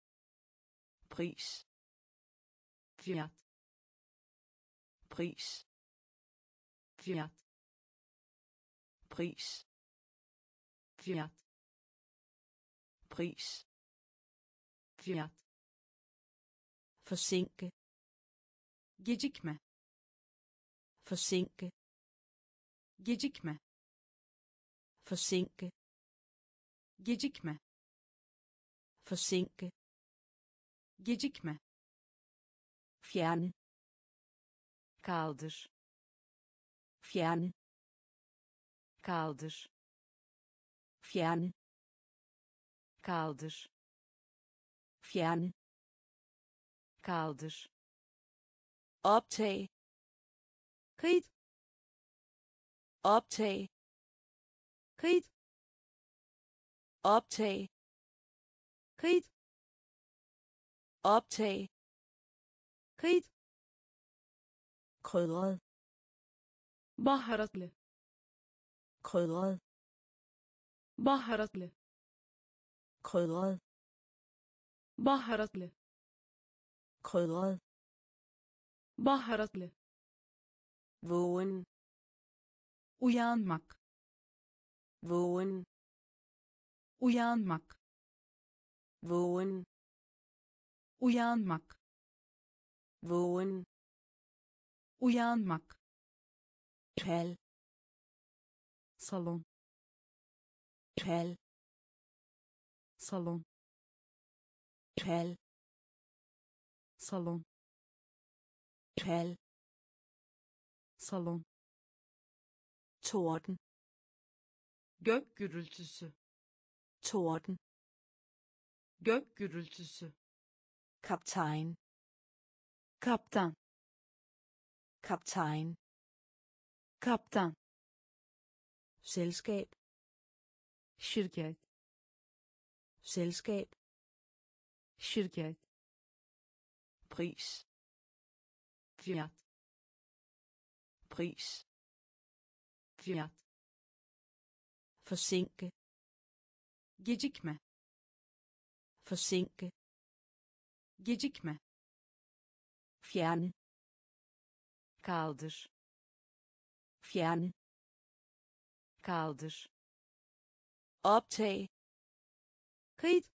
pris, fiyat, pris, fiyat, pris, fiyat, pris, fiyat, forsinke, gecikme, forsinke, gecikme, forsinke, gecikme, forsinke, gecikme, fjerne, kaldır, fjerne, kaldır, fjerne, kaldır, fjerne, kaldır, optag, kayıt, optag, kayıt, optag, kayıt, optag, kayıt, krydret, baharatlı, krydret, baharatlı, krydret, baharatlı, krydret, baharatlı, vågen, uyanmak, vågen, uyanmak, vågen, uyanmak, vågen, uyanmak, kald, salon, kald, salon, kald, salon, kald, salon, torden, gök gürültüsü, torden, gök gürültüsü, kaptajn, kaptan, kaptajn, kaptan, selskab, şirket, selskab, şirket, pris, fiyat, pris, fiyat, forsinke, gecikme, forsinke, gecikme, fjerne, kaldır, fjerne, kaldır, optag, kayıt,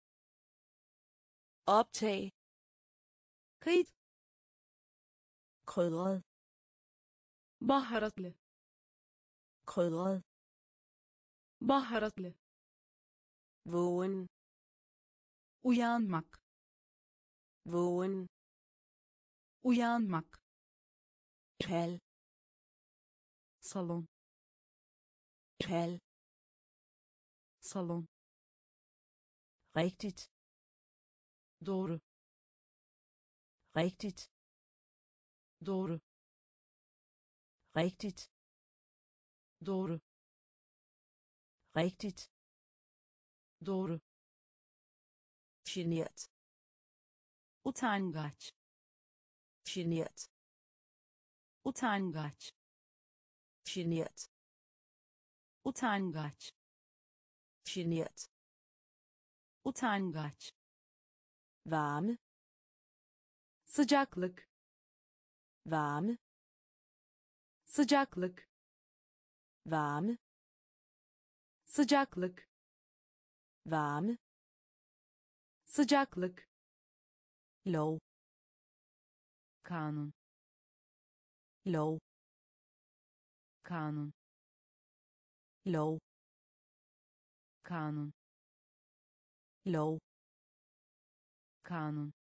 optag, kayıt, krydret, baharatlı, krydret, baharatlı, vågen, uyanmak, vågen, uyanmak, kald, salon, kald, salon, rigtigt, doğru, rigtigt, doğru, rigtigt, doğru, rigtigt, doğru, genert, utangaç, genert, utangaç, genert, utangaç, genert, utangaç, varme, sıcaklık, varme, sıcaklık, varme, sıcaklık, varme, sıcaklık, lov, kanun, lov, kanun, lov, kanun, lov, kanun,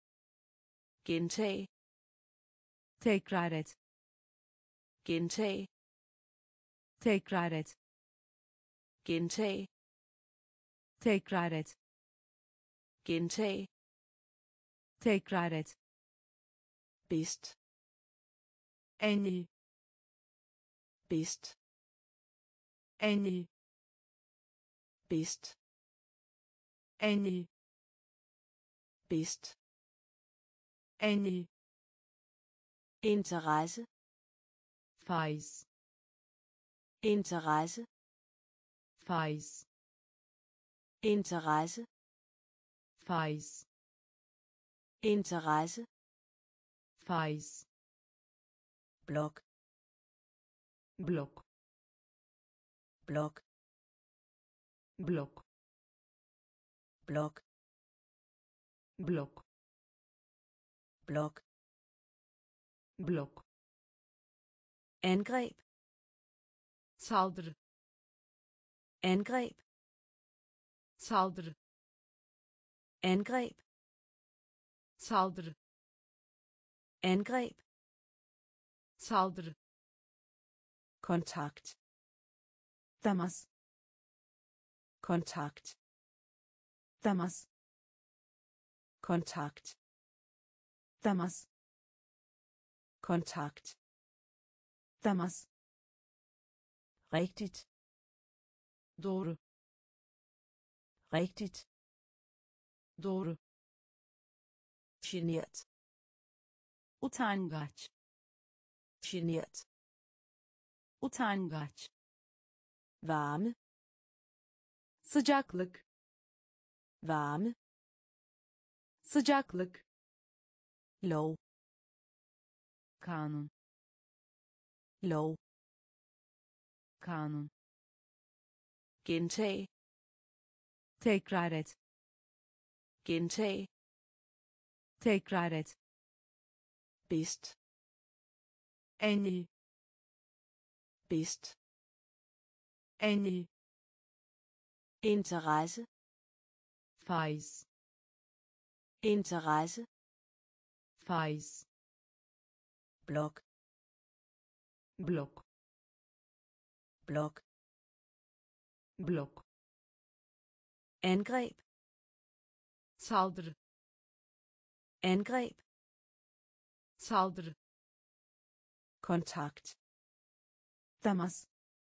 gentag, tekrar et, gentag, tekrar et, gentag, tekrar et, gentag, tekrar et, bedst, en iyi, bedst, en iyi, bedst, en iyi, bedst, en iyi, interesse, faiz, interesse, faiz, interesse, faiz, interesse, faiz, blok, blok, blok, blok, blok, blok, blok, blok, angreb, saldırı, angreb, saldırı, angreb, saldırı, angreb, saldırı, kontakt, temas, kontakt, temas, kontakt, temas, kontakt, temas, rigtigt, doğru, rigtigt, doğru, genert, utangaç, genert, utangaç, varme, sıcaklık, varme, sıcaklık, lov, kanun, lov, kanun, gentag, tekrar et, gentag, tekrar et, bedst, en iyi, bedst, en iyi, interesse, faiz, interesse, faiz, blok, blok, blok, blok, angreb, saldırı, angreb, saldırı, kontakt, temas,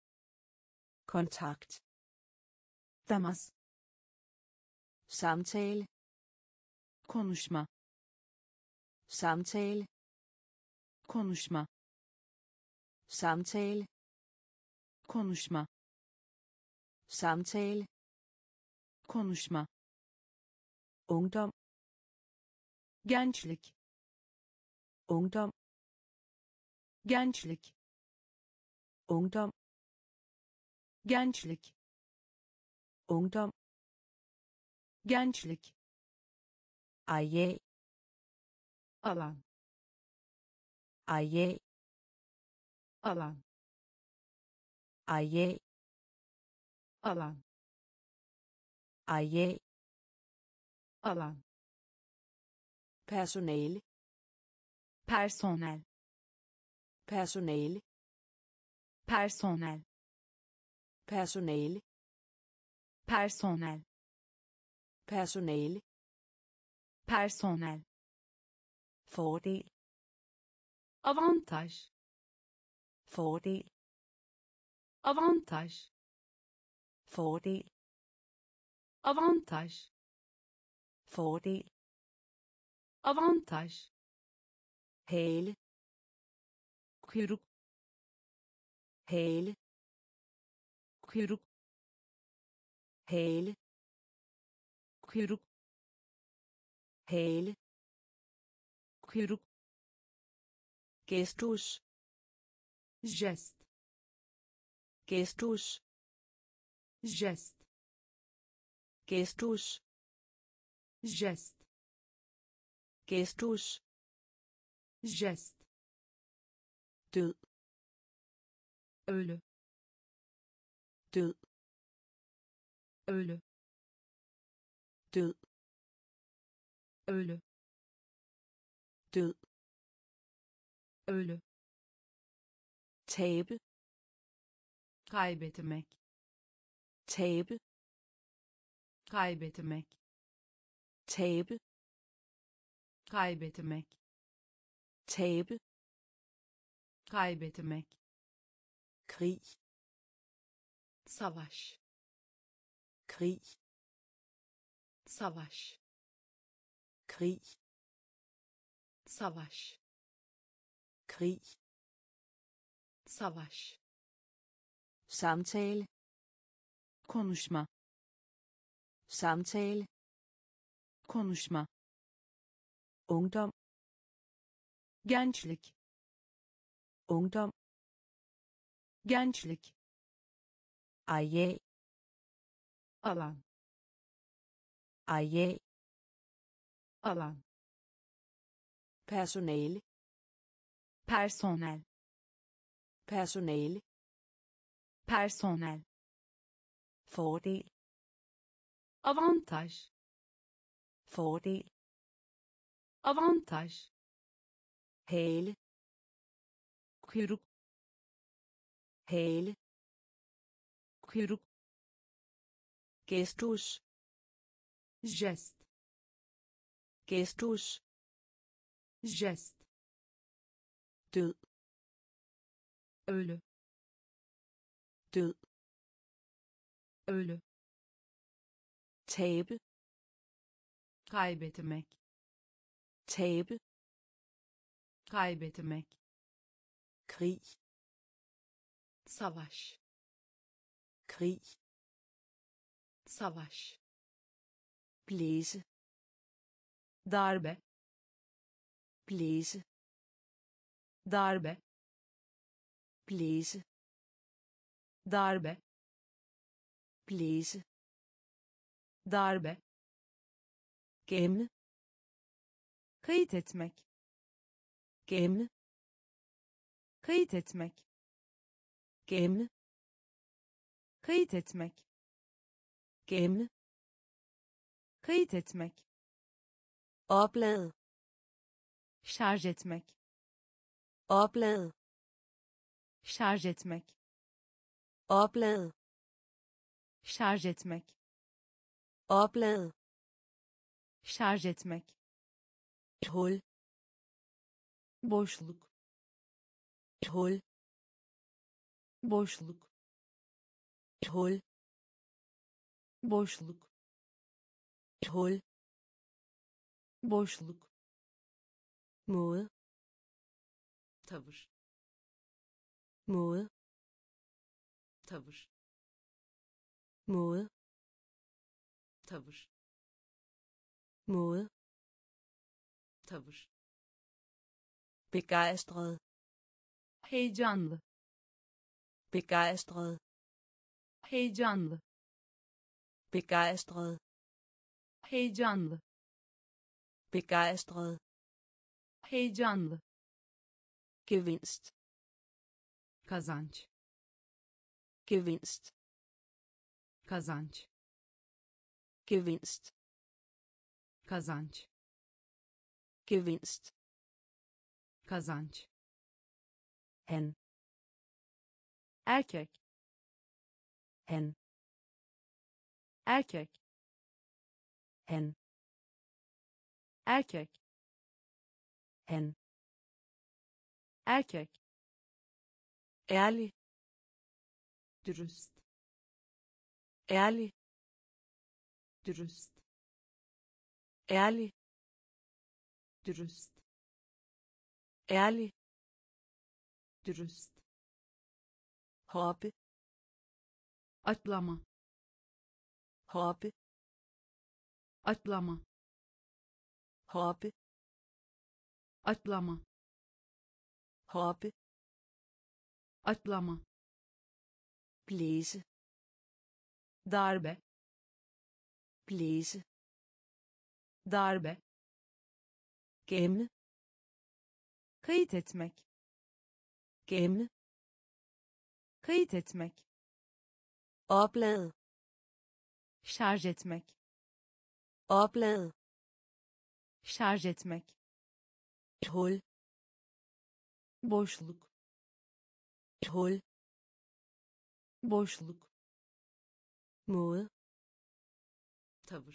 kontakt, temas, samtale, konuşma, samtale, konuşma, samtale, konuşma, samtale, konuşma, ungdom, gençlik, ungdom, gençlik, ungdom, gençlik, ungdom, gençlik, areal, alan, areal, alan, areal, alan, areal, alan, personale, personel, personale, personel, personale, personel, personale, personel, fordel, avantaj, fordel, avantaj, fordel, avantaj, fordel, avantaj, hale, kuyruk, hale, kuyruk, hale, kuyruk, hale, kuyruk, gestus, jest, gestus, jest, gestus, jest, gestus, jest, død, ölü, død, ölü, død, ölü, død, ölü, tabe, kaybetmek, tabe, kaybetmek, tabe, kaybetmek, tabe, kaybetmek, krig, savaş, krig, savaş, krig, savaş, krig, savaş, samtale, konuşma, samtale, konuşma, ungdom, gençlik, ungdom, gençlik, areal, alan, areal, alan, personale, personel, personale, personel, fordel, avantaj, fordel, avantaj, hale, kuyruk, hale, kuyruk, gestus, jest, gestus, jest, død, ölü, død, ölü, tabe, kaybetmek, tabe, kaybetmek, krig, savaş, krig, savaş, blæse, darbe, blæse, darbe, blæse, darbe, blæse, darbe, gemme, kayıt etmek, gemme, kayıt etmek, gemme, kayıt etmek, gemme, kayıt etmek, oplade, şarj etmek, oplade, şarj etmek, oplade, şarj etmek, oplade, şarj etmek, hul, boşluk, hul, boşluk, hul, boşluk, hul, boşluk, måde, tavır, måde, tavır, måde, tavır, måde, tavır, begejstret, heyecanlı, begejstret, heyecanlı, begejstret, heyecanlı, begejstret, heyecanlı, gevinst, kazanç, gevinst, kazanç, gevinst, kazanç, gevinst, kazanç, han, erkek, han, erkek, han, erkek, han, erkek, ærlig, dürüst, ærlig, dürüst, ærlig, dürüst, ærlig, dürüst, hoppe, atlama, hoppe, atlama, hoppe, atlama, hoppe, atlama, blæse, darbe, blæse, darbe, gemme, kayıt etmek, gemme, kayıt etmek, oplade, şarj etmek, oplade, şarj etmek, et hul, boşluk, et hul, boşluk, måde, tavır,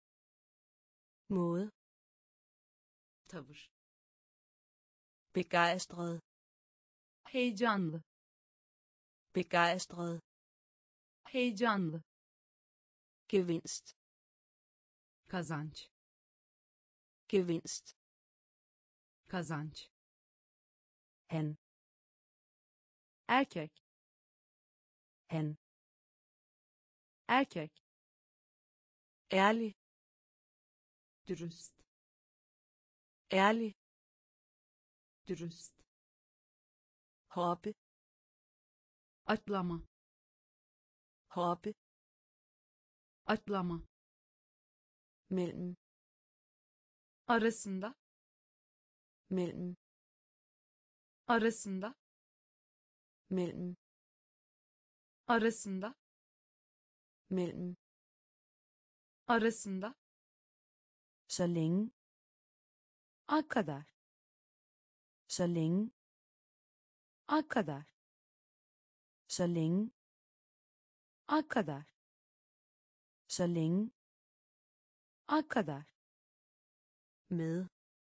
måde, tavır, begejstret, heyecanlı, begejstret, heyecanlı, gevinst, kazanç, gevinst, kazanç, han, erkek, han, erkek, ærlig, dürüst, ærlig, dürüst, hoppe, atlama, hoppe, atlama, mellem, arasında, mellem, arasında, mellem, arasında, mellem, arasında, så længe, a kadar, så længe, a kadar, så længe, a kadar, så længe, a kadar, med,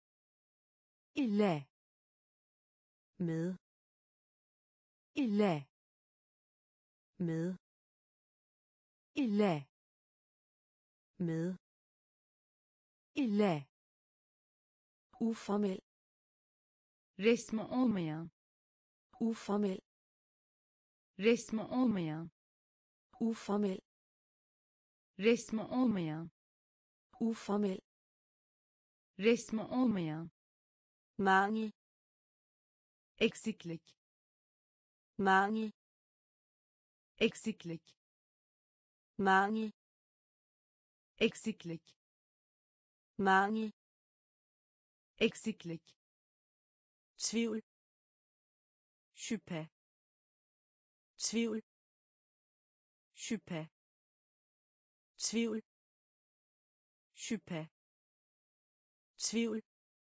ile, med, ile, med, ile, med, ile, uformel, resmi olmayan, uformel, resmi olmayan, uformel, resmi olmayan, uformel, resmi olmayan, mangel, eksiklik, mangel, eksiklik, mangel, eksiklik, mangel, eksiklik, tvivl, şüphe, tvivl, şüphe, tvivl, şüphe, tvivl,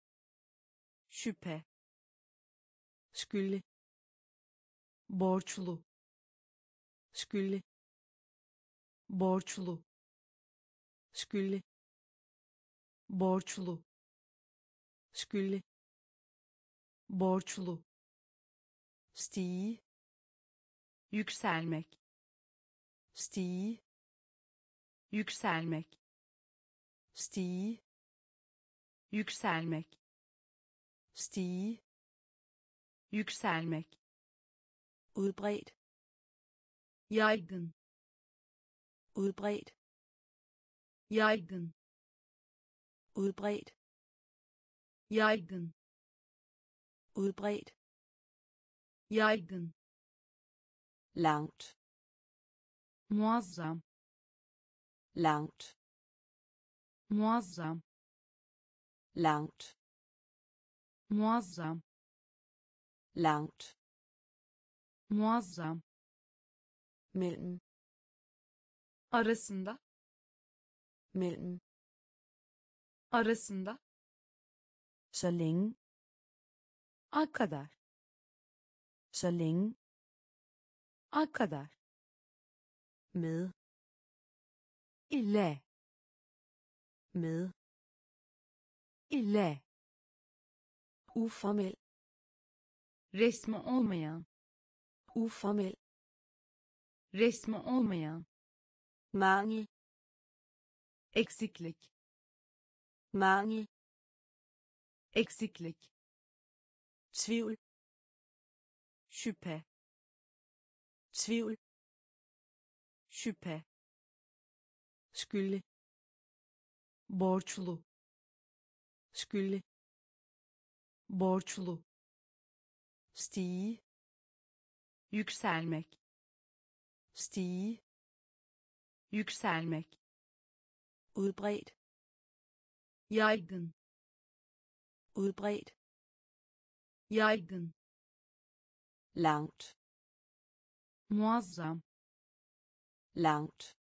şüphe, skyldig, borçlu, skyldig, borçlu, skyldig, borçlu, skyldig, borçlu, stige, yükselmek, stige, yükselmek, stige, yükselmek, stige, yükselmek, udbredt, yaygın, udbredt, yaygın, udbredt, yaygın, udbredt, yaygın, langt, muazzam, langt, muazzam, langt, muazzam, langt, muazzam, mellem, arasında, mellem, arasında, så længe, a kadar, så længe, a kadar, med, ile, med, ile, uformel, resmi olmayan, uformel, resmi olmayan, mangel, eksiklik, mangel, eksiklik, tvivl, şüphe, tvivl, şüphe, skylde, borçlu, skylde, borçlu, stige, yükselmek, stige, yükselmek, udbredt, yaygın, udbredt, yaygın, langt, muazzam, langt,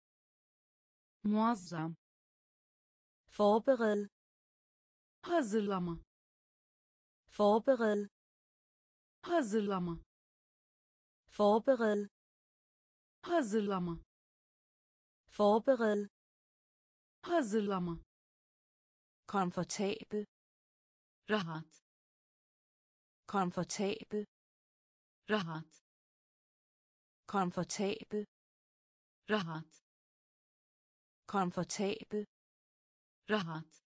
muazzam, forbered, hazırlama, forbered, hazırlama, forbered, hazırlama, forbered, hazırlama, komfortabel, rahat, komfortabel, rahat, komfortabel, rahat, komfortabel, rahat,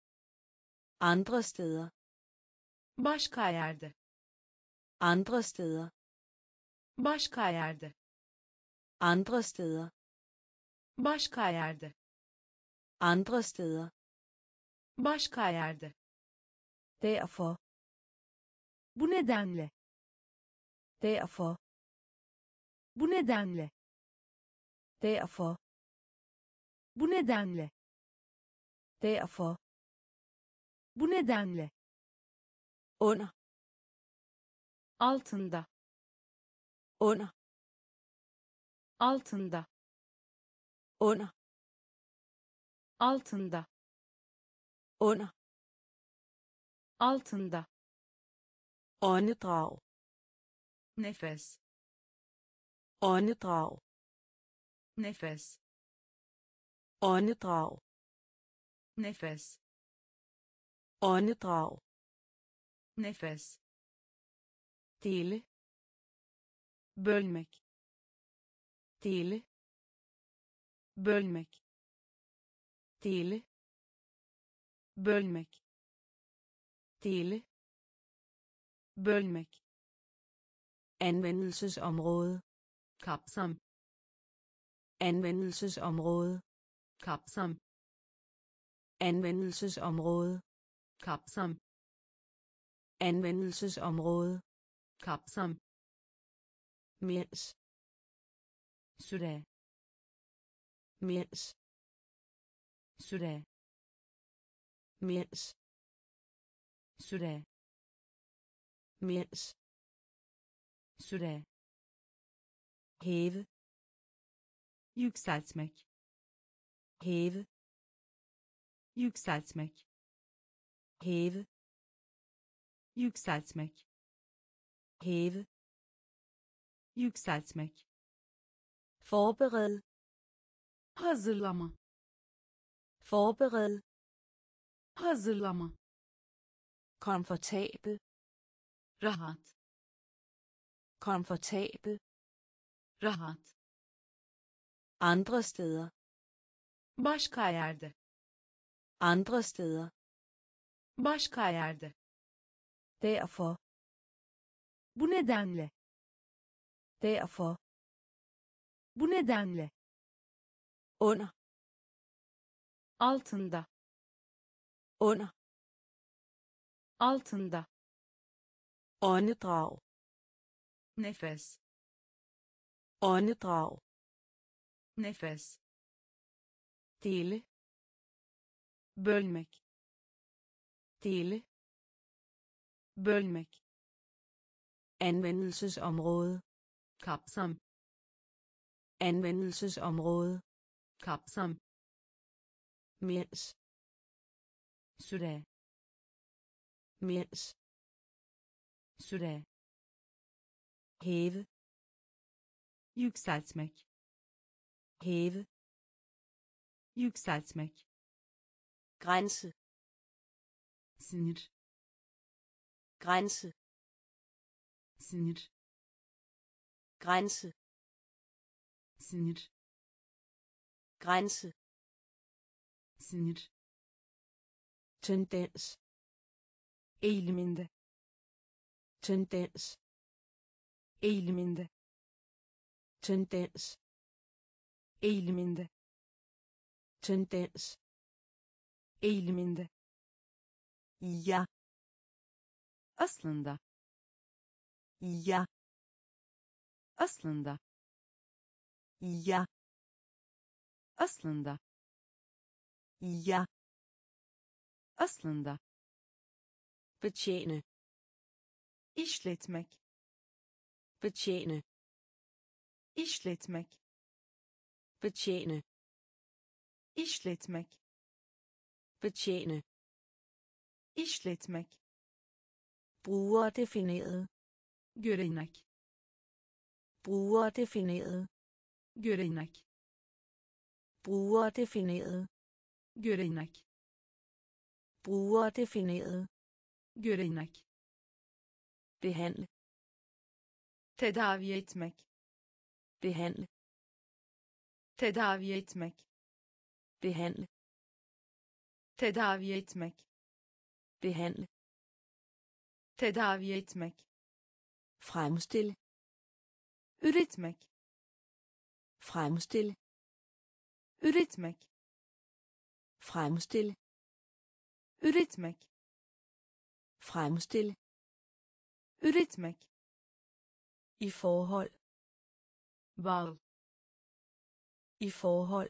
andre steder, başka yerde, andre steder, başka yerde, andre steder, başka yerde, andre steder, başka yerde, derfor, bu nedenle, derfor, bu nedenle, derfor, bu nedenle, derfor, bu nedenle, under, altında, under, altında, under, altında, under, altında, åndedrag, nefes, åndedrag, nefes, åndedrag, nefes, åndedrag, nefes, dele, bölmek, dele, bölmek, dele, bölmek, dele, bölmek, anvendelsesområde, kapsam, anvendelsesområde, kapsam, anvendelsesområde, kapsam, anvendelsesområde, kapsam, mens, süre, mens, süre, mens, süre, mens, süre, hæve, yükseltmek, hæve, yükseltmek, hæve, yükseltmek, hæve, yükseltmek, forbered, hazırlama, forbered, hazırlama, komfortabel, rahat, komfortabel, rahat, andre steder, başka yerde, andre steder, başka yerde, derfor, bu nedenle, derfor, bu nedenle, under, altında, under, altında, åndedrag, nefes, åndedrag, nefes, dele, bölmek, dele, bölmek, anvendelsesområde, kapsam, anvendelsesområde, kapsam, mens, süre, mens, süre, hæve, yükseltmek, hæve, yükseltmek, grænse, sinir, grænse, sinir, grænse, sinir, grænse, sinir, tendens, eğiliminde, tendens, eğiliminde, tendens, eğiliminde, tendens, eğiliminde, ja, aslında, ja, aslında, ja, aslında, ja, aslında, betjene, işletmek, betjene, işletmek, betjene, işletmek, betjene, işletmek, brugerdefineret, görenek, brugerdefineret, görenek, brugerdefineret, görenek, brugerdefineret, görenek, behandle, tedavi etmek, behandle, tedavi etmek, behandle, tedavi etmek, behandle, tedavi etmek, fremstille, üretmek, fremstille, üretmek, fremstille, üretmek, fremstille, üretmek, i forhold, bağ, i forhold,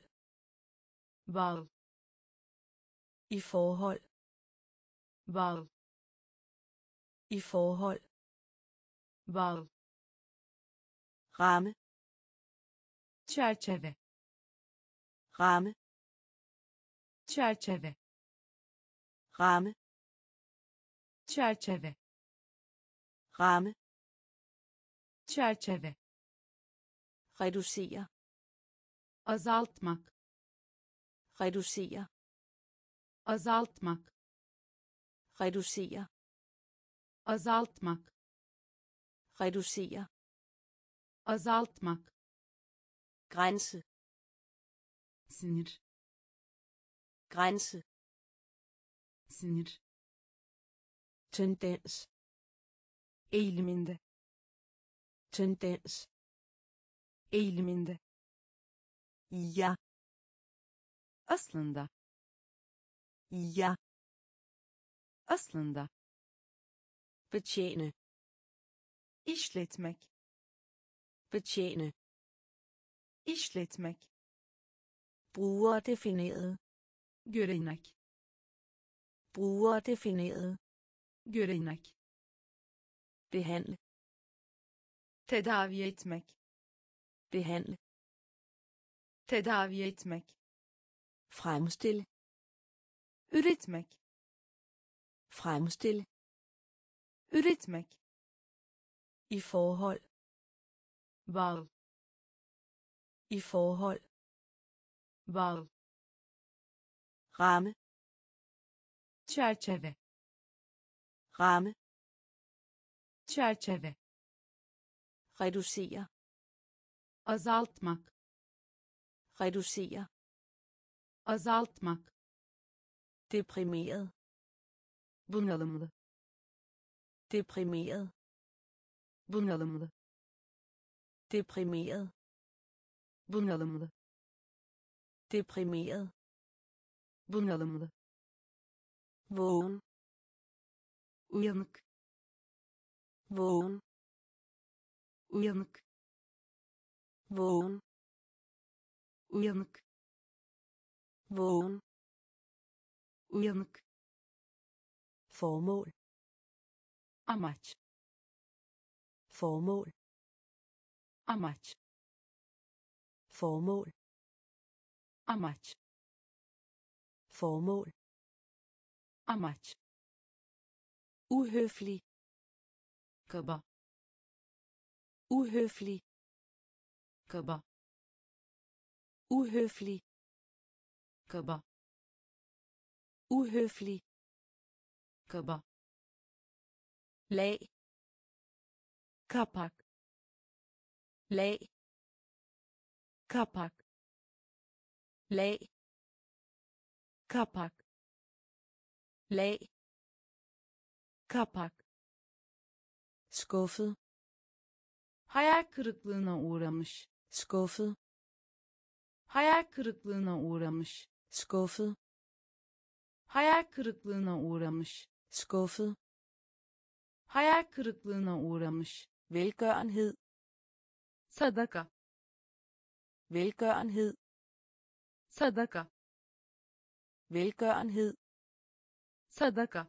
bağ, i forhold, bağ, i forhold, bağ, ramme, çerçeve, ramme, çerçeve, ramme, çerçeve, ramme, çerçeve, reducere, azaltmak, reducere, azaltmak, reducere, azaltmak, reducere, azaltmak, grænse, sinir, grænse, sinir, tendens, eğiliminde, tendens, eğiliminde, ja, aslında, ja, aslında, betjene, işletmek, betjene, işletmek, brugerdefineret, görenek, brugerdefineret, görenek, behandle, tedavi etmek, behandle, tedavi etmek, fremstille, üretmek, fremstille, üretmek, i forhold, bağ, i forhold, bağ, ramme, çerçeve, ramme, çerçeve, reducere, azaltmak, reducere, azaltmak, deprimeret, bunalımlı, deprimeret, bunalımlı, deprimeret, bunalımlı, deprimeret, bunalımlı, vågen, uyanık, vågen, uyanık, vågen, uyanık, vågen, uyanık, formål, amaç, formål, amaç, formål, amaç, formål, amaç, uhøflig, kaba, uhøflig, kaba, uhøflig, kaba, uhøflig, kaba, lag, kapak, lag, kapak, lag, kapak, lag, kapak, skuffet, hayal kırıklığına uğramış, skuffet, hayal kırıklığına uğramış, skuffet, hayal kırıklığına uğramış, skuffet, hayal kırıklığına uğramış, velgørenhed, sadaka, velgørenhed, sadaka, velgørenhed, sadaka,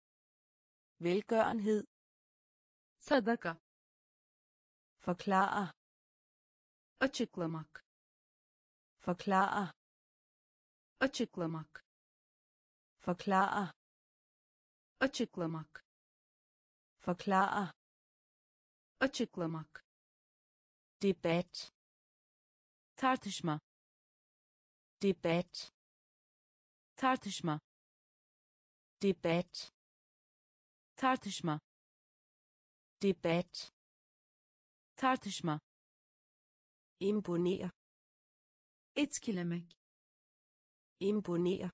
velgørenhed, sadaka, forklare, açıklamak, forklare, açıklamak, forklare, açıklamak, forklare, açıklamak, debat, tartışma, debat, tartışma, debat, tartışma, debat, tartışma, imponere, etkilemek, imponere,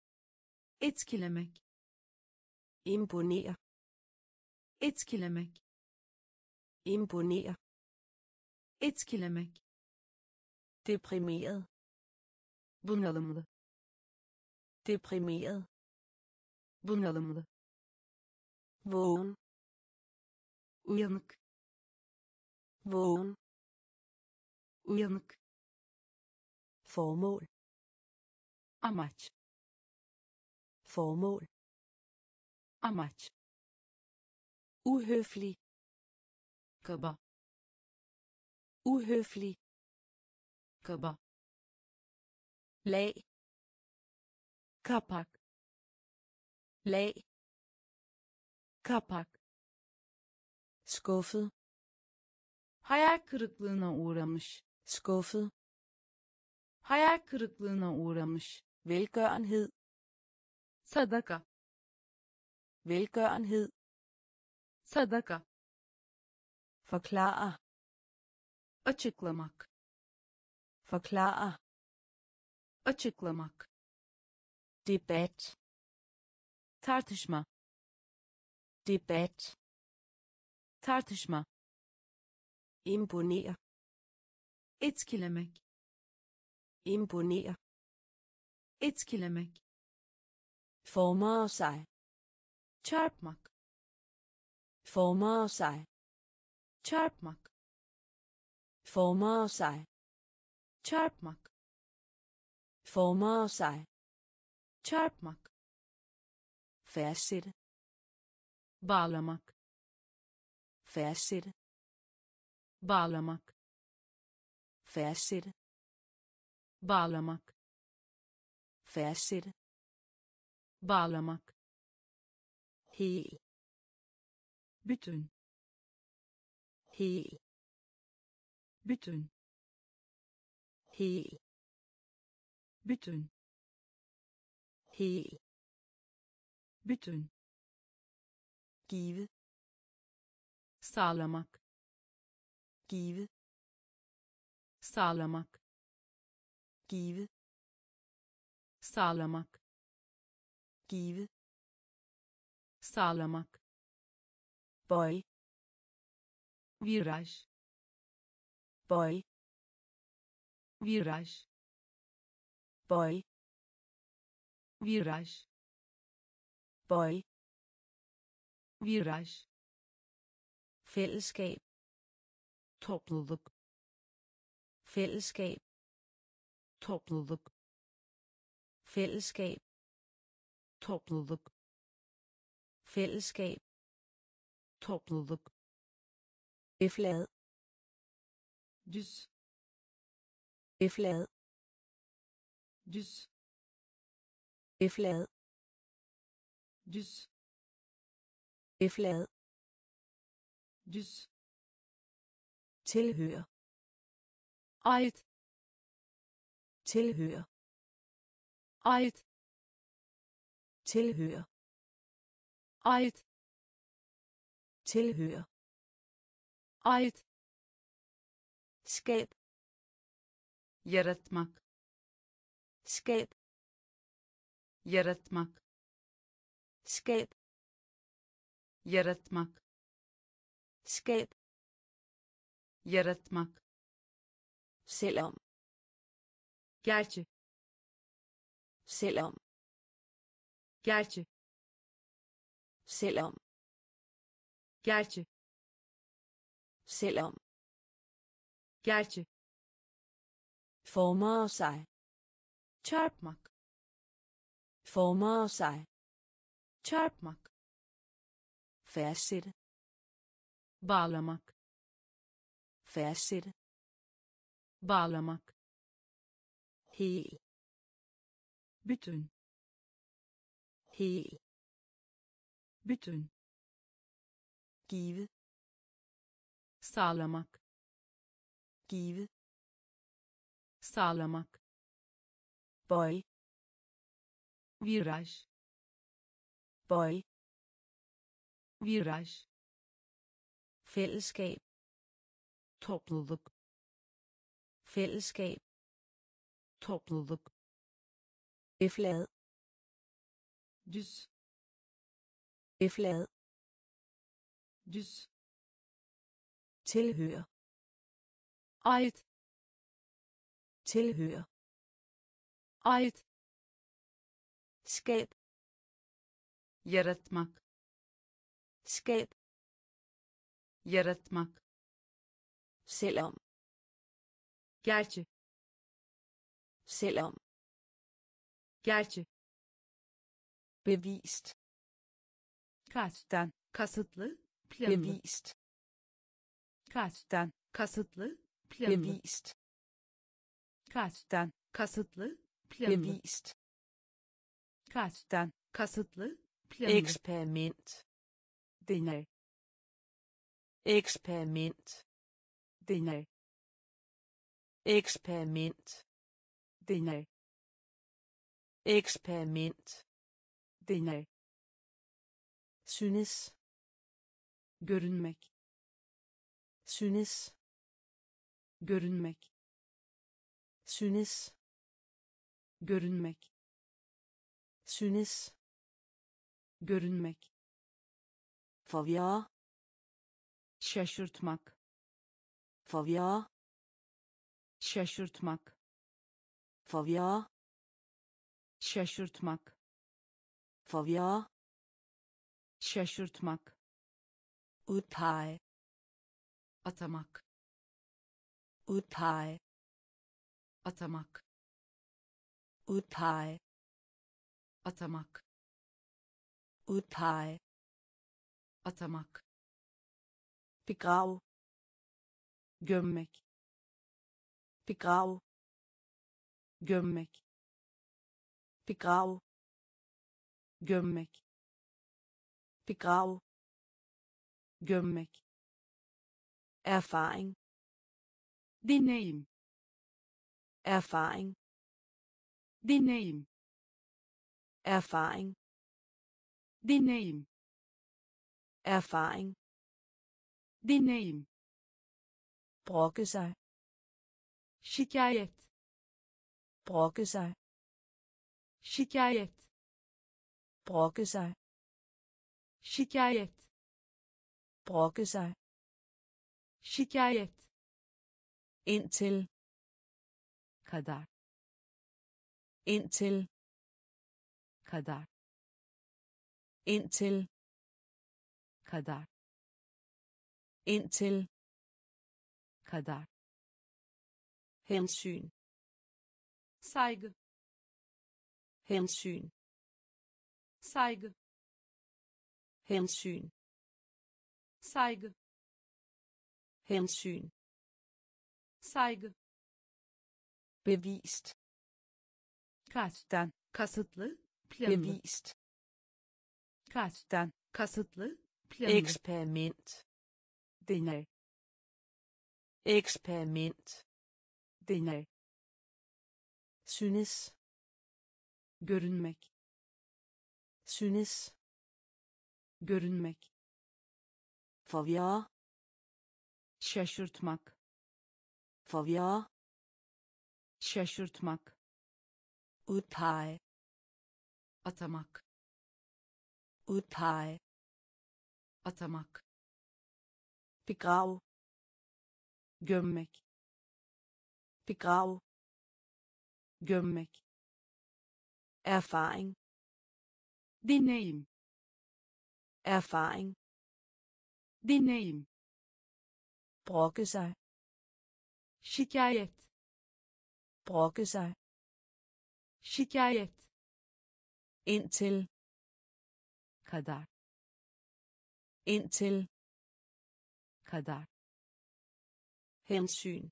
etkilemek, imponere, etkilemek, imponere, etkilemek, deprimeret, bunalımlı, deprimeret, bunalımlı, vågen, uyanık, vågen, uyanık, formål, amaç, formål, amaç, uhøflig, kaba, uhøflig, kaba, lag, kapak, lag, kapak, skuffet, hayal kırıklığına uğramış, skuffet, hayal kırıklığına uğramış, velgørenhed, sadaka, velgørenhed, sadaka, forklare, açıklamak, forklare, açıklamak, debat, tartışma, debat, tartışma, imponere, etkilemek, imponere, etkilemek, formere sig, çarpmak, formere sig, çarpmak, formere sig, çarpmak, formere sig, çarpmak, fastsætte, bağlamak, fastsætte, bağlamak, fastsætte, bağlamak, fastsætte, bağlamak, hel, bütün, hel, bütün, hel, bütün, hel, bütün, give, sağlamak, give, sağlamak, give, sağlamak, give, sağlamak, bøj, viraj, bøj, viraj, bøj, viraj, bøj, viraj, fællesskab, topluluk, fællesskab, topluluk, fællesskab, topluluk, fællesskab, topluluk, eflad, düz, eflad, düz, eflad, düz, eflad, düz, tilhør, ait, tilhør, ait, tilhør, ait, tilhører, ait, skab, yaratmak, skab, yaratmak, skab, yaratmak, skab, yaratmak, selvom, gerçi, selvom, gerçi, selvom, gerçi, selvom, gerçi, former sig, çarpmak, former sig, çarpmak, fastsætte, bağlamak, fastsætte, bağlamak, hel, bütün, hel, bütün, give, sağlamak, give, sağlamak, bøj, viraj, bøj, viraj, fællesskab, topluluk, fællesskab, topluluk, eflad, düz, eflad, düz, tilhører, ait, tilhører, ait, skab, yaratmak, skab, yaratmak, selvom, gerçi, selvom, gerçi, bevist, kasten, kasıtlı, planlı, bevist, kasten, kasıtlı, planlı, bevist, kasten, kasıtlı, planlı, bevist, kasten, kasıtlı, planlı, eksperiment, deney, eksperiment, deney, eksperiment, deney, eksperiment, deney, synes, görünmek, synes, görünmek, synes, görünmek, synes, görünmek, forvirre, şaşırtmak, forvirre, şaşırtmak, forvirre, şaşırtmak, forvirre, şaşırtmak, udpege, atamak, udpege, atamak, udpege, atamak, udpege, atamak, begrav, gömmek, begrav, gömmek, begrav, gömmek, begrav, gömmek, erfaring, deneyim, erfaring, deneyim, erfaring, deneyim, erfaring, deneyim, brokke sig, şikayet, brokke sig, şikayet, brokke sig, şikayet, brokke sig, şikayet, indtil, kadar, indtil, kadar, indtil, kadar, indtil, kadar, hensyn, saygı, hensyn, saygı, hensyn, saygı, hensyn, saygı, bevist, kasten, kasıtlı, planlı, bevist, kasten, kasıtlı, planlı, eksperiment, deney, eksperiment, deney, synes, görünmek, synes, görünmek, forvirre, şaşırtmak, forvirre, şaşırtmak, udpege, atamak, udpege, atamak, begrav, gömmek, begrav, gömmek, erfaring, deneyim, erfaring, deneyim, brokke sig, şikayet, brokke sig, şikayet, indtil, kadar, indtil, kadar, hensyn,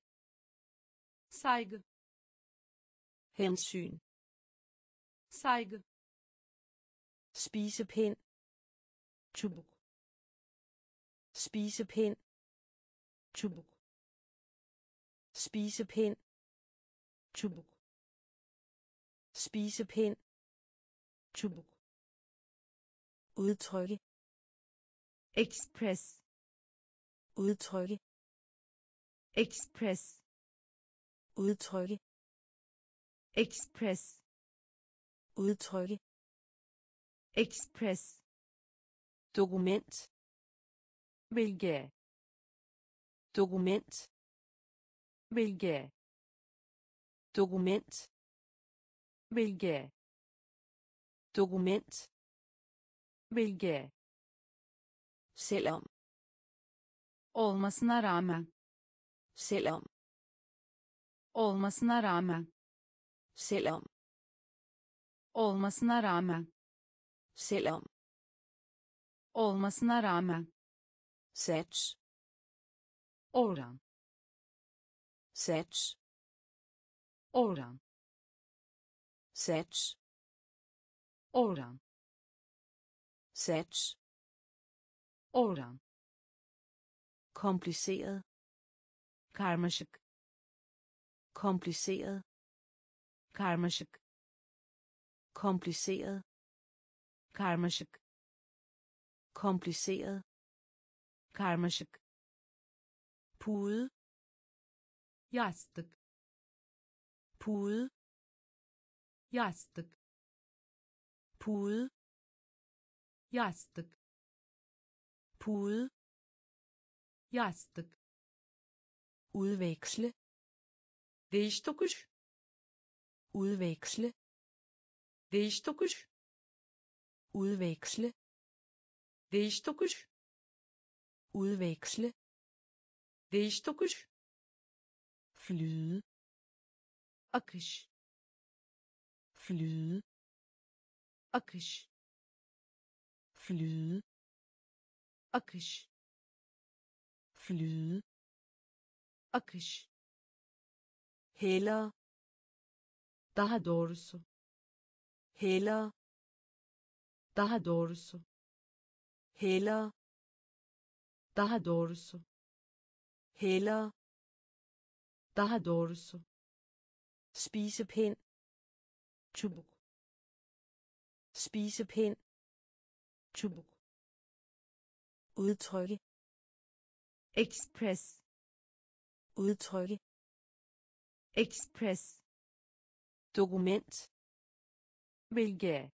saygı, hensyn, saygı, spisepind, çubuk, spisepind, çubuk, spisepind, çubuk, spisepind, çubuk, udtrykke, ekspres, udtrykke, ekspres, udtrykke, ekspres, udtrykke, ekspres, dokument, belge, dokument, belge, dokument, belge, dokument, belge, selvom, olmasına rağmen, selvom, olmasına rağmen, selvom, olmasına rağmen, selvom, olmasına rağmen, sats, oran, sats, oran, sats, oran, sats, oran, kompliceret, karmaşık, kompliceret, karmaşık, kompliceret, karmaşık, kompliceret, karmaşık, pude, yastık, pude, yastık, pude, yastık, pude, yastık, udveksle, değiş tokuş, udveksle, değiş tokuş, udveksle, değiş tokuş, udveksle, değiş tokuş, flyde, akış, flyde, akış, flyde, akış, flyde, akış, hellere, daha doğrusu, hellere, daha doğrusu, hellere, daha doğrusu, hellere, daha doğrusu, spisepind, çubuk, spisepind, çubuk, udtrykke, ekspres, udtrykke, ekspres, dokument, belge,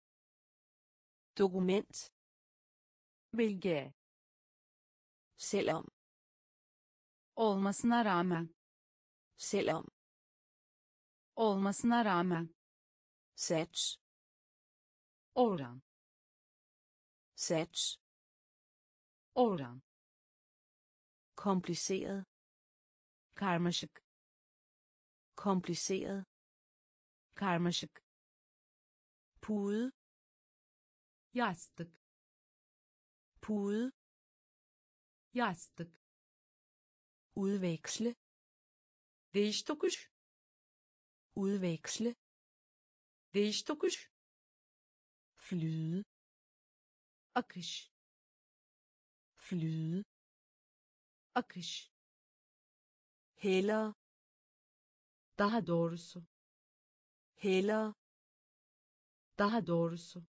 dokument, belge, selvom, olmasına rağmen, selvom, olmasına rağmen, sats, oran, sats, oran, kompliceret, karmaşık, kompliceret, karmaşık, pude, yastık, pude, yastık, udveksle, değiş tokuş, udveksle, değiş tokuş, flyde, akış, flyde, akış, hellere, daha doğrusu, hellere, daha doğrusu,